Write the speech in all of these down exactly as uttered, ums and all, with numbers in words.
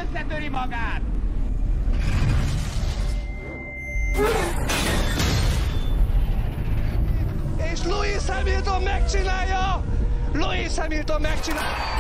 összetöri magát! És Lewis Hamilton megcsinálja! Lewis Hamilton megcsinálja!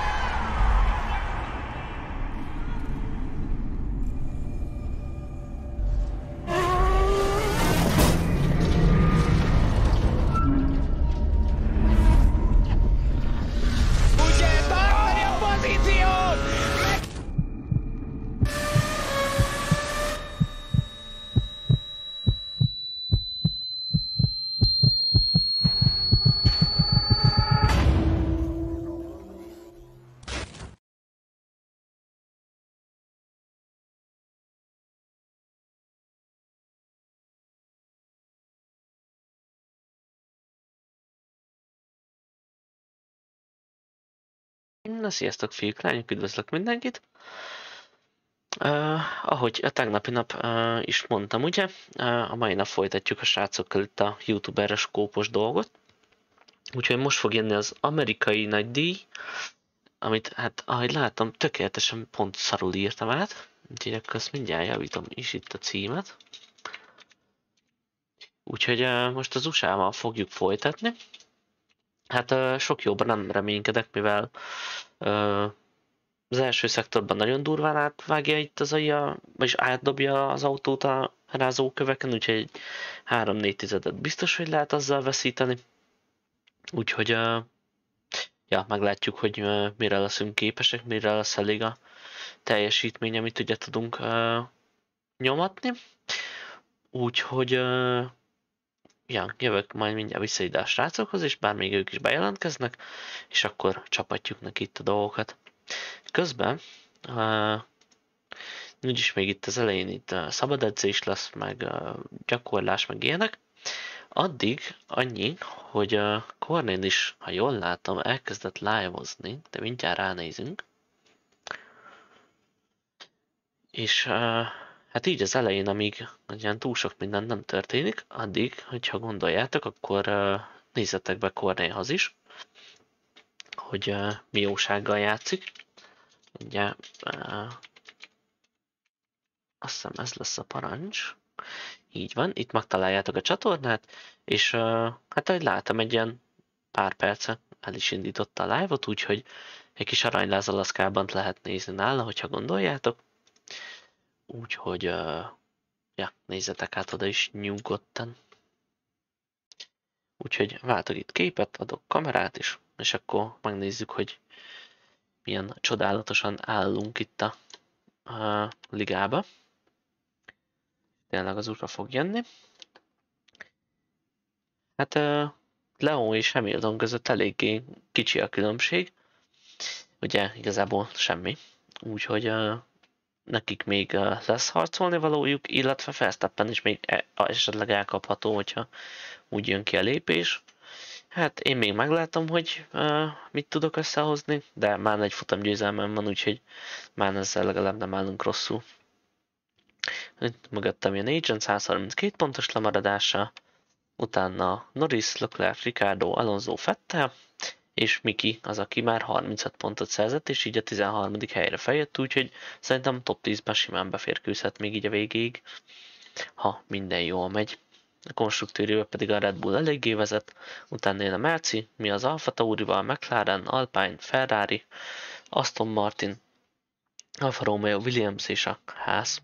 Na, sziasztok fiúk, lányok, üdvözlök mindenkit! Uh, ahogy a tegnapi nap uh, is mondtam, ugye, uh, a mai nap folytatjuk a srácokkal itt a youtuberes kópos dolgot. Úgyhogy most fog jönni az amerikai nagy díj, amit, hát, ahogy látom, tökéletesen pont szarul írtam át. Úgyhogy akkor azt mindjárt javítom is itt a címet. Úgyhogy uh, most az u es á-val fogjuk folytatni. Hát uh, sok jóban nem reménykedek, mivel uh, az első szektorban nagyon durván átvágja itt az aja, vagyis átdobja az autót a rázóköveken, úgyhogy három-négy tizedet biztos, hogy lehet azzal veszíteni. Úgyhogy uh, ja, meglátjuk, hogy uh, mire leszünk képesek, mire lesz elég a teljesítmény, amit ugye tudunk uh, nyomatni. Úgyhogy uh, ja, jövök majd mindjárt vissza ide a srácokhoz, és bár még ők is bejelentkeznek, és akkor csapatjuk neki itt a dolgokat. Közben, uh, úgyis még itt az elején itt uh, szabad edzés lesz, meg uh, gyakorlás, meg ilyenek. Addig annyi, hogy uh, Kornél is, ha jól látom, elkezdett live-ozni, de mindjárt ránézünk. És uh, hát így az elején, amíg ilyen túl sok minden nem történik, addig, hogyha gondoljátok, akkor uh, nézzetek be Kornélhoz is, hogy uh, mi jósággal játszik. Ugye, uh, azt hiszem ez lesz a parancs. Így van, itt megtaláljátok a csatornát, és uh, hát ahogy látom, egy ilyen pár perce el is indította a live-ot, úgyhogy egy kis aranylázalazkában lehet nézni nála, hogyha gondoljátok. Úgyhogy, uh, ja, nézzetek át oda is nyugodtan. Úgyhogy váltok itt képet, adok kamerát is, és akkor megnézzük, hogy milyen csodálatosan állunk itt a, a ligába. Tényleg az útra fog jönni. Hát uh, Leon és Hamilton között eléggé kicsi a különbség. Ugye igazából semmi. Úgyhogy uh, nekik még uh, lesz harcolni valójuk, illetve Verstappen is még e esetleg elkapható, hogyha úgy jön ki a lépés. Hát én még meglátom, hogy uh, mit tudok összehozni, de már egy futamgyőzelmem van, úgyhogy már ezzel legalább nem állunk rosszul. Itt mögöttem jön Agent száz harminckét pontos lemaradása, utána Norris, Leclerc, Ricciardo, Alonso, Vettel, és Miki az, aki már harmincöt pontot szerzett, és így a tizenharmadik helyre feljött, úgyhogy szerintem top tízben simán beférkőzhet még így a végéig, ha minden jól megy. A konstruktőrjével pedig a Red Bull eléggé vezet, utána jön a Merci, mi az Alfa Taurival, McLaren, Alpine, Ferrari, Aston Martin, Alfa Romeo, Williams és a Haas.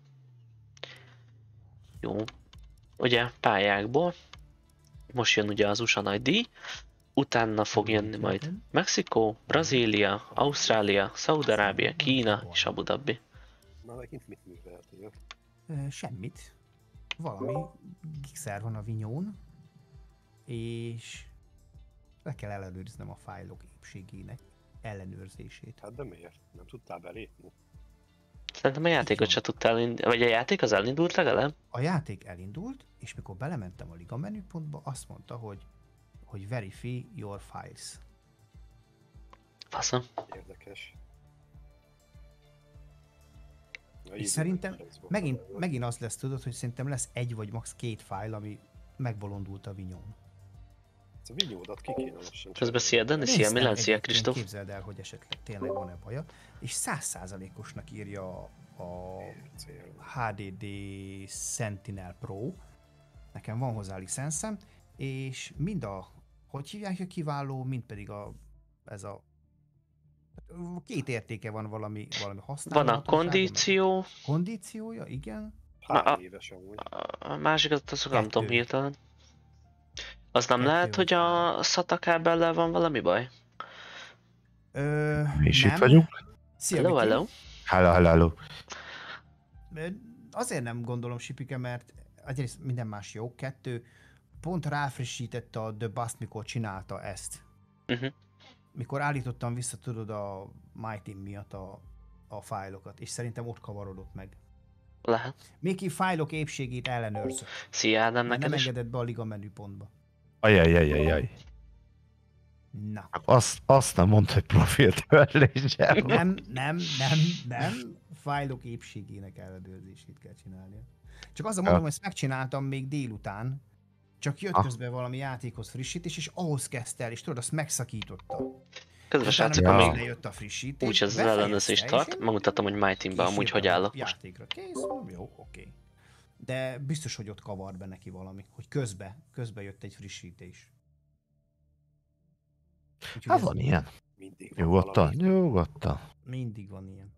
Jó. Ugye pályákból most jön ugye az u es á nagy díj, utána fog jönni majd Mexikó, Brazília, Ausztrália, Szaúd-Arábia, Kína és Abu Dhabi. Na, megint mit műveltél? Semmit. Valami gigszer van a vinyón, és le kell ellenőriznem a fájlok épségének ellenőrzését. Hát de miért? Nem tudtál belépni? Szerintem a játékot se tudtál elindulni, vagy a játék az elindult legalább? A játék elindult, és mikor belementem a liga menüpontba, azt mondta, hogy, hogy verify your files. Faszom. Érdekes. Na, És szerintem megint, megint az lesz, tudod, hogy szerintem lesz egy vagy max két fájl, ami megbolondult a vinyón. a vinyódat ki kéne lassan Közben szia cserélni. Dani, szia Néztem Milán, szia egyébként, Kristóf. Képzeld el, hogy esetleg tényleg van-e baja, és száz százalékosnak írja a Cél. há dé dé Sentinel Pro, nekem van hozzá licenszem, és mind a, hogy hívják a kiváló, mind pedig a, ez a két értéke van valami, valami használó. Van a kondíció, Kondíciója, igen. a- Hány éves amúgy? a másikat azt nem tudom Kettő. hirtelen. Az nem Kettő lehet, hogy a SATA kábellel van valami baj? Ö, Mi is nem. itt vagyunk? Szia, Hello, Viki. hello. Hello, hello, hello. Ö, Azért nem gondolom, Sipike, mert egyrészt minden más jó. Kettő, pont ráfrissítette a The Bust, mikor csinálta ezt. Uh-huh. Mikor állítottam vissza, tudod, a MyTeam miatt a, a fájlokat, és szerintem ott kavarodott meg. Lehet. Még ki fájlok épségét ellenőrzött, Szia Ádám, mert neked nem is. engedett be a liga menüpontba. Ajajajajaj. Na. Azt, azt nem mondta, hogy profiltörléssel. Nem, nem, nem, nem. Fájlok épségének ellenőrzését kell csinálnia. Csak azt mondom, Ja. hogy ezt megcsináltam még délután, csak jött Ah. közben valami játékhoz frissítés, és ahhoz kezdte el, és tudod, azt megszakította. Közben Utána srácok, Ja. még amíg lejött a frissítés. úgy ez az befejezte, ellenőrzés és tart, én megmutatom, hogy My Teamben amúgy hogy kísértem a állok most. játékra. Kész, jó, oké. De biztos, hogy ott kavar be neki valami, hogy közbe, közbe jött egy frissítés. Úgyhogy Hát ez van ilyen. Mindig van Nyugodtan, valami. nyugodtan. mindig van ilyen.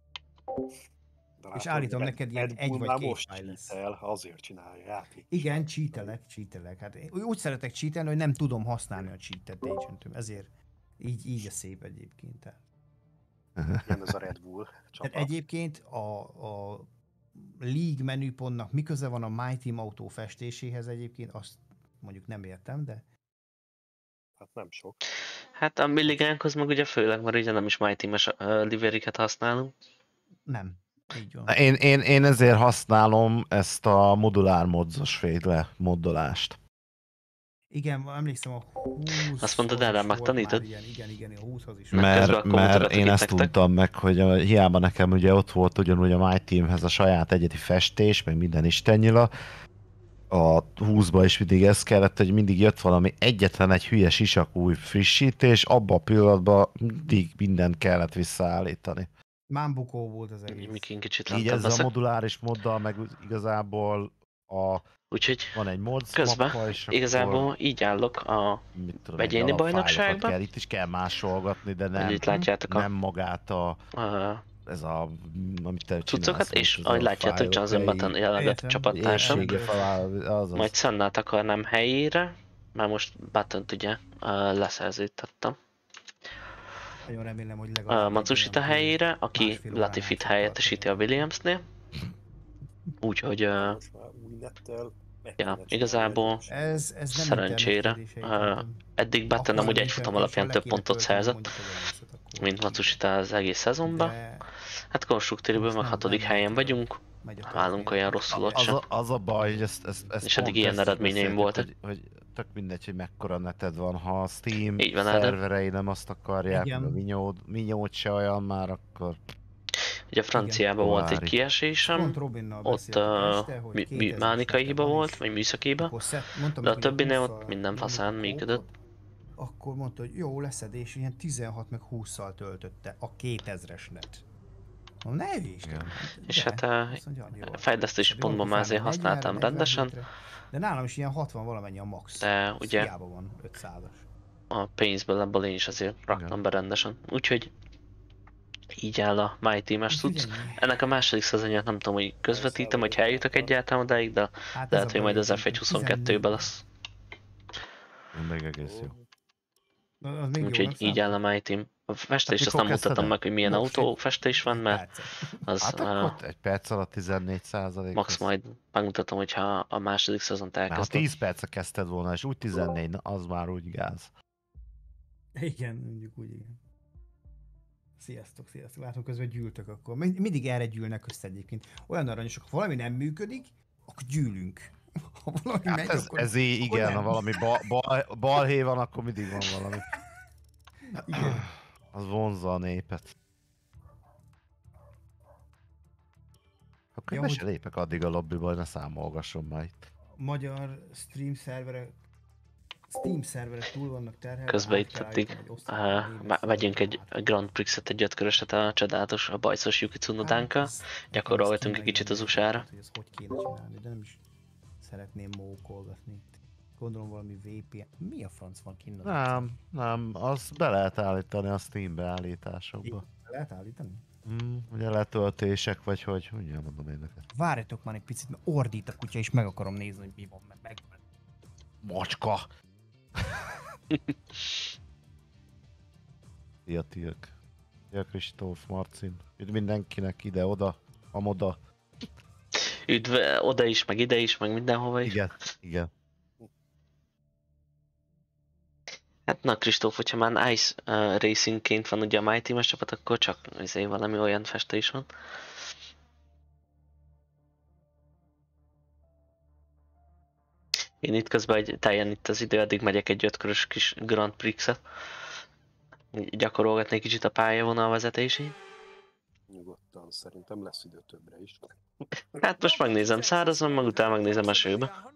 De És látod, állítom Red- neked, ilyen Red egy Bull vagy már két most fájl lesz. cheatel, azért csinálja játék. Igen, cheatelek, cheatelek. Hát én úgy szeretek cheatelni, hogy nem tudom használni a cheatet agentum, ezért így, így a szép egyébként. Tehát, Ilyen ez a Red Bull csapat. tehát egyébként a, a League menüpontnak mi köze van a My Team autó festéséhez egyébként, azt mondjuk nem értem, de Hát nem sok. Hát a milligánkhoz meg ugye főleg, mert ugye nem is My Team-es uh, liveriket használunk. nem. Így van. Én, én, én ezért használom ezt a modulár modzos féle moddolást. Igen, emlékszem a húsz. Azt mondtad, erre megtanítod? Igen, igen, igen, a húszhoz is. Meg Mert, közben akkor mert mutogatok én itt ezt nektek. tudtam meg, hogy a, hiába nekem ugye ott volt ugyanúgy a My Teamhez a saját egyedi festés, meg minden istennyila, a húszba is mindig ez kellett, hogy mindig jött valami egyetlen egy hülye sisak új frissítés, abban a pillanatban mindig mindent kellett visszaállítani. Mámbukó volt az egész. Mikin kicsit Így lentebb ezzel a leszek. moduláris moddal, meg igazából a, Úgyhogy van egy mod közben mappa, és igazából akkor, így állok a... mit tudom, egyéni egy alapfájlokat bajnokságban. kell, itt is kell másolgatni, de nem, itt látjátok a- nem magát a, a ez a, amit te cuccokat, csinálsz, és ez ahogy a látjátok, Johnson fájlok, Button egy jelenleg a Értem. csapattársam. épsége feláll, azaz. Majd Sennát akarnám helyére, mert most Button-t ugye uh, leszerződtettem. Nagyon remélem, hogy A legalább... Matsushita egy olyan helyére, aki másfél órán Latifit át helyettesíti a Williamsnél. Úgyhogy uh, Most már új nettel meg ja, kéne csinálni igazából egyet sem. Ez, ez nem szerencsére, internet kérdése, uh, egyébként. eddig Button Akkor amúgy az egy futam internetes alapján le több kéne pontot tölteni szerzett, mondjuk az egészet, akkor mint Matsushita az egész szezonban. De Hát konstruktériből most meg nem- hatodik nem helyen tudom. vagyunk, megy a állunk történet. olyan rosszul ott Az sem. a, az a baj, hogy ezt, ezt, ezt És eddig pont ilyen ezt eredményeim beszéltük, voltak. Hogy, hogy tök mindegy, hogy mekkora neted van, ha a Steam Így van, Ádám. szerverei nem azt akarják, Igen. meg a Minyód, Minyód se olyan már, akkor Ugye franciában volt egy Kovári. kiesésem, Pont Robinnal ott beszéltük uh, este, hogy mi, mi, kétezer-es mánikai neten hiba van, volt, és vagy műszaki hiba. akkor szed, mondtam De a neki, hogy többinél hússzal ott minden nyomjuk faszán a működött. kódot, akkor mondta, hogy jó leszed, és ilyen tizenhat meg hússzal töltötte a kétezres net. Mondom, ne hülyésd, Igen. És de. hát a Azt mondja, jó. fejlesztési Jó, pontban akkor már azért felmegy használtam negyvenre, rendesen, negyvenhétre, de nálam is ilyen hatvan valamennyi a max. de Ez ugye hiába van ötszázas. a pénzből ebből én is azért raktam be rendesen. Úgyhogy így áll a My Team-es Úgyhogy cucc. ennyi. Ennek a második szezonját nem tudom, hogy közvetítem, hogy eljutok egyáltalán odáig, de Hát ez lehet, a hogy majd baj, az ef egy huszonkettőben lesz. még egész jó. Az még jó, Úgyhogy nem így áll a My Team. A festést azt mikor nem mutatom kezdted el? meg, hogy milyen Most autófestés van, mert Percet. az Hát uh, akkor egy perc alatt tizennégy százalék. max majd megmutatom, hogyha a második szezont Ha elkezdem. tíz percre kezdted volna, és úgy tizennégy, na, az már úgy gáz. Igen, mondjuk úgy, igen. Sziasztok, sziasztok. Látom, közben gyűltök akkor. Mind- Mindig erre gyűlnek össze egyébként. Olyan aranyosok, ha valami nem működik, akkor gyűlünk. Ha valami Hát megy, ez, akkor... ez így, igen, nem. ha valami bal, bal, balhé van, akkor mindig van valami. Igen. Az vonzza a népet. Akkor Ja, ja, be hogy- se lépek addig a lobbyba, hogy ne számolgasson már itt. Magyar stream szerverek Steam szerverek túl vannak terhelve. Közben itt addig uh, vegyünk egy Grand Prix-et, egy ötköröset a csodálatos, a bajszos Yuki Tsunodánkkal. Gyakorolgatunk egy kicsit az u es á-ra. Hogy ez hogy kéne csinálni, de nem is szeretném mókolgatni. Gondolom valami vé pé en. Mi a franc van kinn? Nem, nem, azt be lehet állítani a Steam beállításokba. Lehet állítani? Mm, ugye letöltések, vagy hogy, ugye mondom én neked. Várjatok már egy picit, mert ordít a kutya, és meg akarom nézni, hogy mi van, mert meg... Macska! Szia, Tilk. Szia, Kristóf, Marcin. Üdv mindenkinek ide-oda, amoda. Üdv oda is, meg ide is, meg mindenhova is. Igen, igen. Hát na Kristóf, hogyha már Ice uh, Racingként van ugye a My Team-es csapat, akkor csak azért valami olyan festő is van. Én itt közben, hogy teljen itt az idő, addig megyek egy ötkörös kis Grand Prix-et. Gyakorolgatni kicsit a pályavonal vezetését. Nyugodtan, szerintem lesz idő többre is. Hát most megnézem szárazon, meg utána megnézem esőbe.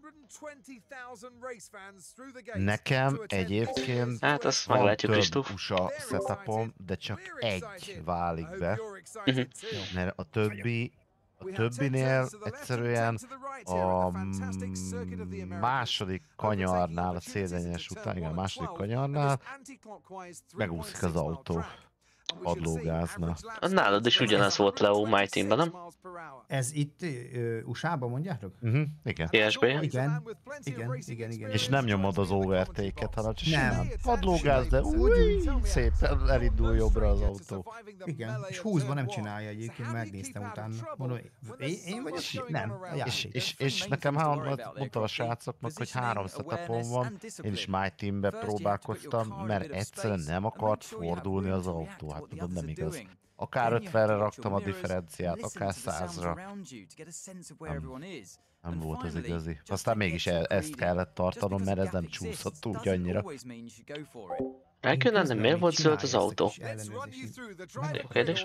Nekem egyébként Hát azt van meglátjuk, több Kristóf. u es á setupom, de csak egy válik be, Uh-huh. mert a többi, a többinél egyszerűen a második kanyarnál, a cél-egyenes után, igen, a második kanyarnál megúszik az autó. Padlógázna. Nálad is ugyanaz volt Leo My Teamben, nem? Ez itt uh, u es á-ban mondjátok? Uh-huh, igen. té es bé? Igen, igen, igen, igen. És nem nyomod az overtake-et, hanem csak Nem. simán padlógáz, de új, szépen elindul jobbra az autó. Igen, és húszban nem csinálja egyébként, megnéztem utána. Mondom, én, én vagyok? Nem, a És, játék. és, és nekem három, mondtam a srácoknak, hogy három setupom van, én is My Teambe próbálkoztam, mert egyszerűen nem akart fordulni az autó. Hát tudom, nem igaz. Akár ötvenre raktam a differenciát, akár százra. Nem, nem volt az igazi. Aztán mégis e ezt kellett tartanom, mert ez nem csúszott úgy annyira. Elkülönben miért volt zöld az autó? Jó kérdés.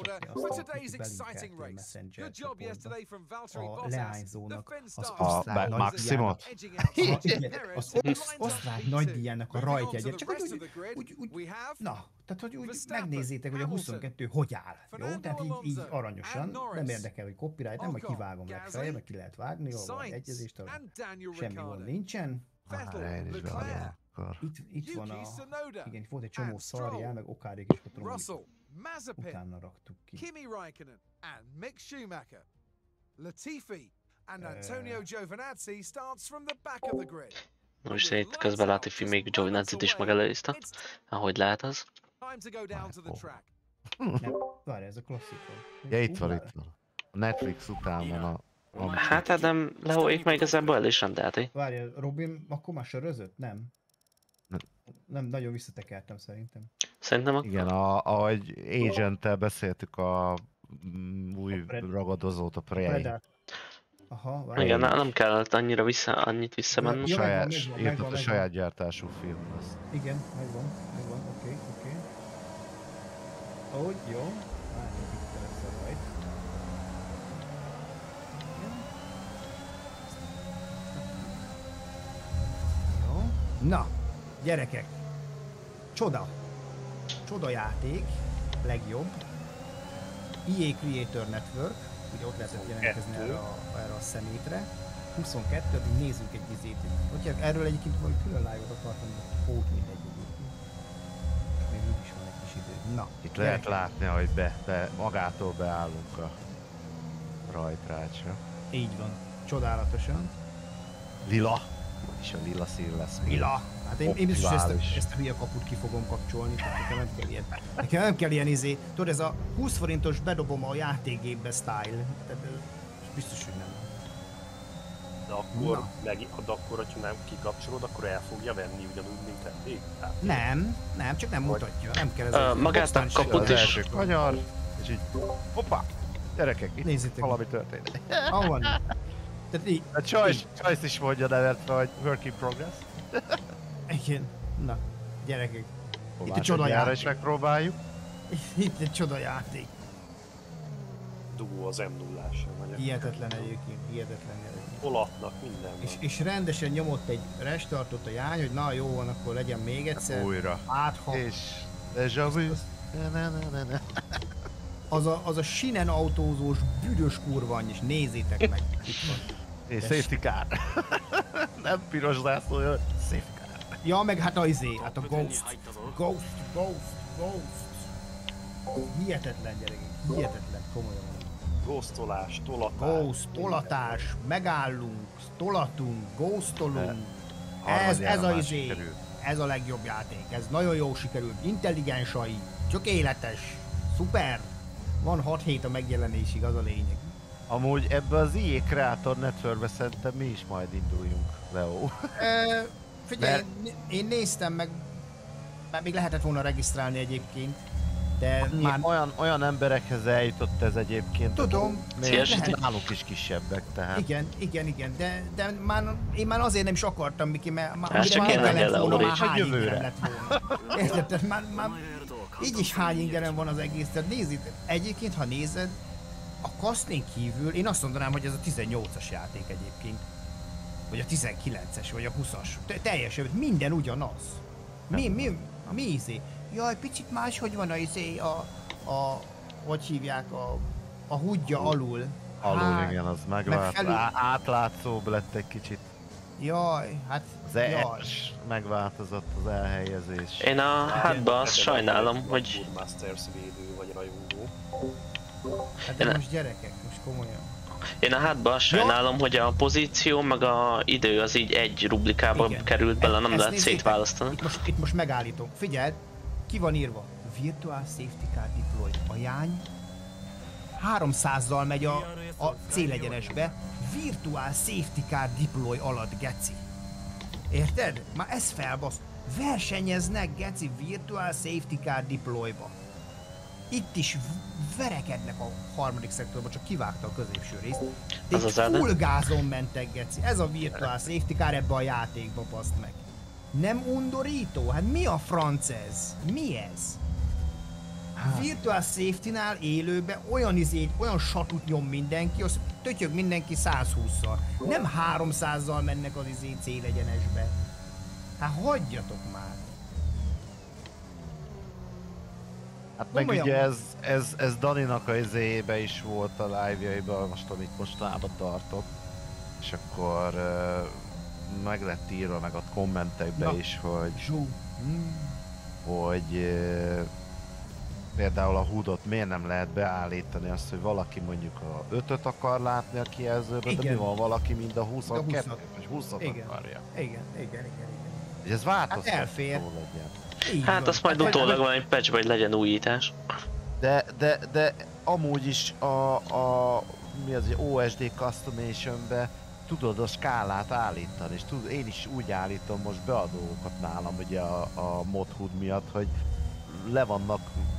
A leányzónak az A osztrák Maximot? az osztrák nagydíjának a rajtjegyet, csak hogy úgy, úgy, úgy, na, tehát hogy úgy megnézzétek, hogy a huszonkettő hogy áll, jó? Tehát így, így aranyosan, nem érdekel, hogy copyright, nem, hogy kivágom legfeljebb, meg ki lehet vágni, ha van egyezést, semmi gond nincsen. Már én is beadom akkor. Itt, itt van a... Igen, itt volt egy csomó szarjál, meg okárék is ott romlik. Utána raktuk ki. Kimi Räikkönen and Mick Schumacher. Latifi and Antonio Giovinazzi starts from the back of the grid. Most itt közben Latifi még Giovinazzi-t is megelőzte, ahogy lehet az. Time to go down to the track. Nem, várj, ez a klasszikus. Ja, itt van, itt van. A Netflix után van a... a... Hát Adam, Leóék meg igazából el is rendelték. Várj, Robin akkor már sörözött? Nem. Nem, nagyon visszatekertem szerintem. Szerintem akkor... Igen, a, ahogy Agent-tel beszéltük a mm, új Pred- ragadozót, a Prey. Aha, várj. Igen, nem kellett annyira vissza, annyit visszamenni. Jó, Saját, megvan, megvan, írtott megvan, a saját gyártású film lesz. Igen, megvan, megvan, oké, oké. Úgy, jó. Várjunk, itt lesz a rajt. Jó. Na, gyerekek. Csoda. Csoda játék. Legjobb. í á Creator Network. Ugye ott lehetett jelentkezni erre a, erre a szemétre. huszonkettő, addig nézzünk egy izét. Hogyha erről egyébként valami külön live-ot akartam, hót mindegy egyébként. Még úgy is van egy kis idő. Na, Itt lehet látni, hogy be, be, magától beállunk a rajtrácsra. így van. Csodálatosan. Lila! És a lila szín lesz. Lila! Hát én, én biztos ezt a, Optimális. ezt a hülye kaput ki fogom kapcsolni, tehát nekem nem kell ilyen, nekem nem kell ilyen izé, tudod ez a húsz forintos bedobom a játékgépbe style, tehát ez biztos, hogy nem. De akkor, meg, de akkor, hogyha nem kikapcsolod, akkor el fogja venni ugyanúgy, mint eddig? Hát, Nem, nem, csak nem mutatja, nem kell ez Ö, magát a boxtán is- kaput Az is. első kanyar, és így hoppá! Gyerekek, itt Nézzétek. valami történik. Ah, van. Tehát így, A Choice, Choice is mondja nevetve, hogy work in progress. igen, na, gyerekek, Itt a csoda is játék. megpróbáljuk. itt egy csoda játék. dugó az em nullás. Hihetetlen egyébként, hihetetlen egyébként. Olatnak minden. És, és rendesen nyomott egy restartot a jány, hogy na jó van, akkor legyen még egyszer. Újra. Átha. És déjà vu. Ne, ne, ne, ne. Az a, az a sinen autózós büdös kurva anyj, és nézzétek meg. Itt van. És safety car. Nem piros zászlója, safety car. Ja, meg hát a izé, hát a Ghost. Ghost, Ghost, Ghost. Hihetetlen gyerekek, hihetetlen, komolyan mondom. Ghostolás, tolatás. Ghost, tolatás, megállunk, tolatunk, ghostolunk. Ez, Harmadjára ez a már izé, sikerült. ez a legjobb játék, ez nagyon jó sikerült, intelligensai, tökéletes, szuper. Van hat hét a megjelenésig, az a lényeg. Amúgy ebbe az i á Creator Networkbe szerintem mi is majd induljunk, Leo. E, figyelj, Mert- én néztem meg, már még lehetett volna regisztrálni egyébként, de Már... már Olyan, olyan emberekhez eljutott ez egyébként. tudom, Még Szívesíti? náluk is kisebbek, tehát. igen, igen, igen, de, de már, én már azért nem is akartam, Miki, mert már, Hát amire csak már én kellett legyen volna, Lauri. már hány Jövőre. ingerem lett volna. Érted? Tehát már, már így is hány ingerem van az egész, tehát nézzük, egyébként ha nézed, a kasztén kívül én azt mondanám, hogy ez a tizennyolcas játék egyébként. Vagy a tizenkilences, vagy a húszas. Te- Teljesen, minden ugyanaz. Mi, mi, mi izé? Jaj, picit más, hogy van a izé, a, a, hogy hívják, a, a húdja alul. Alul, Hát, igen, az megvált, felül- á- átlátszóbb lett egy kicsit. Jaj, hát, Az jaj. es megváltozott az elhelyezés. Én a hátba azt sajnálom, hogy Masters védő vagy rajongó. Hát de Én- most gyerekek, most komolyan. én a hátba azt sajnálom, hogy a pozíció meg a idő az így egy rublikába Igen. került bele, E- nem ezt lehet nézzétek. szétválasztani. Itt most, itt most megállítom. Figyeld, ki van írva? Virtual Safety Car Deploy. A jány háromszázzal megy a, a célegyenesbe. Virtual Safety Car Deploy alatt, geci. Érted? Már ez felbasz. Versenyeznek, geci, Virtual Safety Car Deployba. Itt is v- verekednek a harmadik szektorba, csak kivágta a középső részt. De Az itt az Ádám. full gázon mentek, geci. Ez a Virtual Safety Car ebbe a játékba, baszd meg. Nem undorító? Hát mi a franc ez? Mi ez? Virtual Safety-nál élőben olyan izét, olyan satut nyom mindenki, az tötyög mindenki százhússzal. Nem háromszázzal mennek az izé célegyenesbe. Hát hagyjatok már. Hát meg Komolyan ugye van. ez, ez, ez Daninak a izébe is volt a live-jaiban, most amit mostanában tartott. És akkor uh, meg lett írva meg a kommentekbe Na. is, hogy, Zsú. Hmm. hogy uh, például a hudot miért nem lehet beállítani azt, hogy valaki mondjuk a ötöt akar látni a kijelzőben, de mi Igen. van valaki mind a huszonkettőt, húszat. vagy húszat Igen. akarja. Igen, igen, igen, igen. És ez változtató elfér. legyen. Így Hát van. azt majd Hát, utólag valami patchbe, hogy legyen újítás. De, de, de amúgy is a, a mi az, o es dé Customation-be tudod a skálát állítani, és tud, én is úgy állítom most be a dolgokat nálam ugye a, a modhood miatt, hogy le vannak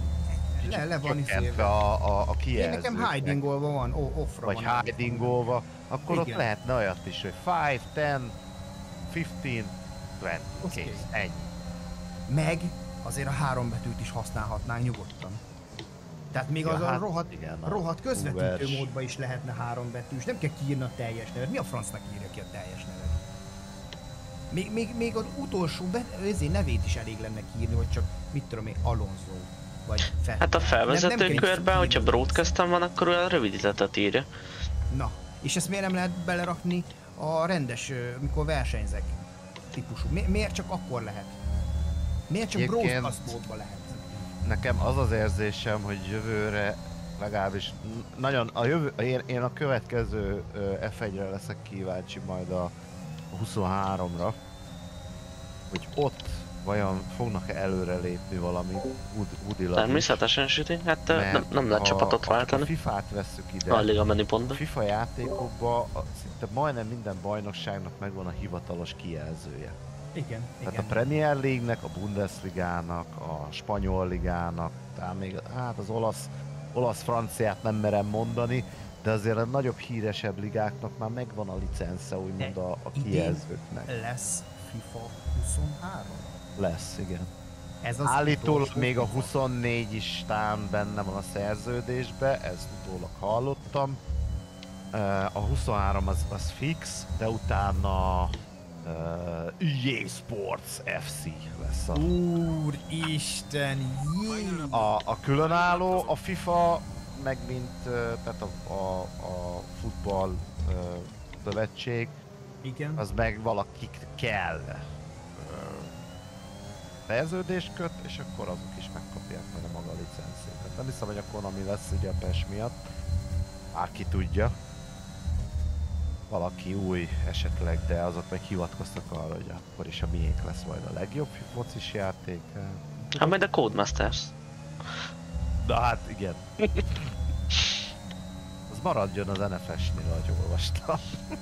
Le, le van csökkentve izélve. a, a, a Én kijelzőknek, nekem hidingolva van, o- offra vagy van. hidingolva, akkor ott Igen. lehetne olyat is, hogy öt, tíz, tizenöt, húsz, Oké. kész, ennyi. Meg azért a három betűt is használhatnánk nyugodtan. Tehát még Ja, az a hát rohadt, igen, a rohadt közvetítő Ubers. módban is lehetne három betűs, nem kell kiírni a teljes nevet. Mi a francnak írja ki a teljes nevet? Még, még, még az utolsó be, ezért nevét is elég lenne kiírni, hogy csak mit tudom én, Alonso. Vagy Vettel. Hát a Nem- nem felvezető kell körben, kiírni hogyha az broadcastem van, akkor olyan rövidítetet írja. Na, és ezt miért nem lehet belerakni a rendes, ö, mikor versenyzek típusú? Mi, miért csak akkor lehet? Miért csak Egyébként- broadcast módban lehet? Nekem az az érzésem, hogy jövőre legalábbis n- nagyon a jövő, én, én a következő ö, ef egyre leszek kíváncsi majd a huszonháromra, hogy ott vajon fognak-e előre lépni valami ud- udilag is. Természetesen süti, hát ö, Mert nem, nem lehet a- csapatot A váltani. fifát vesszük ide. Alig a A menüpontba. FIFA játékokban a, szinte majdnem minden bajnokságnak megvan a hivatalos kijelzője. Igen, Tehát igen. a Premier League-nek, a Bundesligának, a Spanyol Ligának, talán még hát az olasz, olasz-franciát nem merem mondani, de azért a nagyobb híresebb ligáknak már megvan a licence, úgymond a, a idén kijelzőknek. Lesz FIFA huszonhárom? Lesz, igen. Ez az Állítólag utolsó még a FIFA. huszonnégy is tán benne van a szerződésbe, ezt utólag hallottam. Uh, a huszonhárom az, az fix, de utána uh, E A Sports ef cé lesz a, Úristen, jé! a, a különálló, a FIFA meg mint uh, tehát a, a, a futball uh, szövetség, Igen. az meg valakik kell uh, szerződést köt, és akkor azok is megkapják meg a maga licenszét. Tehát nem hiszem, hogy a Konami lesz ugye a pes miatt. Bárki tudja. Valaki új esetleg, de azok meg hivatkoztak arra, hogy akkor is a miénk lesz majd a legjobb focis játék. Hát majd a Codemasters. De hát igen. Az maradjon az en ef es-nél, ahogy olvastam.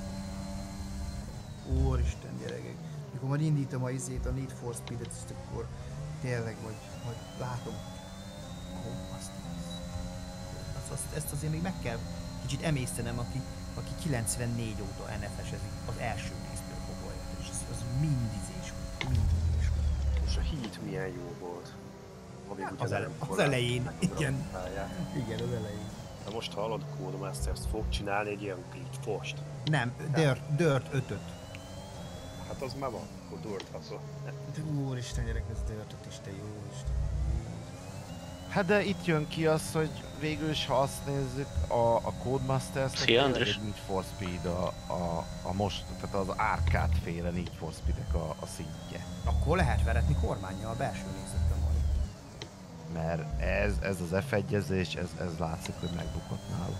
Úristen, gyerekek. Mikor majd indítom a izét, a Need for Speed-et, és akkor tényleg, vagy, vagy látom. Ó, azt, azt, azt, ezt azért még meg kell kicsit emésztenem, aki, aki kilencvennégy óta en ef es-ezik az első részből fogva, és az, az mindizés volt, mindizés volt. És a Heat milyen jó volt. Amíg ugye Az, nem ele, az korán elején, igen. megpróbálják. Igen, az elején. De most hallod, a Codemasters fog csinálni egy ilyen glitch fost. Nem, Dirt, Dirt ötöt. Hát az már van, akkor durtható. Úristen, gyerek, ez Dirt öt is, te jó Isten. Hát de itt jön ki az, hogy végül is, ha azt nézzük, a, a Codemasters Szia, Andris. egy Need for Speed a, a, a most, tehát az arcade féle Need for Speed-ek a, a szintje. Akkor lehet veretni kormánnyal a belső nézetben majd. Mert ez, ez az ef egyezés, ez, ez látszik, hogy megbukott náluk.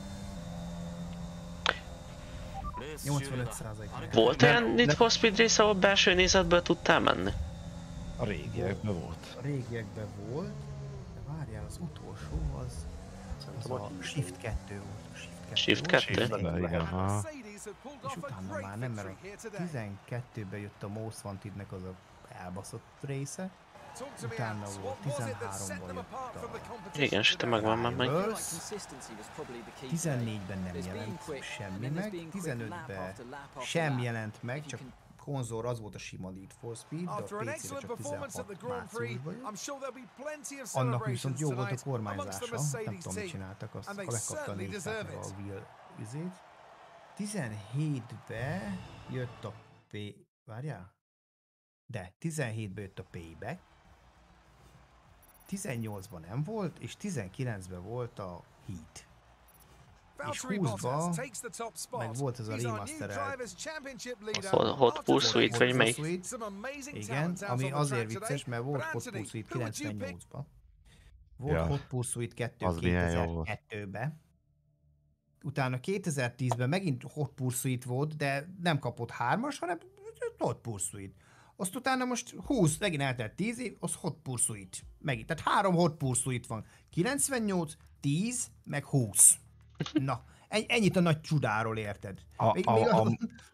nyolcvanöt százalék. Volt Nem, olyan Need nem. for Speed rész, ahol belső nézetből tudtál menni? A régiekben volt. A régiekben volt, de várjál, az utolsó az, az Szerintem a a Heat. Shift kettő volt. A Shift kettő Shift volt. kettő? Shiftben, igen, aha. Mercedes have pulled És off a utána great már nem, mert victory a here today. tizenkettőben jött a Most Wanted-nek az a elbaszott része. Talk to me, Utána Alex. volt What was it that set them tizenháromban apart jött from the a competition Igen, és te today? megvan már meg. Reverse. Consistency was probably the key today. tizennégyben nem There's been jelent quick, semmi and then there's meg, been quick lap tizenötben after lap after sem lap. jelent meg, If you csak can- konzol az volt a sima Need for Speed, de a After an pé cére excellent csak performance at the tizenhat Grand Prix, márciusban jött. I'm sure there'll be plenty of Annak celebrations viszont jó volt a tonight amongst the kormányzása, nem Mercedes tudom mit team. csináltak, azt and they ha megkapta a certainly négyszázat deserve meg a it. wheel izét. tizenhétben jött a P... Várjál? De, tizenhétben jött a Payback, tizennyolcban nem volt, és tizenkilencben volt a Heat. Valtteri húszba Bottas takes the top spot. meg volt ez a He's our new remasterelt Drivers' Championship leader. Hot- Hot After Pursuit, twenty vagy melyik? years, some amazing Igen, talent out ami on the azért track vicces, today. mert volt But Hot Anthony, Pursuit who would you pick? kilencvennyolcban. Volt Ja. Hot Pursuit kettő Az milyen jó volt. kétezer-kettőben. Utána kétezer-tízben megint Hot Pursuit volt, de nem kapott hármas, hanem Hot Pursuit. Azt utána most húsz, megint eltelt tíz év, az Hot Pursuit. Megint, tehát három Hot Pursuit van. kilencvennyolc, tíz, meg húsz. Na, en- ennyit a nagy csudáról érted. A- Még, a- még a- az-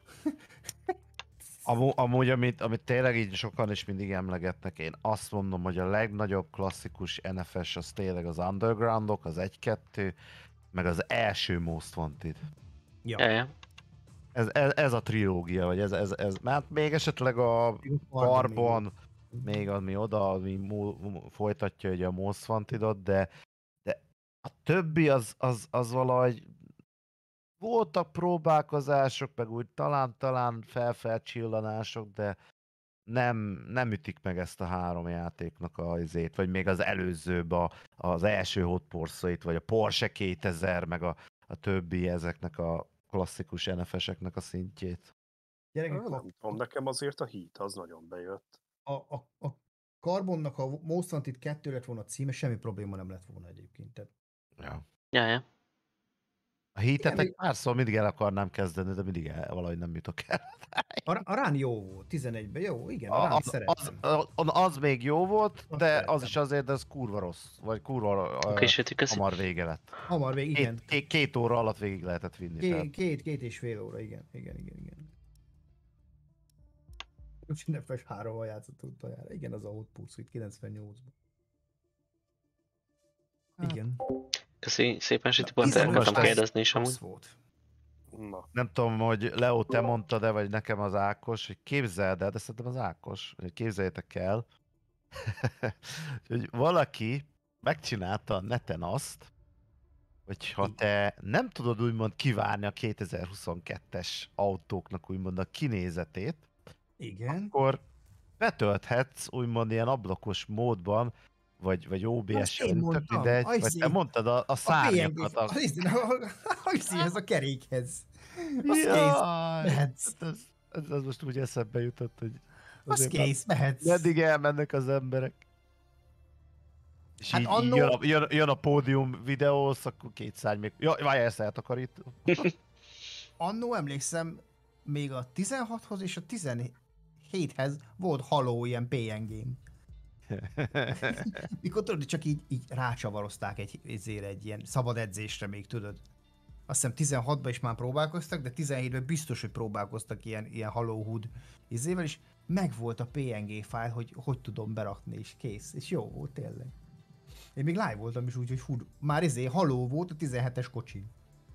Amú, amúgy, amit, amit tényleg így sokan is mindig emlegetnek, én azt mondom, hogy a legnagyobb klasszikus en ef es az tényleg az Undergroundok, az egy-kettő, meg az első Most Wanted. Ja. Ja, ja. Ez, ez, ez a trilógia, vagy ez, ez, ez, mert még esetleg a Carbon, még ami oda, ami mú, mú, folytatja ugye a Most Wanted-ot, de, de a többi az, az, az valahogy voltak próbálkozások, meg úgy talán-talán felfelcsillanások, de nem, nem ütik meg ezt a három játéknak a izét, vagy még az előzőbb, a, az első Hot Pursuit, vagy a Porsche kétezer, meg a, a többi ezeknek a klasszikus en ef es-eknek a szintjét. Gyerekek, a, Nem tudom, nekem azért a Heat az nagyon bejött. a, a, a Carbonnak, ha Most Wanted kettő lett volna a címe, semmi probléma nem lett volna egyébként. Tehát Ja. Ja, ja. A Heatet Igen, egy párszor mindig el akarnám kezdeni, de mindig el, valahogy nem jutok el. a, a Run jó volt, tizenegyben jó, igen, a, A, a Run az, az, szerettem. az, az még jó volt, Azt de szerettem. az is azért, de ez kurva rossz, vagy kurva Oké, uh, és köszi. hamar vége lett. Hamar végig, igen. Két, két, két óra alatt végig lehetett vinni. Két, tehát. két, két és fél óra, igen, igen, igen, igen. Ünnepes hárommal játszott utoljára. Igen, az a Hot Pursuit kilencvennyolcban. Igen. Köszi szépen, Siti Pont, el tizenöt akartam perc kérdezni is amúgy. rossz volt. Na, Nem tudom, hogy Leo, te mondtad-e, vagy nekem az Ákos, hogy képzeld el, de szerintem az Ákos, hogy képzeljétek el, hogy valaki megcsinálta a neten azt, hogy ha te nem tudod úgymond kivárni a kétezer-huszonkettes autóknak úgymond a kinézetét, Igen. akkor betölthetsz úgymond ilyen ablakos módban, vagy, vagy o bé es, Azt én vagy tök mondtam, mindegy, az vagy te én- mondtad a, a A szárnyakat. bé en gé, az ez a kerékhez. Az kész, Jaj, mehetsz. hát ez, ez, ez most úgy eszembe jutott, hogy Az azért kész, mehetsz. meddig elmennek az emberek. És Hát így, annó- így jön, a, jön, jön a pódium videósz, akkor két szárny még... Jaj, várjál, ezt eltakarítom. Annó emlékszem, még a tizenhathoz és a tizenhéthez volt haló ilyen pé en gém. Mikor tudod, csak így, így rácsavarozták egy, ezért egy ilyen szabad edzésre még, tudod. Azt hiszem tizenhatban is már próbálkoztak, de tizenhétben biztos, hogy próbálkoztak ilyen, ilyen Halo Hood izével, és megvolt a pé en gé fájl, hogy hogy tudom berakni, és kész. És jó volt tényleg. Én még live voltam is úgy, hogy hú, már izé Halo volt a tizenhetes kocsin.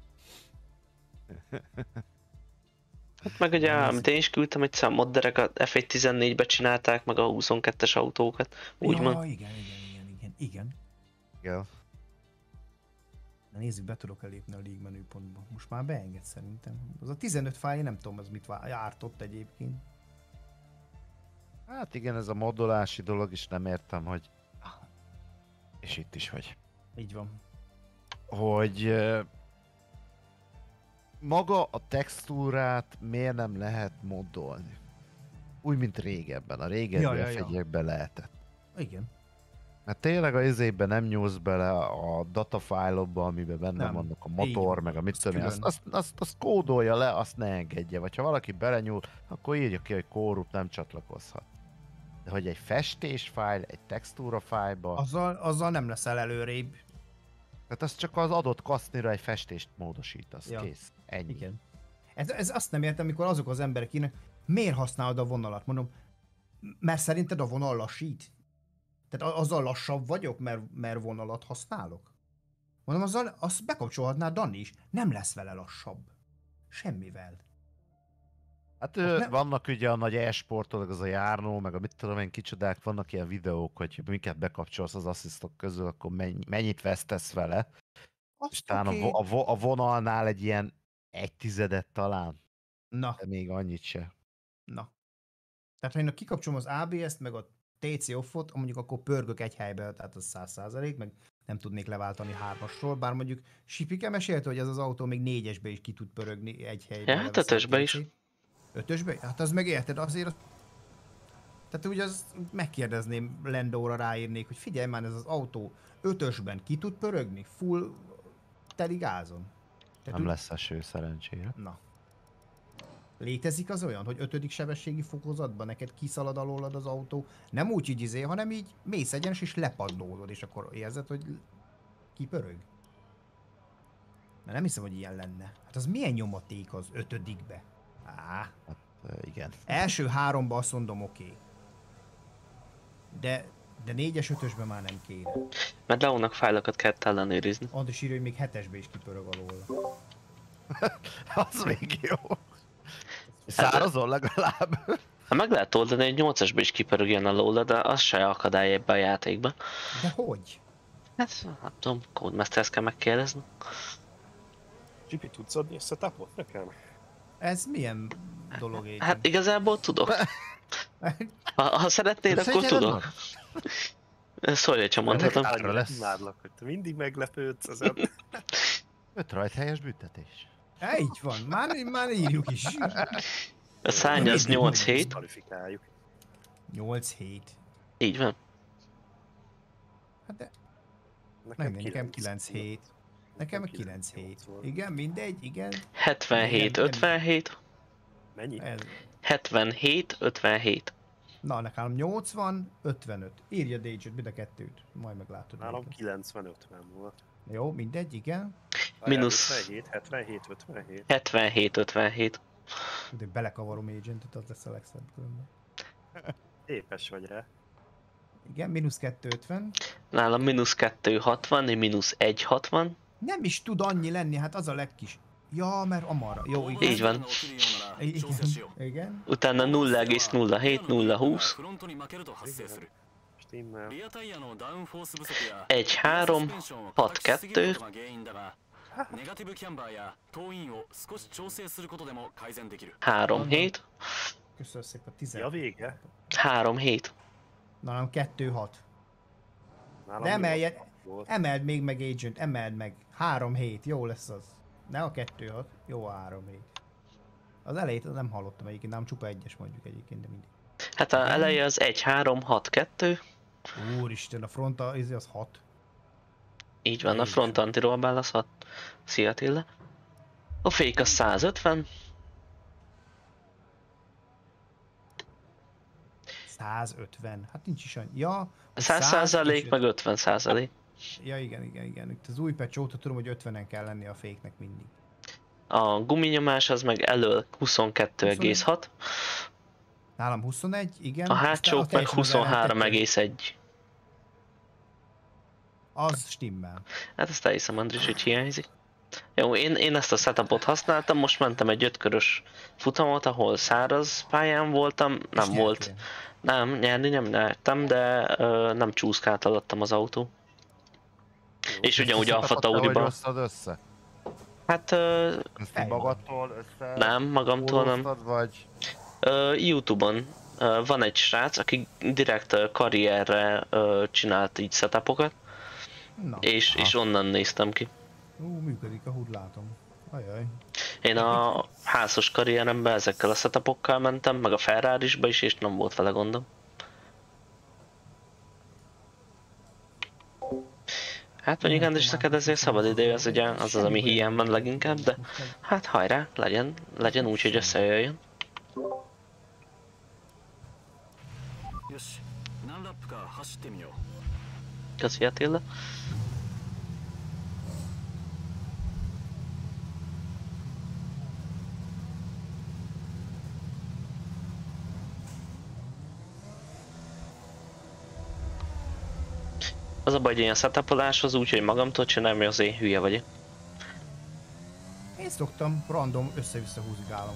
Hát meg ugye, amit én is küldtem, hogy a modderek a ef egy tizennégybe csinálták, meg a huszonkettes autókat, úgymond. Ja, igen, igen, igen, igen, igen. Igen. Na nézzük, be tudok elépni a League menüpontba. Most már beenged szerintem. Az a tizenöt fájl, nem tudom, az mit vá- jártott egyébként. Hát igen, ez a modulási dolog is nem értem, hogy... És itt is vagy. Így van. Hogy... ö, maga a textúrát miért nem lehet moddolni? Úgy, mint régebben. A régebbi Ja, ja, ef ja. egyekben lehetett. Igen. Mert tényleg az izében nem nyúlsz bele a datafájlokba, amiben benne Nem. vannak a Így motor, van. meg a mit Az tudom én, azt, külön. azt, azt, azt kódolja le, azt ne engedje. Vagy ha valaki belenyúl, akkor írja ki, hogy kórup nem csatlakozhat. De hogy egy festésfájl, egy textúra fájlba, az... Azzal, azzal nem leszel előrébb. tehát az csak az adott kasznira egy festést módosítasz, Ja. kész. Ennyi. Igen. Ez, ez azt nem értem, amikor azok az emberek írnak, miért használod a vonalat? Mondom, mert szerinted a vonal lassít? Tehát a- azzal lassabb vagyok, mert, mert vonalat használok? Mondom, azzal azt bekapcsolhatná Dani is. Nem lesz vele lassabb. Semmivel. Hát ö, nem- vannak ugye a nagy e-sportolók, az a járnó, meg a mit tudom én kicsodák, vannak ilyen videók, hogy miket bekapcsolsz az asszisztok közül, akkor mennyi, mennyit vesztesz vele. És Azt talán oké. a, vo- a, vo- a vonalnál egy ilyen egy tizedet talán, Na, de még annyit se. na. Tehát ha én kikapcsolom az á bé est, meg a té cé offot, mondjuk akkor pörgök egy helybe, tehát az száz százalék, meg nem tudnék leváltani hármasról, bár mondjuk Sipike mesélte, hogy ez az autó még négyesbe is ki tud pörögni egy helybe. Ja, hát leveszi a ötösbe is. té cét. Ötösbe? Hát az meg érted, azért az... Tehát ugye az megkérdezném Lendóra, ráírnék, hogy figyelj már, ez az autó ötösben ki tud pörögni? Full teli gázon? Tehát Nem úgy- lesz eső szerencsére. Na. Létezik az olyan, hogy ötödik sebességi fokozatban neked kiszalad alólad az autó, nem úgy, hogy izé, hanem így mész egyenes és lepadlódod, és akkor érzed, hogy kipörög? Mert nem hiszem, hogy ilyen lenne. Hát az milyen nyomaték az ötödikbe? Á, Ö, igen. első háromba azt mondom, oké. Okay. De, de négyes, ötösben már nem kéne. Mert Leónak fájlokat kellett ellenőrizni. Andris írja, hogy még hetesbe is kipörög alóla. Az még jó. Szárazon legalább. Hát meg lehet oldani, hogy nyolcasba is kipörögjön a lóla, de az se akadály ebbe a játékba. De hogy? Hát nem tudom, Codemaster-hez kell megkérdezni. Csipi, tudsz adni a setupot nekem? Ez milyen dolog így? Hát igazából tudok. Ha, ha szeretnéd, akkor Szégyelled tudok. Szólj, hogyha mondhatom. Arra Annyira lesz. imádlak, hogy te mindig meglepődsz az ember. Öt rajthelyes büntetés. Há, így van, már, már írjuk is. A szárny az nyolc hét. Kvalifikáljuk. nyolc hét. Így van. Hát de nem, nekem kilenc hét. Nekem kilenc hét. Igen, mindegy, igen. hetvenhét Nem, nem. ötvenhét. Mennyi? Ez. hetvenhét ötvenhét. Na, nekem nyolcvan, ötvenöt. Írja Dage-et, mind a kettőt. Majd meglátod. Nálam melyiket. kilencven ötven volt. Jó, mindegy, igen. Mínusz. ötvenhét, hetvenhét, ötvenhét. hetvenhét ötvenhét. De belekavarom Agentet, az lesz a legszebb különben. Épes vagy rá. Igen, mínusz kettő ötven. Nálam mínusz kettő hatvan, mínusz egy hatvan. Nem is tud annyi lenni, hát az a legkis. Ja, mert amarra. Jó, igen. Így van. Igen, igen. Utána nulla egész nulla hét, nulla húsz. És Stimmel. egy három hat kettő. három hét. Köszönöm szépen, tíz. Ja, vége? három hét. Na nem, kettő hat. Nálam De emelj, nyugodt volt. emeld még meg, Agent, emeld meg. három hét, jó lesz az. Ne a kettő hat, jó a három hét. Az elejét nem hallottam egyébként, nem csupa egyes mondjuk egyébként, de mindig. Hát a eleje az egy három hat kettő. Úristen, a front az, az hat. Így van, a front anti-rollbál az hat. Szia Attila. A fék az száz ötven. száz ötven, hát nincs is annyi. Ja, száz százalék meg ötven százalék. Ja igen, igen, igen. Itt az új patch óta tudom, hogy ötvenen kell lenni a féknek mindig. A guminyomás az meg elől huszonkettő egész hat. Nálam huszonegy, igen. A hátsók meg huszonhárom egész egy. Az stimmel. Hát ezt elhiszem, Andris, hogy hiányzik. Jó, én, én ezt a setupot használtam, most mentem egy ötkörös futamot, ahol száraz pályán voltam, nem És volt. nyertél? Nem, nyerni nem nyertem, de ö, nem csúszkált alattam az autó. És ugyanúgy Alfa Hogy Tauriban. hoztad össze? Hát ö, Ezt így magadtól össze... nem, magamtól nem. hoztad, vagy... Ö, YouTube-on ö, van egy srác, aki direkt ö, karrierre ö, csinált így setupokat, Na, és, és onnan néztem ki. ú, működik a húd, látom. Ajaj. Én a házas karrieremben ezekkel a setupokkal mentem, meg a Ferrarisba is, és nem volt vele gondom. Hát mondjuk Andris, neked ezért szabad idő, az ugye az az, ami hiány van leginkább, de hát hajrá, legyen, legyen úgy, hogy összejöjjön. Köszi Attila. Az a baj, hogy ilyen setupoláshoz úgy, hogy magamtól csinálom, az én hülye vagyok. Én szoktam random össze-vissza húzgálom.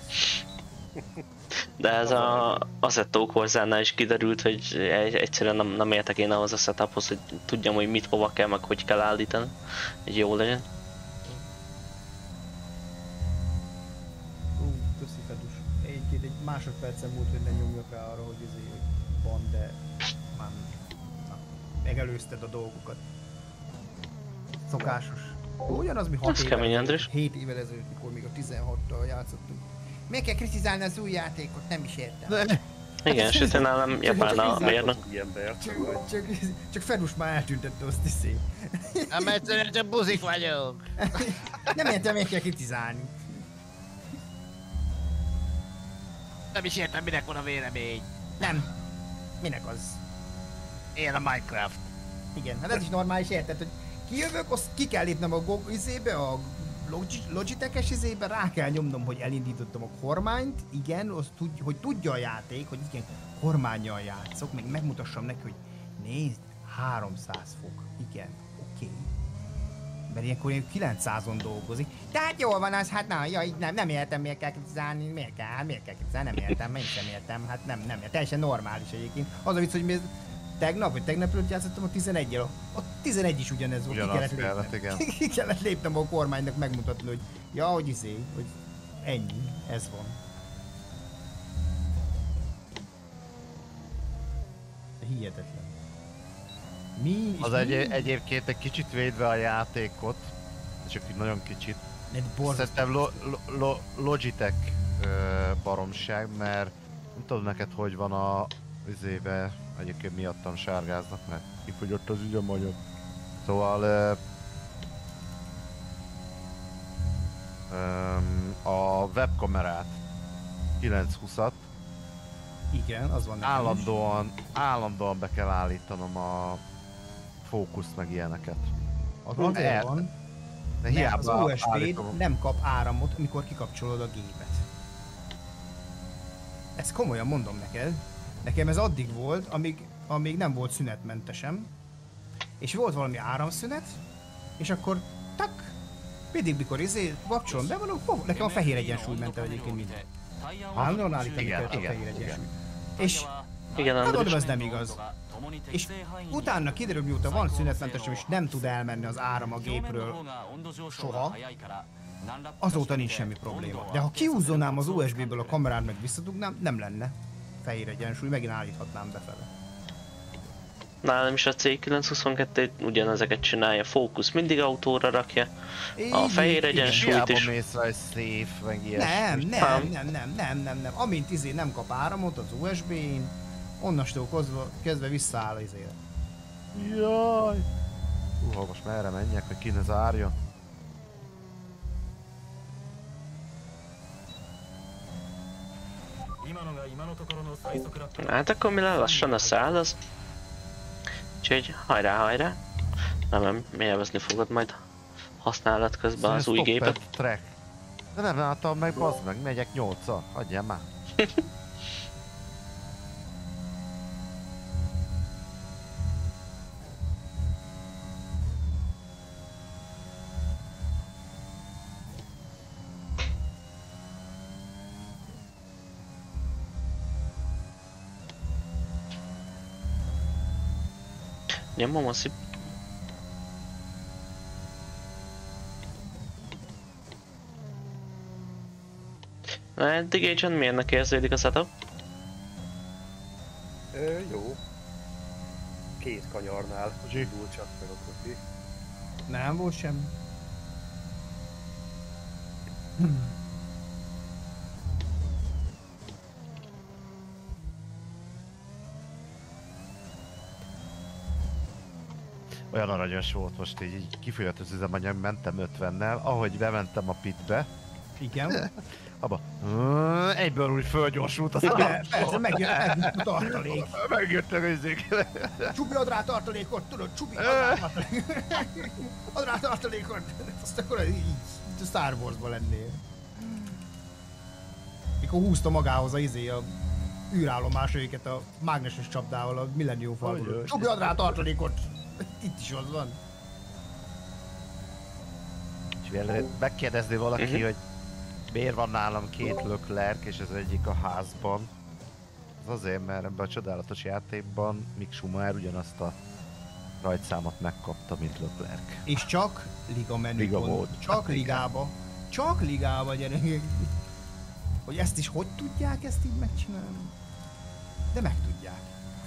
De ez a Assetto Corsánál is kiderült, hogy egy- egyszerűen nem, nem értek én ahhoz a setuphoz, hogy tudjam, hogy mit hova kell, meg hogy kell állítani, hogy jó legyen. Ú, köszi Fedus. Egy-két egy másodpercen múlt, hogy ne nyomjak rá arra, hogy ez van, de már na, megelőzted a dolgokat. Szokásos. Ugyanaz, mi hat Ez kemény, Andris. hét évvel ezelőtt, mikor még a tizenhattal játszottunk. Miért kell kritizálni az új játékot? Nem is értem. Igen, sőt, én nálam japán a mérnök. Ilyen beért, Csak, csak, csak Fedus már eltüntette azt is szép. Nem egyszerűen csak buzik vagyok. Nem értem, miért kell kritizálni. Nem is értem, minek van a vélemény. Nem. Minek az? Én a Minecraft. Igen, hát ez is normális, érted, hogy kijövök, azt ki kell lépnem a Go- izébe, a Logi- Logitech-es izébe, rá kell nyomnom, hogy elindítottam a kormányt, igen, azt tud, hogy tudja a játék, hogy igen, kormánnyal játszok, meg megmutassam neki, hogy nézd, háromszáz fok, igen, oké. Okay. Mert ilyenkor én kilencszázon dolgozik. Tehát jól van az, hát na, jaj, nem, nem értem, miért kell kritizálni, miért kell, hát miért kell kritizálni, nem értem, én sem értem, hát nem, nem, teljesen normális egyébként. Az a vicc, hogy mi ez, tegnap, vagy tegnap előtt játszottam a tizeneggyel, a tizenegy is ugyanez volt, ki Ugyanaz kellett kellett, lépnem. igen. Ki kellett lépnem a kormánynak megmutatni, hogy ja, hogy izé, hogy ennyi, ez van. Hihetetlen. Mi? Az és egy, mi? egyébként egy kicsit védve a játékot, csak így nagyon kicsit. Egy borzasztó. Szerintem lo, lo, lo, Logitech ö, baromság, mert nem tudom neked, hogy van a üzébe, egyébként miattam sárgáznak, mert kifogyott az üzemanyag. Szóval ö, ö, a webkamerát kilencszázhúszat Igen, az van nekem is. állandóan, állandóan be kell állítanom a fókuszt meg ilyeneket. Az azért El- van, De mert az hiába u es bé-d állítom. nem kap áramot, amikor kikapcsolod a gépet. Ezt komolyan mondom neked. Nekem ez addig volt, amíg, amíg nem volt szünetmentesem. És volt valami áramszünet, és akkor tak, mindig mikor izé kapcsolom be, mondom, hov, nekem a fehér egyensúly ment el egyébként mindig. Állandóan állítani Igen, kellett a igen, fehér igen. egyensúly. És Igen, Hát Andris. mondom, ez nem igaz. És utána kiderül, mióta van szünetmentesem és nem tud elmenni az áram a gépről soha, azóta nincs semmi probléma. De ha kihúzonám az u es bé-ből a kamerát meg visszadugnám, nem lenne fehér egyensúly, megint állíthatnám befele. Nálam is a cé kilencszázhuszonkettő ugyanezeket csinálja, fókusz mindig autóra rakja, a fehér egyensúlyt Hiába is. mész rá egy safe, meg ilyesmi. Nem, nem, nem, nem, nem, nem, nem. Amint izé nem kap áramot az u es bén, onnastól kezdve, kezdve visszaáll izé. Jaj! Hú, most merre menjek, hogy ki ne zárja? Hát akkor mi lassan összeáll az. Úgyhogy hajrá, hajrá. Nem, nem, élvezni fogod majd használat közben az új gépet. Track. De nem láttam meg, bazd meg, megyek nyolccal. Hagyjál már. Nyomom a szip. Na, eddig Agent milyennek érződik a setup? Ö, jó. Két kanyarnál indul csak meg a kopi. Nem volt semmi. Olyan aranyos volt most így, így kifolyott az üzemanyag, mentem ötvennel, ahogy bementem a pitbe, Igen. abba egyből úgy fölgyorsult az De, persze, megjött, megjött a tartalék. Megjöttek az izék. Csubi, ad rá tartalékot, tudod, Csubi, ad rá tartalékot. Ad rá tartalékot. Azt akkor így, így a Star Wars-ban lennél. Mikor húzta magához a izé, a űrállomás őket a mágneses csapdával a Millennium Falcon. Csubi, ad rá tartalékot. Itt is az van. És vielä megkérdezni valaki, Uh-huh. hogy miért van nálam két Leclerc, és az egyik a házban. Az azért, mert ebben a csodálatos játékban Mick Schumacher ugyanazt a rajtszámot megkapta, mint Leclerc. És csak liga menü Liga pont. volt. Csak ligába. Csak ligába, gyerekek. Hogy ezt is hogy tudják ezt így megcsinálni? De meg tudják.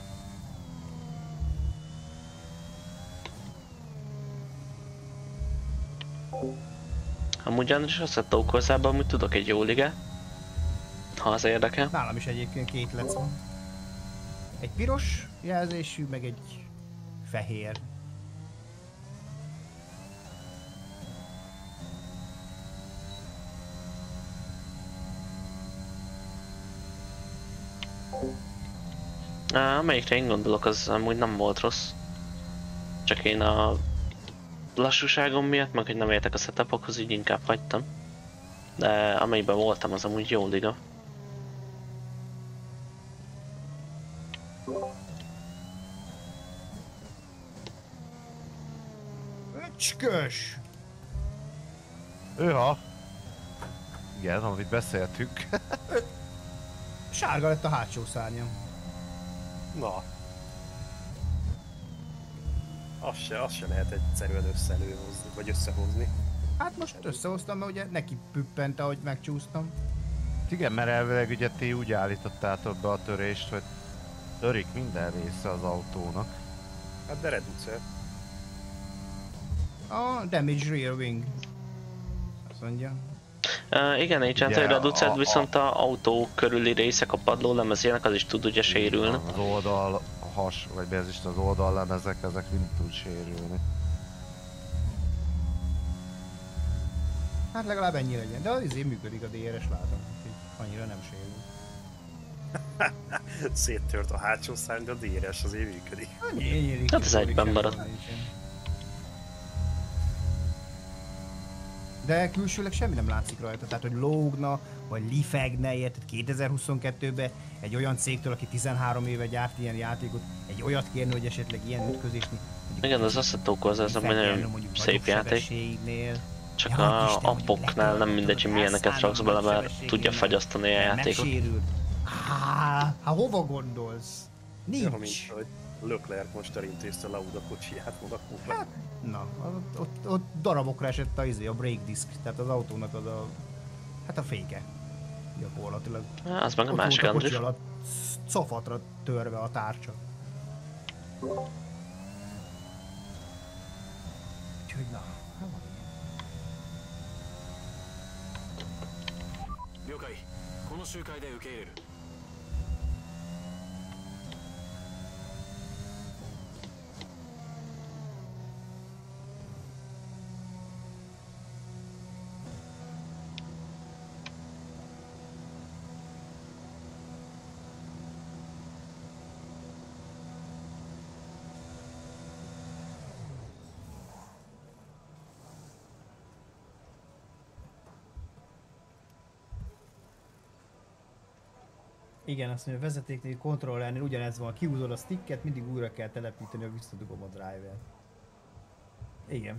Amúgy Andris azt a Tókozában amúgy tudok egy jó ligát. Ha az érdekel. Nálam is egyébként két lec van. Egy piros jelzésű, meg egy fehér. Á, amelyikre én gondolok, az amúgy nem volt rossz. Csak én a lassúságom miatt, meg hogy nem értek a setupokhoz, így inkább hagytam. De amelyikben voltam, az amúgy jó liga. Öcskös! Őha! Igen, amit beszéltünk. Sárga lett a hátsó szárnyam. Na. Azt se, azt se lehet egyszerűen összehozni, vagy összehozni. Hát most összehoztam, mert ugye neki püppent, ahogy megcsúsztam. Igen, mert elvileg ugye ti úgy állítottátok be a törést, hogy törik minden része az autónak. Hát de reducer. A damage rear wing. Azt mondja. Uh, igen, Agent, Ugye, hogy reducert, a- a- viszont a autó körüli részek, a padlólemezének, az is tud ugye sérülni. Az oldal, a has, vagy ez is az oldallemezek, ezek mind tud sérülni. Hát legalább ennyi legyen. De az izé működik a dé er es, látom. Úgyhogy annyira nem sérül. Széttört a hátsó szárny, de a dé er es azért működik. Annyi, ennyi Hát ez egyben maradt. De külsőleg semmi nem látszik rajta, tehát hogy lógna, vagy lifegne, érted, kétezer-huszonkettőben egy olyan cégtől, aki tizenhárom éve gyárt ilyen játékot, egy olyat kérni, hogy esetleg ilyen ütközésni. Igen, az Assetto Corsa, ez amúgy nagyon szép játék. Csak Ja, a Isten, mondjuk appoknál nem mindegy, hogy letöltöd, milyeneket raksz bele, mert elszállod tudja sebességével, fagyasztani a játékot. megsérült. Há, hát hova gondolsz? Ja, mint Nincs. hogy Leclerc most elintézte Lauda kocsiját Monacóban. Hát, na, ott, ott, ott darabokra esett a, izé, a brake disc, tehát az autónak az a, hát a féke. Gyakorlatilag. Há, az meg a Ott másik volt a kocsi Andris. alatt cofatra törve a tárcsa. Úgyhogy na, hát van ilyen. 了解この集会で受け入れる Igen, azt mondja, a vezetéknél kontrollernél ugyanez van, kihúzod a sticket, mindig újra kell telepíteni, hogy visszadugom a driver-t. Igen.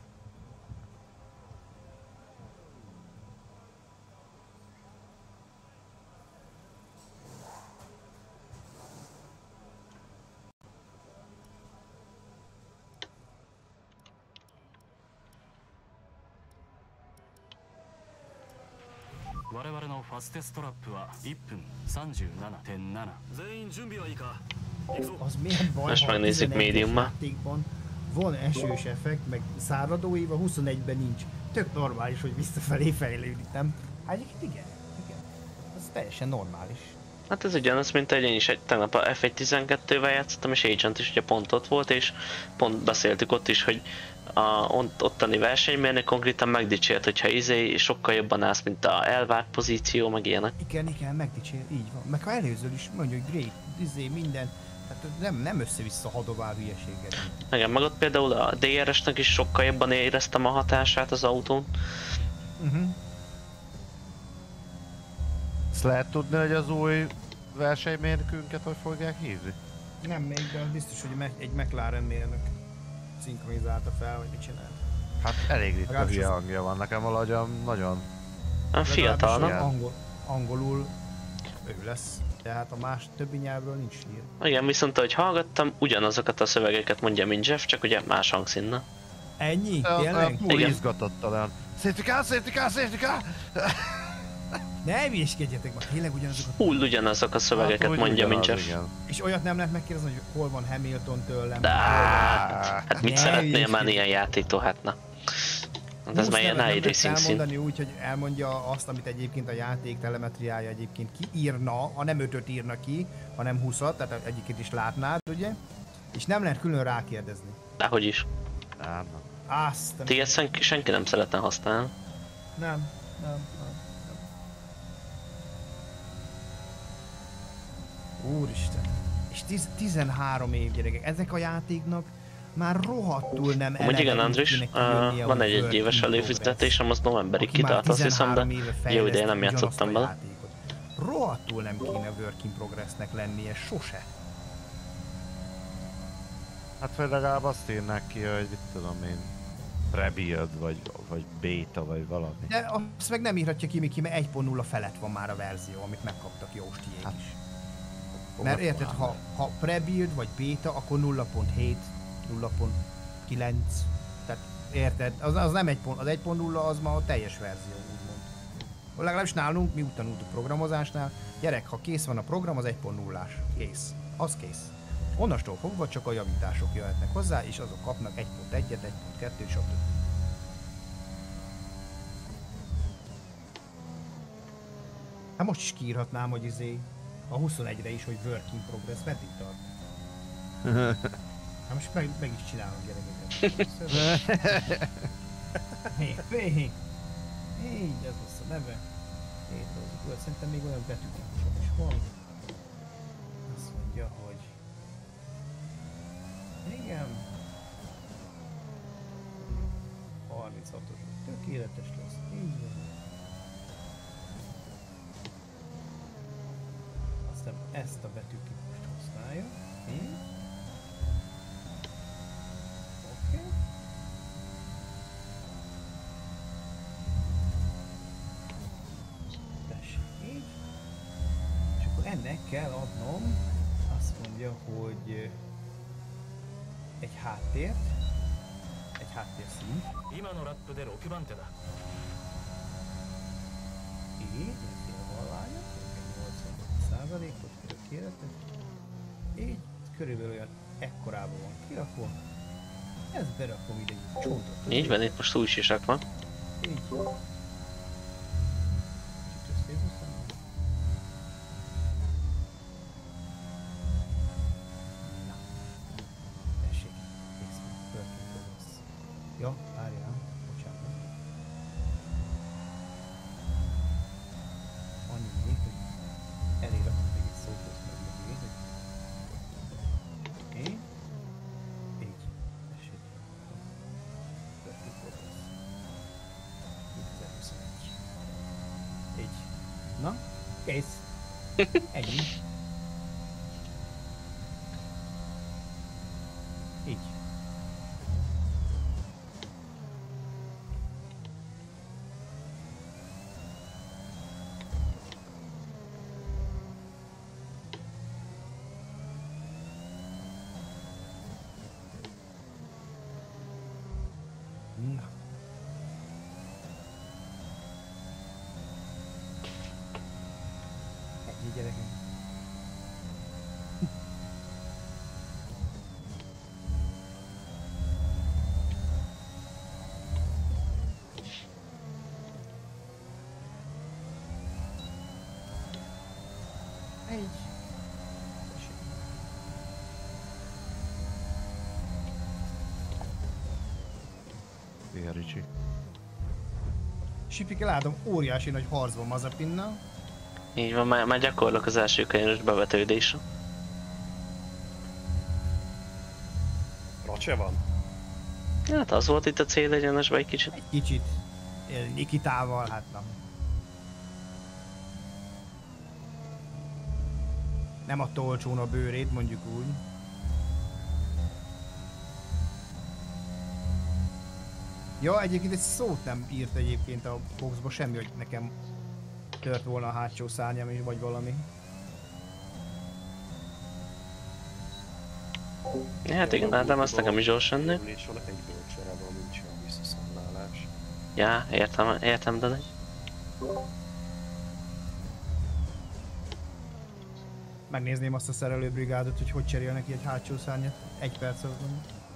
我々のファステストラップはいっぷん さんじゅうななてんなな 全員準備はいいか行くぞ Az miért baj, Most ha a megnézzük tizenegyes médiummal. játékban van esős effekt, meg száradó év, a huszonegyben nincs. Tök normális, hogy visszafelé fejlődik, nem? Hát egyébként igen, igen. Ez teljesen normális. Hát ez ugyanaz, mint egy én is egy, tegnap a F egy tizenkettővel játszottam, és Agent is ugye pont ott volt, és pont beszéltük ott is, hogy a ott, ottani versenymérnök konkrétan megdicsért, hogyha izé sokkal jobban állsz, mint a elvárt pozíció, meg ilyenek. Igen, igen, megdicsér, így van. Meg ha előzől is mondja, hogy great, izé, minden. Hát nem, nem össze-vissza hadovál hülyeséget. Igen, meg ott például a dé er es-nek is sokkal jobban éreztem a hatását az autón. Uh-huh. Ezt lehet tudni, hogy az új versenymérnökünket hogy fogják hívni? Nem még, de az biztos, hogy me- egy McLaren mérnök szinkronizálta fel, hogy mit csinál. Hát elég ritka Legalábbis hülye az- hangja van nekem valahogyan nagyon... A fiatal, Legalábbis nem? Angol, angolul ő lesz. Tehát a más többi nyelvről nincs hír. Igen, viszont ahogy hallgattam, ugyanazokat a szövegeket mondja, mint Jeff, csak ugye más hangszínnel. Ennyi? Olyan Tényleg? túl Igen. izgatott olyan. Safety car, safety car, safety car! Ne hülyéskedjetek már, tényleg ugyanazokat. Full ugyanazok a szövegeket úgy mondja, mint ugyanaz, Jeff. igen. És olyat nem lehet megkérdezni, hogy hol van Hamilton tőlem. De, Á, hát mit Ne szeretnél hülyeskedj. már ilyen játéktól, hát na. Hát ez Húsz már ilyen nevet nem tudsz iRacing szín. elmondani úgy, hogy elmondja azt, amit egyébként a játék telemetriája egyébként kiírna, ha nem ötöt írna ki, hanem húszat, tehát egyiket is látnád, ugye? És nem lehet külön rákérdezni. Dehogy is. nem, nem. Azt Ti ezt senki, senki nem szeretne használni. nem, nem, nem, nem. Úristen. És tiz, tizenhárom év gyerekek, ezek a játéknak már rohadtul nem Amúgy igen, eleve úgy Andris, kéne kijönnie, uh, van hogy egy egy work éves in előfizetésem, az novemberig Aki már kitart, azt hiszem, de tizenhárom éve jó fejleszti ideje nem ugyanazt játszottam a vele. játékot. Rohadtul nem kéne work in progressnek lennie, sose. Hát vagy legalább azt írnák ki, hogy mit tudom én, pre-build, vagy, vagy beta, vagy valami. De azt meg nem írhatja ki, Miki, mert egy pont nulla felett van már a verzió, amit megkaptak Jóstiék Hát, is. Mert érted, ha, ha pre-build vagy beta, akkor nulla pont hét, nulla pont kilenc, tehát érted, az, az nem egy pont, az egy pont nulla az ma a teljes verzió, úgymond. Legalábbis nálunk, mi úgy tanultuk programozásnál, gyerek, ha kész van a program, az egy pont nullás, kész, az kész. Onnastól fogva csak a javítások jöhetnek hozzá, és azok kapnak egy pont egyet, egy pont kettőt, stb. Hát most is kiírhatnám, hogy izé a huszonegyre is, hogy work in progress, meddig tart? Hát most meg, meg is csinálom gyerekeket. Hé, hé, így, ez lesz a neve. Létrehozott. Szerintem még olyan betűtípusom is van. Azt mondja, hogy... Igen. harminchatos. Tökéletes lesz. Így van. Aztán ezt a betűtípust használja. Így. Oké. Okay. Tessék így. És akkor ennek kell adnom azt mondja, hogy egy háttért, egy háttérszín. 今のラップでろくばん手だ Így, egy félvallánya, nyolcvanöt százalékot tökéletes. Így, körülbelül olyan ekkorában van kirakva. Ezt berakom ide egy csontot. Így van, itt most új sisak van. Így. Na. Tessék, kész van. Történt az. Ja, várjál. Bocsánat. Annyi még, hogy elég rakok még egy szót, hogy meg még, hogy én. Így. Tessék. Történt az. kétezer-huszonegy. Így. Na, kész. Ennyi. Így. Na. Ennyi, gyerekem. Egy. Tessék. Szia, Ricsi. Sipike, látom, óriási nagy harcban Mazapinnal. Így van, már, már gyakorlok az első könyves bevetődésre. Racse van? Hát az volt itt a cél egyenesben egy kicsit. Egy kicsit. Nikitával, hát nem. Nem a tolcsón a bőrét, mondjuk úgy. Ja, egyébként egy szót nem írt egyébként a boxba, semmi, hogy nekem tört volna a hátsó szárnyam is, vagy valami. Hát igen, hát nem azt nekem is gyors ennél. És van egy bölcsere, nincs olyan visszaszámlálás. Ja, értem, értem, de nem. Megnézném azt a szerelőbrigádot, hogy hogy cserél neki egy hátsó szárnyat. Egy perc alatt.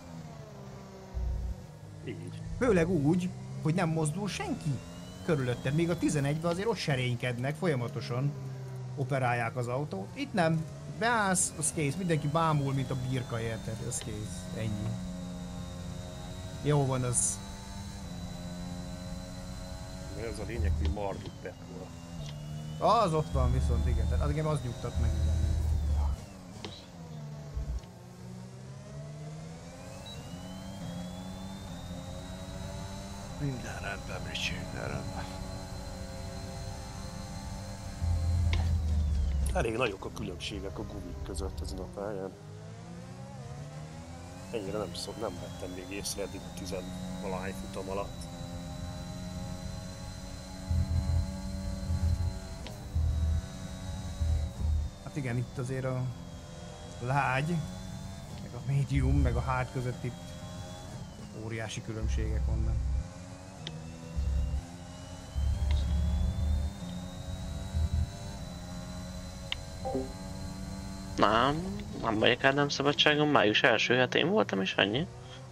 Így. Főleg úgy, hogy nem mozdul senki körülötted. Még a tizenegyben azért ott serénykednek, folyamatosan operálják az autót. Itt nem. Beállsz, az kész. Mindenki bámul, mint a birka, érted? Az kész. Ennyi. Jó van az. Ez a lényeg, hogy Marduk Petrol. Az ott van viszont, igen. Tehát engem az nyugtat meg, igen. Minden rendben, Ricsi, minden rendben. Elég nagyok a különbségek a gumik között ezen a pályán. Ennyire nem, szok, nem vettem még észre eddig a tizenvalahány futam alatt. Hát igen, itt azért a lágy, meg a medium, meg a hard között itt óriási különbségek vannak. Nem, nem vagyok Ádám szabadságon, május első hetén voltam és annyi.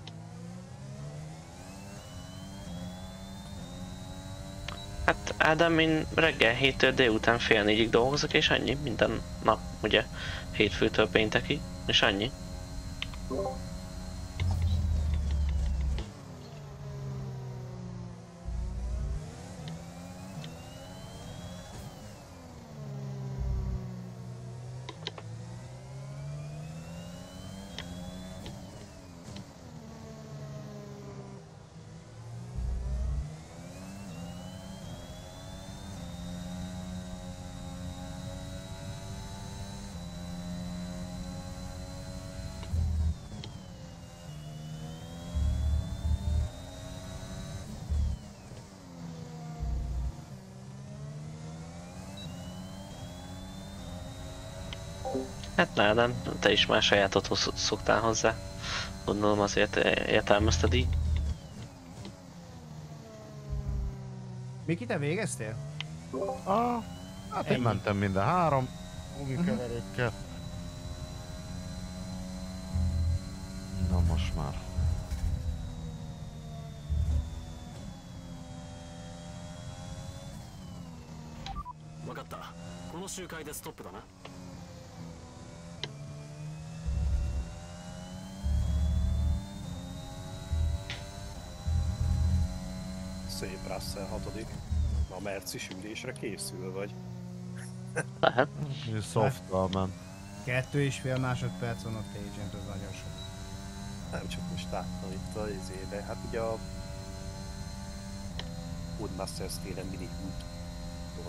Hát Ádám, én reggel héttől délután fél négyig dolgozok és annyi, minden nap, ugye, hétfőtől péntekig, és annyi. Hát ne, nem, te is már sajátot szoktál hozzá. Gondolom azért értelmezted így. Miki, te végeztél? Ah, hát én Ennyi. mentem minden három gumikeverékkel. Na most már. 分かったこの周回でストップだな Szép Russell hatodik. A Merci ülésre készül vagy. Lehet. Softval ment. Kettő és fél másodperc van ott Agent, az nagyon sok. Nem csak most láttam itt az izébe. Hát ugye a Woodmasters téren mindig úgy tudod.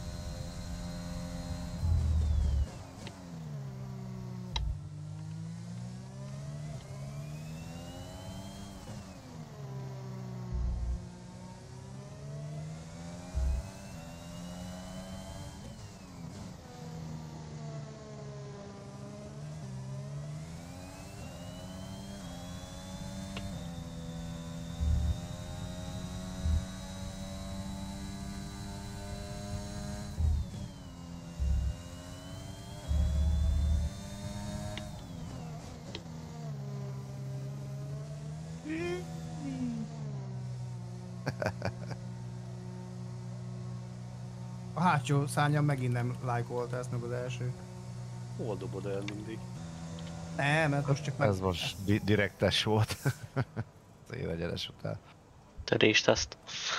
A hátsó szárnyam megint nem lájkolta ezt meg az első. Hol dobod el mindig? Nem, mert most csak meg... Ez most di direktes volt. Az élegyenes után. Törésteszt.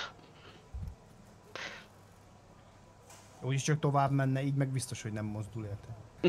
Úgyis csak tovább menne, így meg biztos, hogy nem mozdul érte.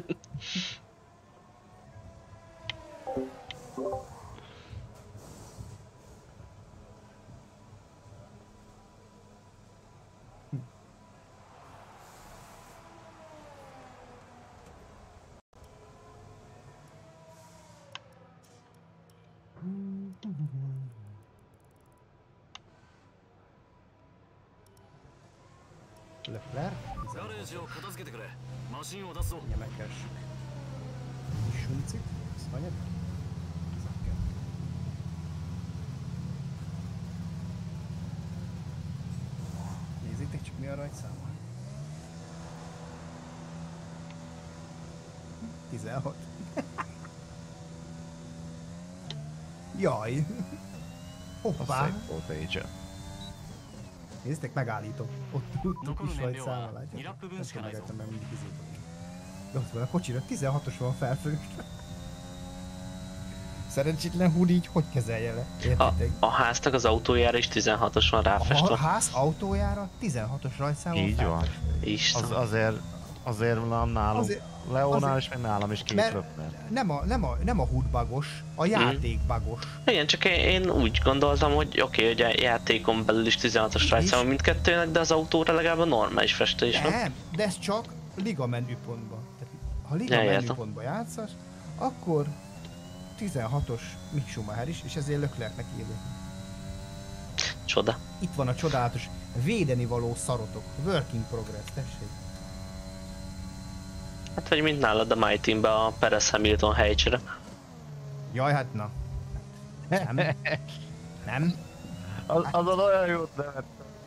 Leclerc? ガレージを片付けてくれマシンを出すぞ Ugye megkeressük. Suncit? Ez hanyag? tizenkettő. Nézzétek csak mi a rajtszáma. tizenhat. Jaj! Hoppá! Szép volt Agent. Nézzétek, megállítom. Ott ott is rajtszáma, に látjátok? ラップ Nem 分しか tudom ないぞ megettem, mert mindig izétok. De ott van a kocsira, tizenhatos van felfőtt. Szerencsétlen húd így hogy kezelje le? A, Értitek? a háznak az autójára is tizenhatos van A ráfestve. ház autójára tizenhatos rajtszámon Így van. Isten. Az azért, azért nem nálunk. Azért- Leónál azért- és meg nálam is két Mert röpner. nem a, nem a, nem a húd bagos, a játék bagos. Igen, csak én, én úgy gondoltam, hogy oké, okay, hogy a játékon belül is tizenhatos rajtszám van mindkettőnek, de az autóra legalább a normális festés van. Nem, de ez csak liga menüpontban. Tehát, ha liga Ja, értem. menüpontban játszasz, akkor tizenhatos Mick Schumacher is, és ezért Leclercnek írja. Csoda. Itt van a csodálatos védeni való szarotok. Work in progress, tessék. Hát vagy mint nálad a My Teambe a Perez Hamilton helycsere. Jaj, hát na. Nem. Nem. Az, azon olyan jót nevettem.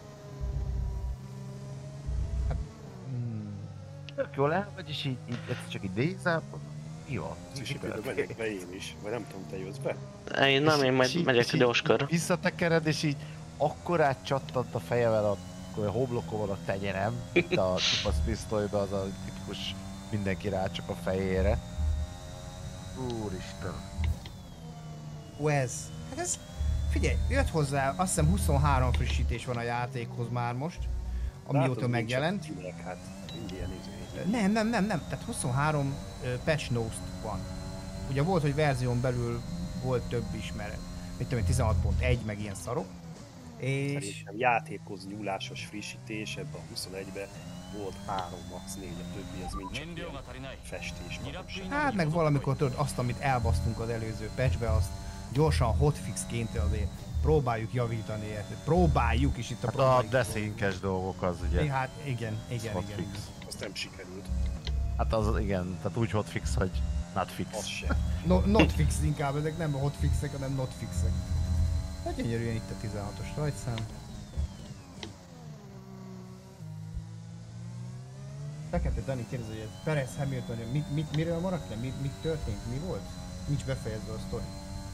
Hmm. Tök jól el, vagyis így, így ez csak így nézel, jó. És például megyek be én is, vagy nem tudom, te jössz be? Én nem, én És majd így- megyek és így gyorskörre. Visszatekered, és így akkorát csattant a fejevel a, a homlokomon a tenyerem, itt a tupasz pisztolyban az a tipikus mindenki rácsap a fejére. Úristen. Ó, ez. Hát ez... Figyelj, jött hozzá, azt hiszem huszonhárom frissítés van a játékhoz már most, amióta Látod, megjelent. nincs a hát mind ilyen izé. Nem, nem, nem, nem, tehát huszonhárom uh, patch notes van. Ugye volt, hogy verzión belül volt több is, mert mit tudom én, tizenhat pont egy meg ilyen szarok. És Szerintem játékhoz nyúlásos frissítés, ebben a huszonegyben volt három, max. négy, a többi az mind csak 燃 ilyen 料が足りない festés. にラップ以内 hát に meg 戻ってこい valamikor tudod, azt, amit elbasztunk az előző patchbe, azt gyorsan hotfixként azért próbáljuk javítani, érted? Próbáljuk is itt a Hát a próbáljuk. deszinkes dolgok az ugye. Hát igen, igen, igen. hotfix. igen. Azt nem sikerült. Hát az igen, tehát úgy hotfix, hogy not fix. Az sem. No, not fix inkább, ezek nem hotfixek, hanem not fixek. Hát gyönyörűen itt a tizenhatos rajtszám. Fekete Dani kérdezi, hogy ez Perez Hamilton, mit, mit, miről maradt le? Mit, mit történt? Mi volt? Nincs befejezve a sztori.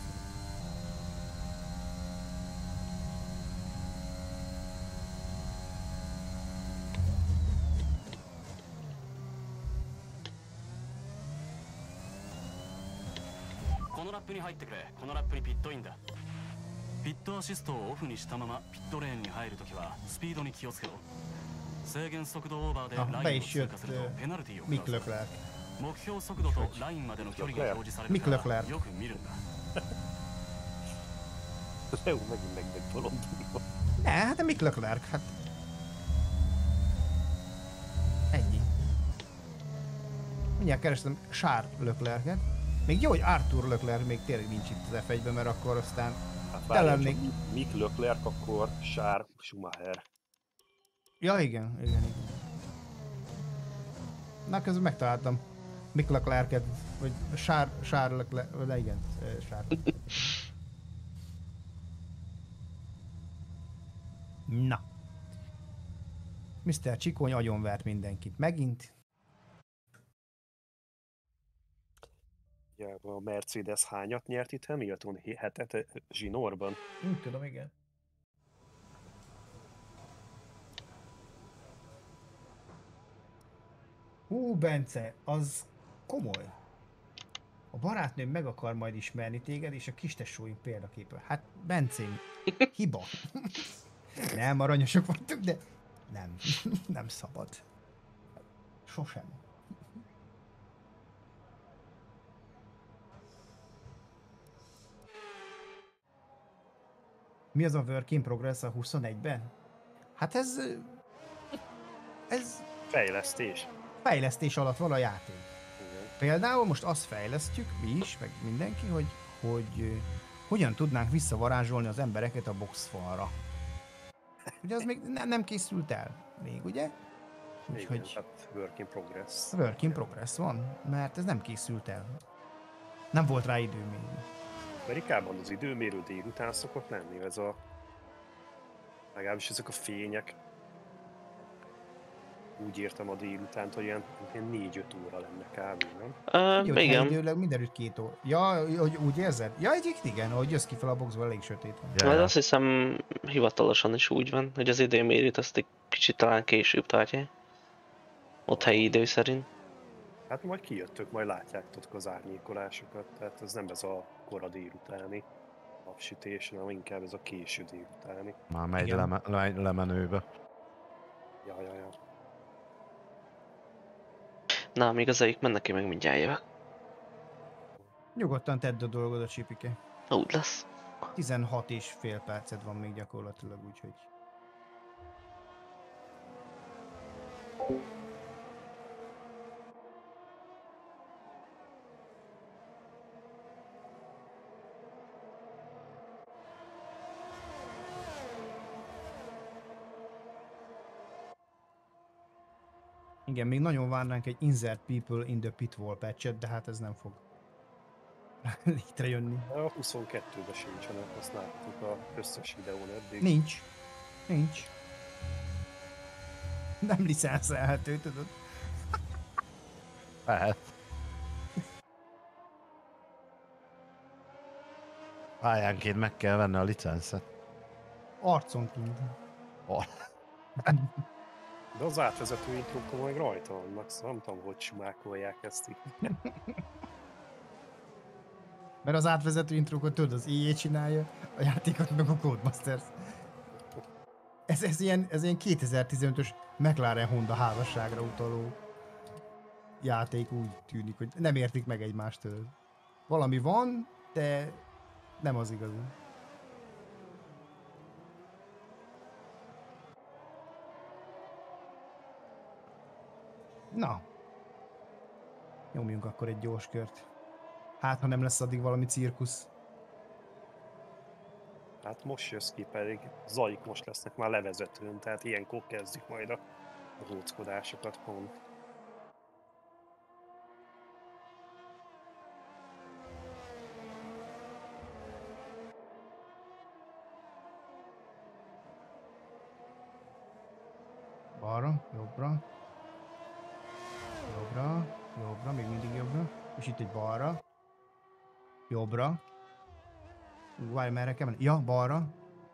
Ah, be is jött uh, Mick Leclerc. Mick Leclerc. Az é u megint meg megbolondulva. Ne, hát a Mick Leclerc, hát... Ennyi. Mindjárt kerestem Charles Leclerc-et. Még jó, hogy Arthur Leclerc még tényleg nincs itt az ef egyben, mert akkor aztán... Hát te lennék... Mick Leclerc, akkor Charles Schumacher. Ja, igen, igen, igen. Na, közben megtaláltam Mick Leclerc-et, vagy Charles Char Leclerc, de igen, Charles. Na. miszter Csikony agyonvert mindenkit. Megint. Ja, a Mercedes hányat nyert itt Hamilton? Hetet zsinórban? Úgy tudom, igen. Hú, Bence, az komoly. A barátnőm meg akar majd ismerni téged, és a kistesóim példaképe. Hát, Bencém, hiba. Nem, aranyosok vagytok, de nem, nem szabad. Sosem. Mi az a work in progress a huszonegyben? Hát ez... Ez... Fejlesztés. Fejlesztés alatt van a játék. Igen. Például most azt fejlesztjük, mi is, meg mindenki, hogy, hogy uh, hogyan tudnánk visszavarázsolni az embereket a boxfalra. Ugye az még ne, nem készült el még, ugye? Úgyhogy... Igen, hát work in progress. Work in progress van, mert ez nem készült el. Nem volt rá idő még. Amerikában az időmérő délután szokott lenni, ez a... Legalábbis ezek a fények. Úgy értem a délutánt, hogy ilyen, ilyen négy-öt óra lenne kb. Nem? Uh, Ugye, igen. Időleg mindenütt két óra. Ja, hogy úgy érzed? Ja, egyik igen, ahogy jössz ki fel a boxból, elég sötét van. Ja, azt hiszem hivatalosan is úgy van, hogy az időmérőt azt egy kicsit talán később tartják. Ott helyi idő szerint. Hát majd kijöttök, majd látjátok az árnyékolásokat, tehát ez nem ez a kora délutáni napsütés, hanem inkább ez a késő délutáni. Már megy leme, le, lemenőbe. Ja, ja, ja. Na, még az egyik mennek ki, meg mindjárt jövök. Nyugodtan tedd a dolgodat, Csipike. Úgy lesz. tizenhat és fél perced van még gyakorlatilag, úgyhogy... Igen, még nagyon várnánk egy Insert People in the Pitwall patchet, de hát ez nem fog létrejönni. A huszonkettőben sincsenek, azt láttuk az összes videón eddig. Nincs. Nincs. Nem licenszelhető, tudod? Lehet. Pályánként meg kell venni a licenszet. Arconként. Oh. De az átvezető intrókon majd rajta vannak, szóval nem tudom, hogy sumákolják ezt így. Mert az átvezető intrókot tudod, az í á csinálja, a játékot meg a Codemasters. Ez, ez, ilyen, ez ilyen kétezer-tizenötös McLaren Honda házasságra utaló játék, úgy tűnik, hogy nem értik meg egymást tőle. Valami van, de nem az igazi. Na. Nyomjunk akkor egy gyors kört. Hát, ha nem lesz addig valami cirkusz. Hát most jössz ki, pedig zajik most lesznek már levezetőn, tehát ilyenkor kezdjük majd a róckodásokat pont. Jobbra. Jobbra. Jobbra, még mindig jobbra. És itt egy balra. Jobbra. Várj, merre kell menni? Ja, balra.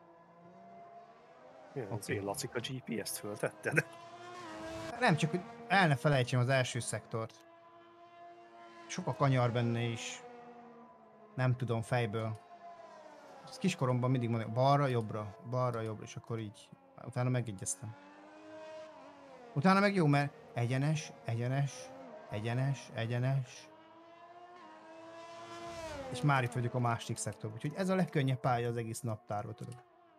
Ja, az Oké. én Lacik a gé pé est föltetted. Nem, csak hogy el ne felejtsem az első szektort. Sok a kanyar benne is. Nem tudom fejből. Ezt kiskoromban mindig mondom, balra, jobbra, balra, jobbra, és akkor így. Utána megegyeztem. Utána meg jó, mert egyenes, egyenes, egyenes, egyenes. És már itt vagyok a másik szektorban, úgyhogy ez a legkönnyebb pálya az egész naptárba, tudod.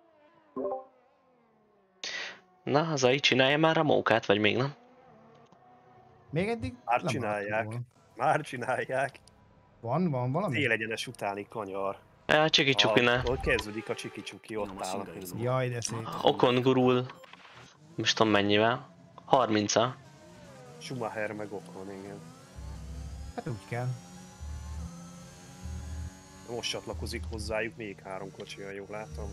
Na, Hazai, csinálja már a mókát, vagy még nem? Még eddig Már lemaradtam csinálják. volna. Már csinálják. Van, van valami? Élegyenes utáni kanyar. Ja, csiki csukine. Ahol kezdődik a csiki-csuki, ott áll a pénz. Jaj, de szép. Okon gurul. Most tudom mennyivel. harminca. Schumacher meg Ocon, igen. Hát úgy kell. Most csatlakozik hozzájuk még három kocsi, ha jól látom.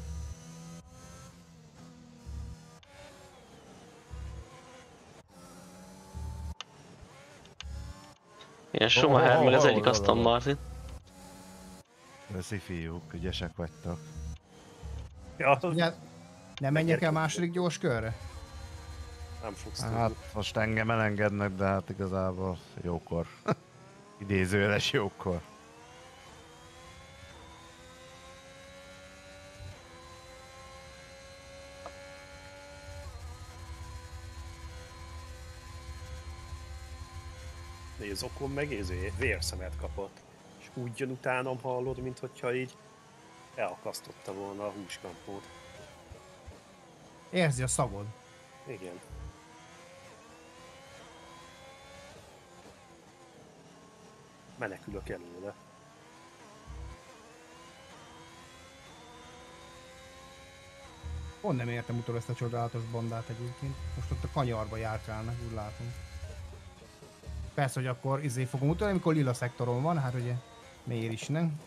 Igen, Schumacher, Oh, oh, meg az oh, egyik oh, Aston oh. Martin. Köszi fiúk, ügyesek vagytok. Ja, Ugye, nem menjek el második gyors körre? nem fogsz Hát tudni. most engem elengednek, de hát igazából jókor. Idézőjeles jókor. Nézd, Ocon meg ezé vérszemet kapott. És úgy jön utánam, hallod, mint hogyha így elakasztotta volna a húskampót. Érzi a szagod. Igen. Menekülök előle. Pont nem értem utol ezt a csodálatos bandát egyébként. Most ott a kanyarba járkálnak, úgy látom. Persze, hogy akkor izé fogom utolni, amikor lila szektoron van, hát ugye miért is nem?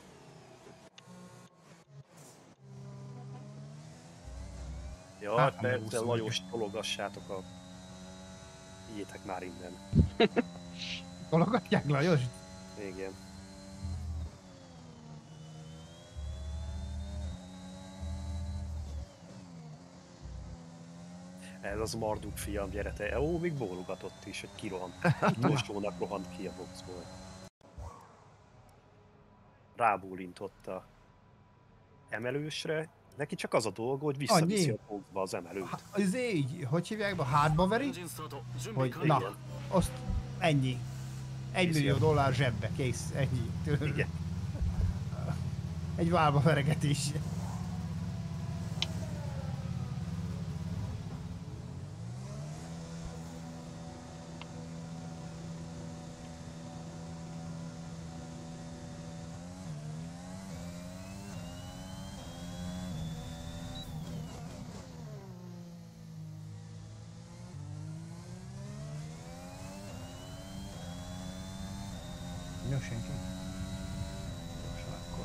Ja, Hát, hát nem persze, úszom Lajos, tologassátok a... Igyétek már innen. Tologatják Lajos? Igen. Ez az Marduk fiam, gyere te. Ó, még bólogatott is, hogy kirohant. Mosónak rohant ki a boxból. Rábólintott a emelősre. Neki csak az a dolga, hogy visszaviszi Annyi? a boxba az emelőt. Há- Izé így, hogy hívják be? Hátba veri? エンジンスタート準備 Hogy 完了 na, Igen. azt ennyi. Egy Kész millió jön. dollár zsebbe, kész, ennyi. Igen. Egy válba veregetés. Jó, senki? Gyorsan akkor.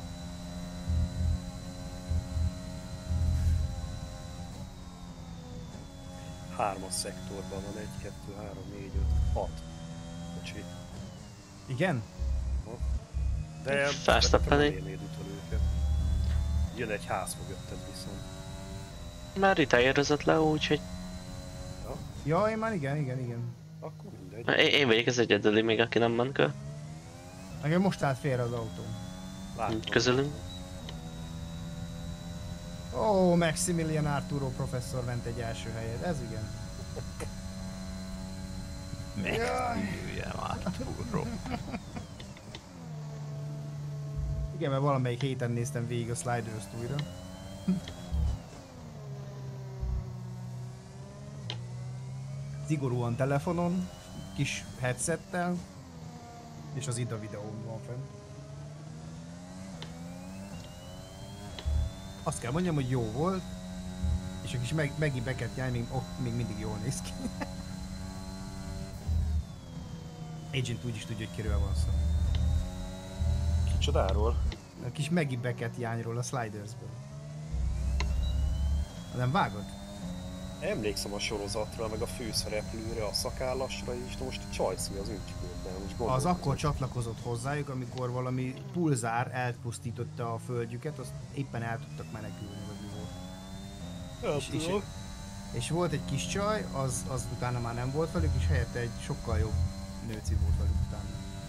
Hármas szektorban van egy, kettő, három, négy, öt, hat kocsi. Igen? De Verstappen nem egy- érnéd utol őket. Jön egy ház mögötted viszont. Már retireozott le, úgyhogy Ja, én már igen, igen, igen. Akkor mindegy. én, én vagyok az egyedüli még, aki nem ment kö. Nekem most állt félre az autó. Látom. Közülünk. Ó, Maximilian Arturo professzor ment egy első helyet, ez igen. Megtűnjem át túlról. Igen, mert valamelyik héten néztem végig a Sliders-t újra. Szigorúan telefonon, kis headsettel, és az Ida videón van fenn. Azt kell mondjam, hogy jó volt, és a kis meg, Maggie Beckett jány még, ott még mindig jól néz ki. Agent úgy is tudja, hogy kiről van szó. Kicsodáról? A kis Maggie Beckett jányról a Slidersből. Nem vágod? Emlékszem a sorozatra, meg a főszereplőre, a szakállasra is, de most a Csajci az nincs bőrben. Az akkor csatlakozott hozzájuk, amikor valami pulzár elpusztította a földjüket, azt éppen el tudtak menekülni, vagy mi volt. És, és, és volt egy kis csaj, az, az utána már nem volt velük, és helyette egy sokkal jobb nőci volt velük utána.